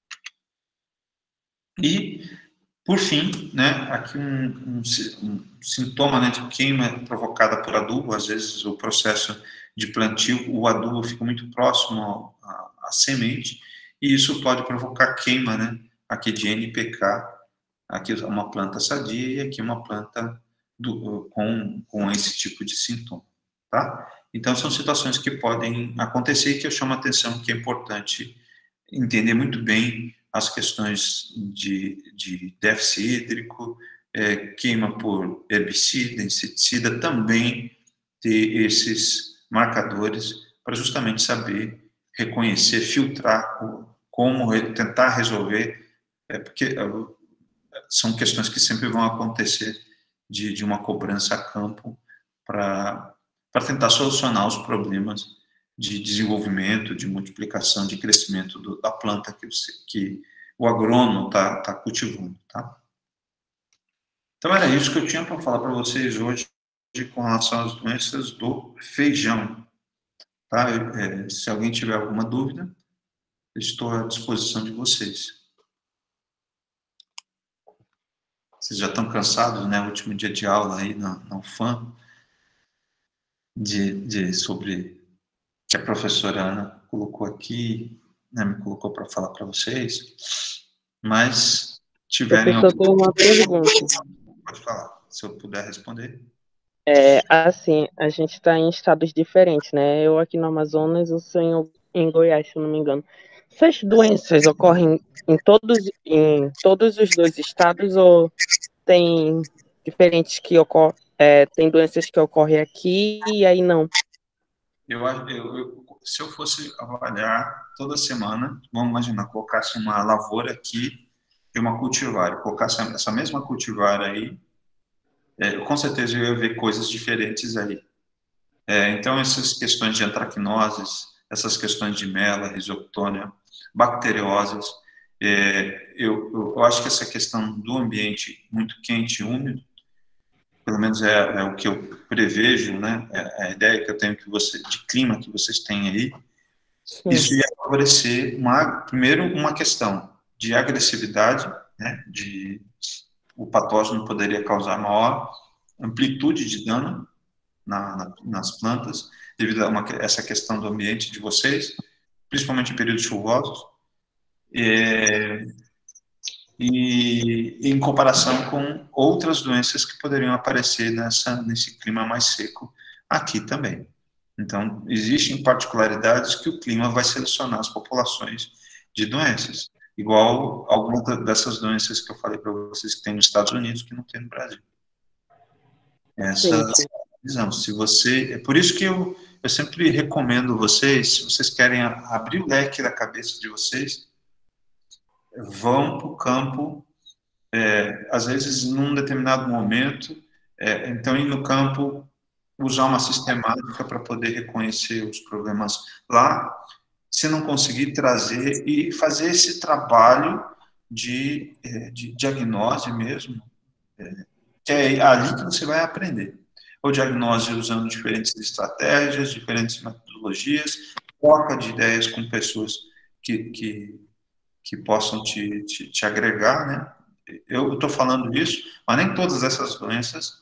E, por fim, né, aqui um sintoma, né, de queima provocada por adubo. Às vezes o processo de plantio, o adubo fica muito próximo à semente, e isso pode provocar queima, né, aqui de NPK, aqui uma planta sadia e aqui uma planta com esse tipo de sintoma, tá? Então, são situações que podem acontecer e que eu chamo a atenção que é importante entender muito bem as questões de déficit hídrico, queima por herbicida, inseticida, também ter esses marcadores para justamente saber reconhecer, filtrar, como tentar resolver, porque são questões que sempre vão acontecer de uma cobrança a campo para tentar solucionar os problemas de desenvolvimento, de multiplicação, de crescimento da planta que o agrônomo está cultivando, tá? Então, era isso que eu tinha para falar para vocês hoje com relação às doenças do feijão, tá? Se alguém tiver alguma dúvida, estou à disposição de vocês. Vocês já estão cansados, né? Último dia de aula aí na UFAM, sobre que a professora Ana colocou aqui, né, me colocou para falar para vocês, mas tiverem Professor, tem uma pergunta. Pode falar, se eu puder responder. Assim, a gente está em estados diferentes, né? Eu aqui no Amazonas, eu sou em Goiás, se eu não me engano. Essas doenças ocorrem em todos os dois estados ou tem diferentes que ocorrem, tem doenças que ocorrem aqui e aí não? Se eu fosse avaliar toda semana, vamos imaginar, colocasse uma lavoura aqui e uma cultivar, colocasse essa mesma cultivar aí, com certeza eu ia ver coisas diferentes aí. Então, essas questões de antracnoses, essas questões de mela, risoctônia, bacterioses, eu acho que essa questão do ambiente muito quente e úmido, pelo menos é o que eu prevejo, né? A ideia que eu tenho de clima que vocês têm aí, Sim. isso ia favorecer, primeiro, uma questão de agressividade, né? O patógeno poderia causar maior amplitude de dano nas plantas, devido a essa questão do ambiente de vocês, principalmente em períodos chuvosos, e em comparação com outras doenças que poderiam aparecer nesse clima mais seco aqui também. Então, existem particularidades que o clima vai selecionar as populações de doenças, igual algumas dessas doenças que eu falei para vocês que tem nos Estados Unidos que não tem no Brasil. Essa visão. É por isso que eu sempre recomendo vocês, se vocês querem abrir o leque da cabeça de vocês, vão para o campo, às vezes num determinado momento, então ir no campo, usar uma sistemática para poder reconhecer os problemas lá, se não conseguir trazer e fazer esse trabalho de diagnose mesmo, que é ali que você vai aprender. Ou diagnose usando diferentes estratégias, diferentes metodologias, troca de ideias com pessoas que possam te agregar, né? Eu estou falando isso, mas nem todas essas doenças.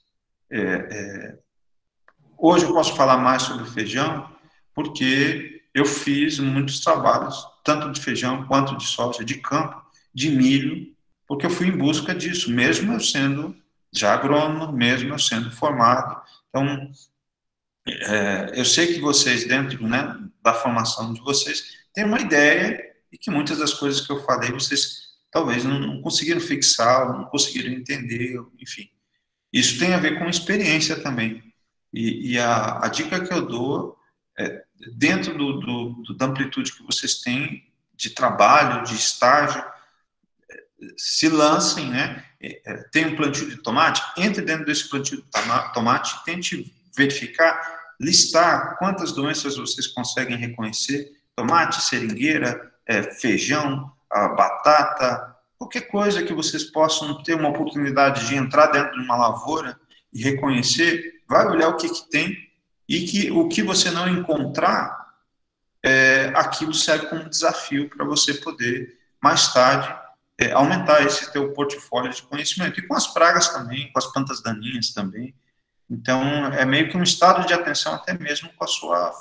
Hoje eu posso falar mais sobre feijão, porque eu fiz muitos trabalhos, tanto de feijão quanto de soja, de campo, de milho, porque eu fui em busca disso, mesmo eu sendo já agrônomo mesmo, sendo formado. Então, eu sei que vocês, dentro, né, da formação de vocês, têm uma ideia e que muitas das coisas que eu falei, vocês talvez não conseguiram fixar, não conseguiram entender, enfim. Isso tem a ver com experiência também. E a dica que eu dou é, dentro da amplitude que vocês têm de trabalho, de estágio, se lancem, né? Tem um plantio de tomate, entre dentro desse plantio de tomate, tente verificar, listar quantas doenças vocês conseguem reconhecer, tomate, seringueira, feijão, batata, qualquer coisa que vocês possam ter uma oportunidade de entrar dentro de uma lavoura e reconhecer, vai olhar o que tem e que o que você não encontrar, aquilo serve como desafio para você poder, mais tarde, aumentar esse teu portfólio de conhecimento. E com as pragas também, com as plantas daninhas também. Então, é meio que um estado de atenção até mesmo com a sua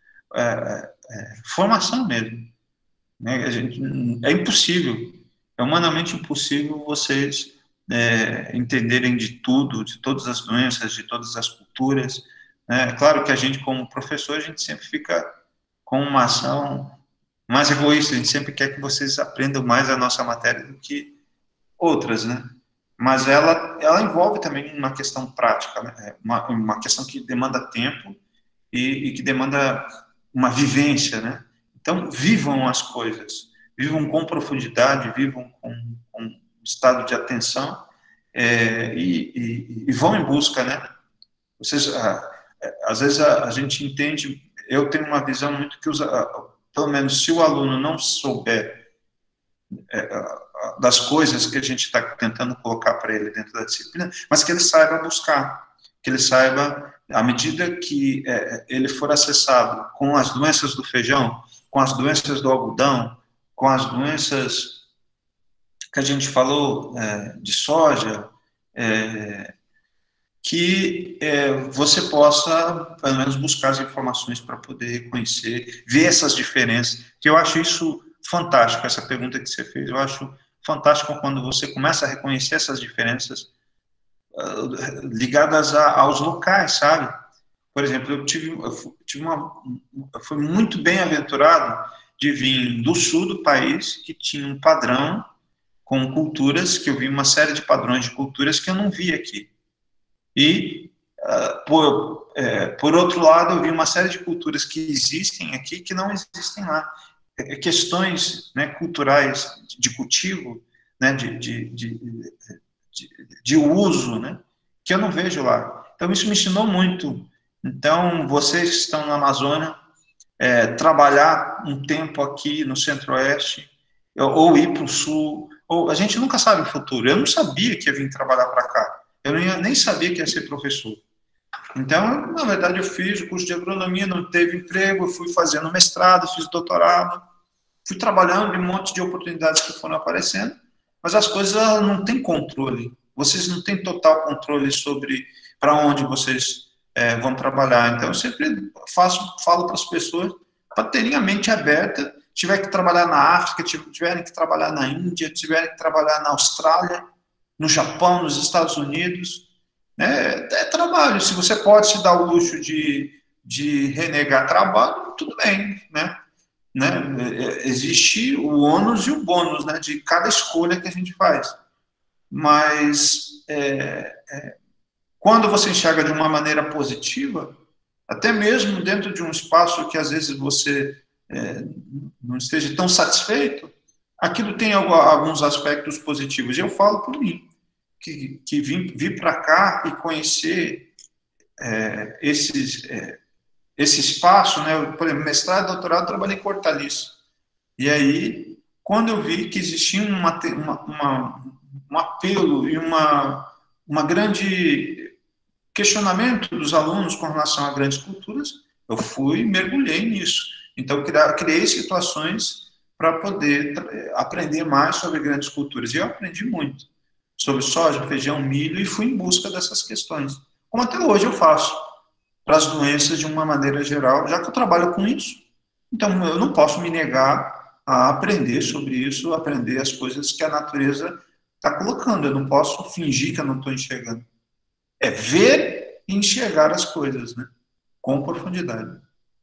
formação mesmo. Né? É impossível, é humanamente impossível vocês entenderem de tudo, de todas as doenças, de todas as culturas. É claro que a gente, como professor, a gente sempre fica com uma ação mais egoísta, a gente sempre quer que vocês aprendam mais a nossa matéria do que outras, né? Mas ela envolve também uma questão prática, né? Uma questão que demanda tempo e que demanda uma vivência, né? Então, vivam as coisas, vivam com profundidade, vivam com estado de atenção e vão em busca, né? Vocês, às vezes a gente entende, eu tenho uma visão muito que pelo menos se o aluno não souber das coisas que a gente está tentando colocar para ele dentro da disciplina, mas que ele saiba buscar, que ele saiba, à medida que ele for acessado com as doenças do feijão, com as doenças do algodão, com as doenças que a gente falou de soja, que você possa, pelo menos, buscar as informações para poder reconhecer, ver essas diferenças, que eu acho isso fantástico, essa pergunta que você fez, eu acho fantástico quando você começa a reconhecer essas diferenças ligadas aos locais, sabe? Por exemplo, eu fui muito bem-aventurado de vir do sul do país, que tinha um padrão com culturas, que eu vi uma série de padrões de culturas que eu não vi aqui. E, por outro lado, eu vi uma série de culturas que existem aqui que não existem lá. Questões, né, culturais de cultivo, né, de uso, né, que eu não vejo lá. Então, isso me ensinou muito. Então, vocês que estão na Amazônia, trabalhar um tempo aqui no Centro-Oeste, ou ir para o Sul, ou a gente nunca sabe o futuro. Eu não sabia que ia vir trabalhar para cá. Eu nem sabia que ia ser professor. Então, na verdade, eu fiz o curso de agronomia, não teve emprego, eu fui fazendo mestrado, fiz doutorado, fui trabalhando em um monte de oportunidades que foram aparecendo, mas as coisas não têm controle. Vocês não têm total controle sobre para onde vocês vão trabalhar. Então, eu sempre falo para as pessoas para terem a mente aberta, tiver que trabalhar na África, tiverem que trabalhar na Índia, tiverem que trabalhar na Austrália, no Japão, nos Estados Unidos, é trabalho. Se você pode se dar o luxo de renegar trabalho, tudo bem, né? Existe o ônus e o bônus, né, de cada escolha que a gente faz. Mas quando você enxerga de uma maneira positiva, até mesmo dentro de um espaço que às vezes você não esteja tão satisfeito, aquilo tem alguns aspectos positivos. E eu falo por mim, que vim para cá e conhecer esse espaço, né? Por exemplo, mestrado e doutorado, eu trabalhei com hortaliça. E aí, quando eu vi que existia um apelo e uma grande questionamento dos alunos com relação a grandes culturas, eu fui e mergulhei nisso. Então, criei situações para poder aprender mais sobre grandes culturas. E eu aprendi muito sobre soja, feijão, milho, e fui em busca dessas questões. Como até hoje eu faço, para as doenças de uma maneira geral, já que eu trabalho com isso. Então, eu não posso me negar a aprender sobre isso, aprender as coisas que a natureza está colocando. Eu não posso fingir que eu não estou enxergando. É ver e enxergar as coisas, né? Com profundidade.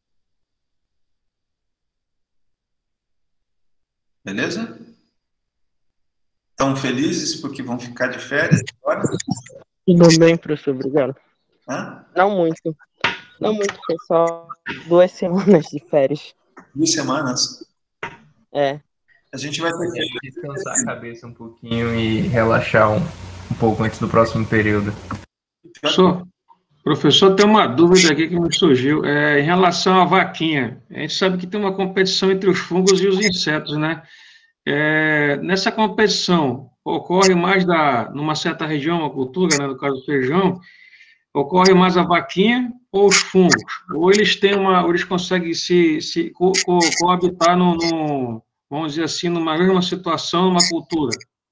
Beleza? Estão felizes porque vão ficar de férias agora? Tudo bem, professor, obrigado. Hã? Não muito. Não muito, foi só 2 semanas de férias. 2 semanas. É. A gente vai ter férias. Descansar a cabeça um pouquinho e relaxar um pouco antes do próximo período. Professor, tem uma dúvida aqui que me surgiu. Em relação à vaquinha, a gente sabe que tem uma competição entre os fungos e os insetos, né? Nessa competição, ocorre mais numa certa região, uma cultura, né, no caso do feijão, ocorre mais a vaquinha ou os fungos? Ou eles conseguem se coabitar vamos dizer assim, numa mesma situação, numa cultura?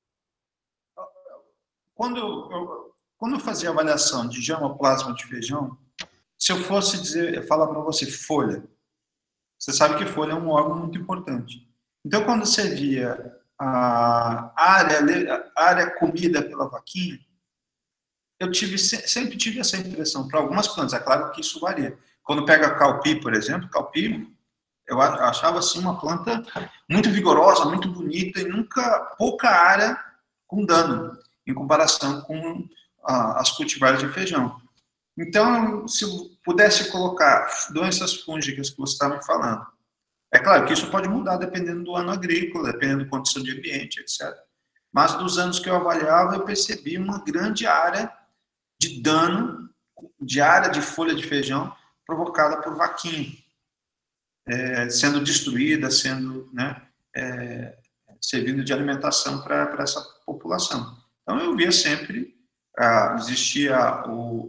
Quando eu fazia avaliação de germoplasma de feijão, se eu fosse falar para você folha, você sabe que folha é um órgão muito importante. Então, quando você via a área comida pela vaquinha, eu sempre tive essa impressão. Para algumas plantas, é claro que isso varia. Quando pega calpi, por exemplo, calpi, eu achava assim uma planta muito vigorosa, muito bonita e pouca área com dano, em comparação com as cultivares de feijão. Então, se eu pudesse colocar doenças fúngicas que você estava me falando, é claro que isso pode mudar dependendo do ano agrícola, dependendo da condição de ambiente, etc. Mas dos anos que eu avaliava, eu percebi uma grande área de dano, de área de folha de feijão provocada por vaquinha, sendo destruída, servindo de alimentação para essa população. Então, eu via sempre, existia o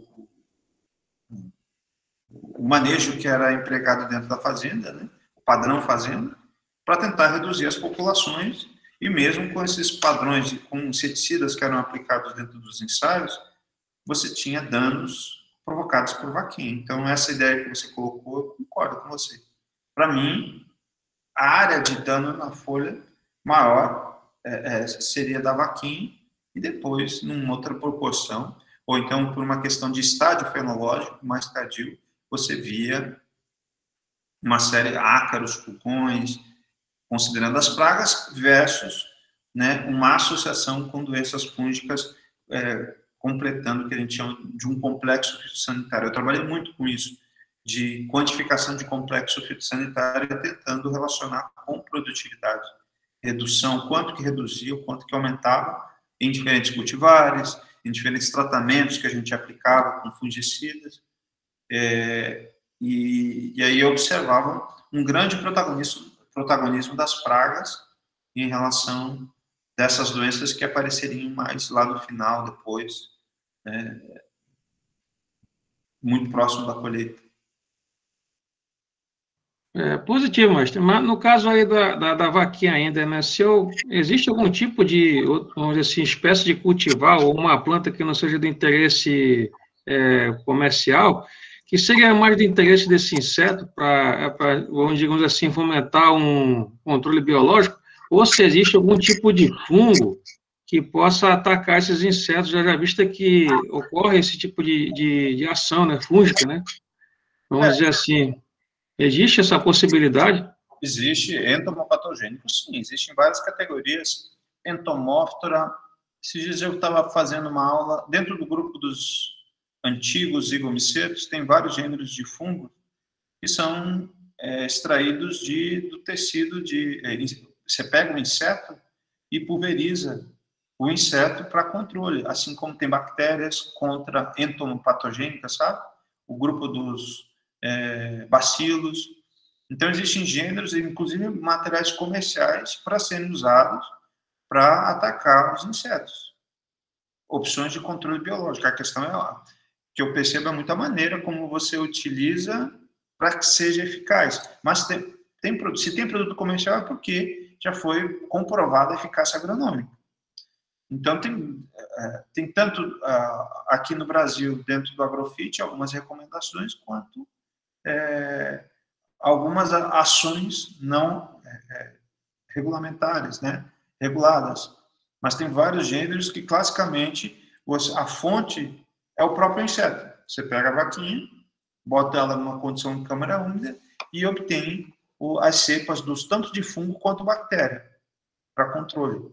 manejo que era empregado dentro da fazenda, né? O padrão fazenda, para tentar reduzir as populações, e mesmo com esses padrões, com inseticidas que eram aplicados dentro dos ensaios, você tinha danos provocados por vaquinha. Então, essa ideia que você colocou, eu concordo com você. Para mim, a área de dano na folha maior seria da vaquinha, e depois, numa outra proporção, ou então por uma questão de estágio fenológico mais tardio, você via uma série de ácaros, pulgões, considerando as pragas, versus, né, uma associação com doenças fúngicas, completando o que a gente chama de um complexo fitossanitário. Eu trabalhei muito com isso, de quantificação de complexo fitossanitário, tentando relacionar com produtividade. Redução, quanto que reduzia, o quanto que aumentava em diferentes cultivares, em diferentes tratamentos que a gente aplicava com fungicidas. E aí eu observava um grande protagonismo das pragas em relação dessas doenças que apareceriam mais lá no final, depois, muito próximo da colheita. Positivo, mas no caso aí da vaquinha ainda, né? Existe algum tipo de, vamos dizer assim, espécie de cultivar ou uma planta que não seja do interesse comercial, que seria mais do interesse desse inseto para, vamos digamos assim, fomentar um controle biológico, ou se existe algum tipo de fungo que possa atacar esses insetos, já vista que ocorre esse tipo de ação, né, fúngica, né? Vamos dizer assim. Existe essa possibilidade? Existe entomopatogênico, sim. Existem várias categorias. Entomóftora. Esses dias eu estava fazendo uma aula dentro do grupo dos antigos zigomicetos. Tem vários gêneros de fungo que são extraídos do tecido de... Você pega um inseto e pulveriza o inseto para controle, assim como tem bactérias contra entomopatogênicas, sabe? O grupo dos bacilos. Então, existem gêneros, inclusive materiais comerciais, para serem usados para atacar os insetos. Opções de controle biológico. A questão que eu percebo é muita maneira como você utiliza para que seja eficaz. Mas se tem produto comercial é porque já foi comprovada a eficácia agronômica. Então, tem tanto aqui no Brasil, dentro do Agrofit, algumas recomendações, quanto algumas ações não regulamentares, né? Reguladas. Mas tem vários gêneros que, classicamente, a fonte é o próprio inseto. Você pega a vaquinha, bota ela numa condição de câmara úmida e obtém as cepas dos tanto de fungo quanto bactéria para controle.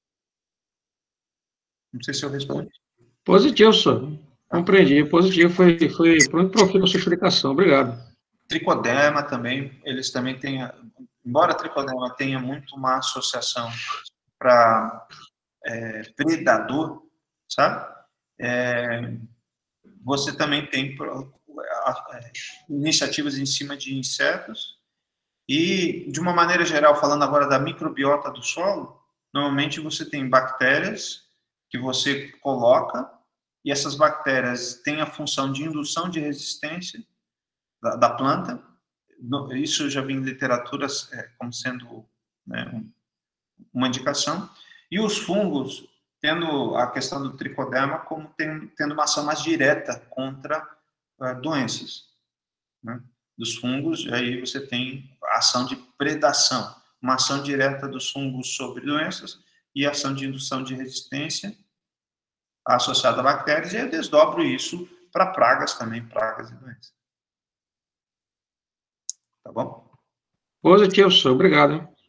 Não sei se eu respondi. Positivo, senhor. Compreendi. Positivo. Foi muito profundo a sua explicação. Obrigado. Tricoderma também, eles também têm, embora a tricoderma tenha muito uma associação para predador, sabe? Você também tem iniciativas em cima de insetos e, de uma maneira geral, falando agora da microbiota do solo, normalmente você tem bactérias que você coloca e essas bactérias têm a função de indução de resistência da planta. Isso eu já vi em literaturas como sendo, né, uma indicação. E os fungos, tendo a questão do tricoderma como tendo uma ação mais direta contra doenças, né? Dos fungos, aí você tem a ação de predação, uma ação direta dos fungos sobre doenças e ação de indução de resistência associada a bactérias, e eu desdobro isso para pragas também, pragas e doenças. Tá bom? Positivo, senhor. Obrigado. Hein?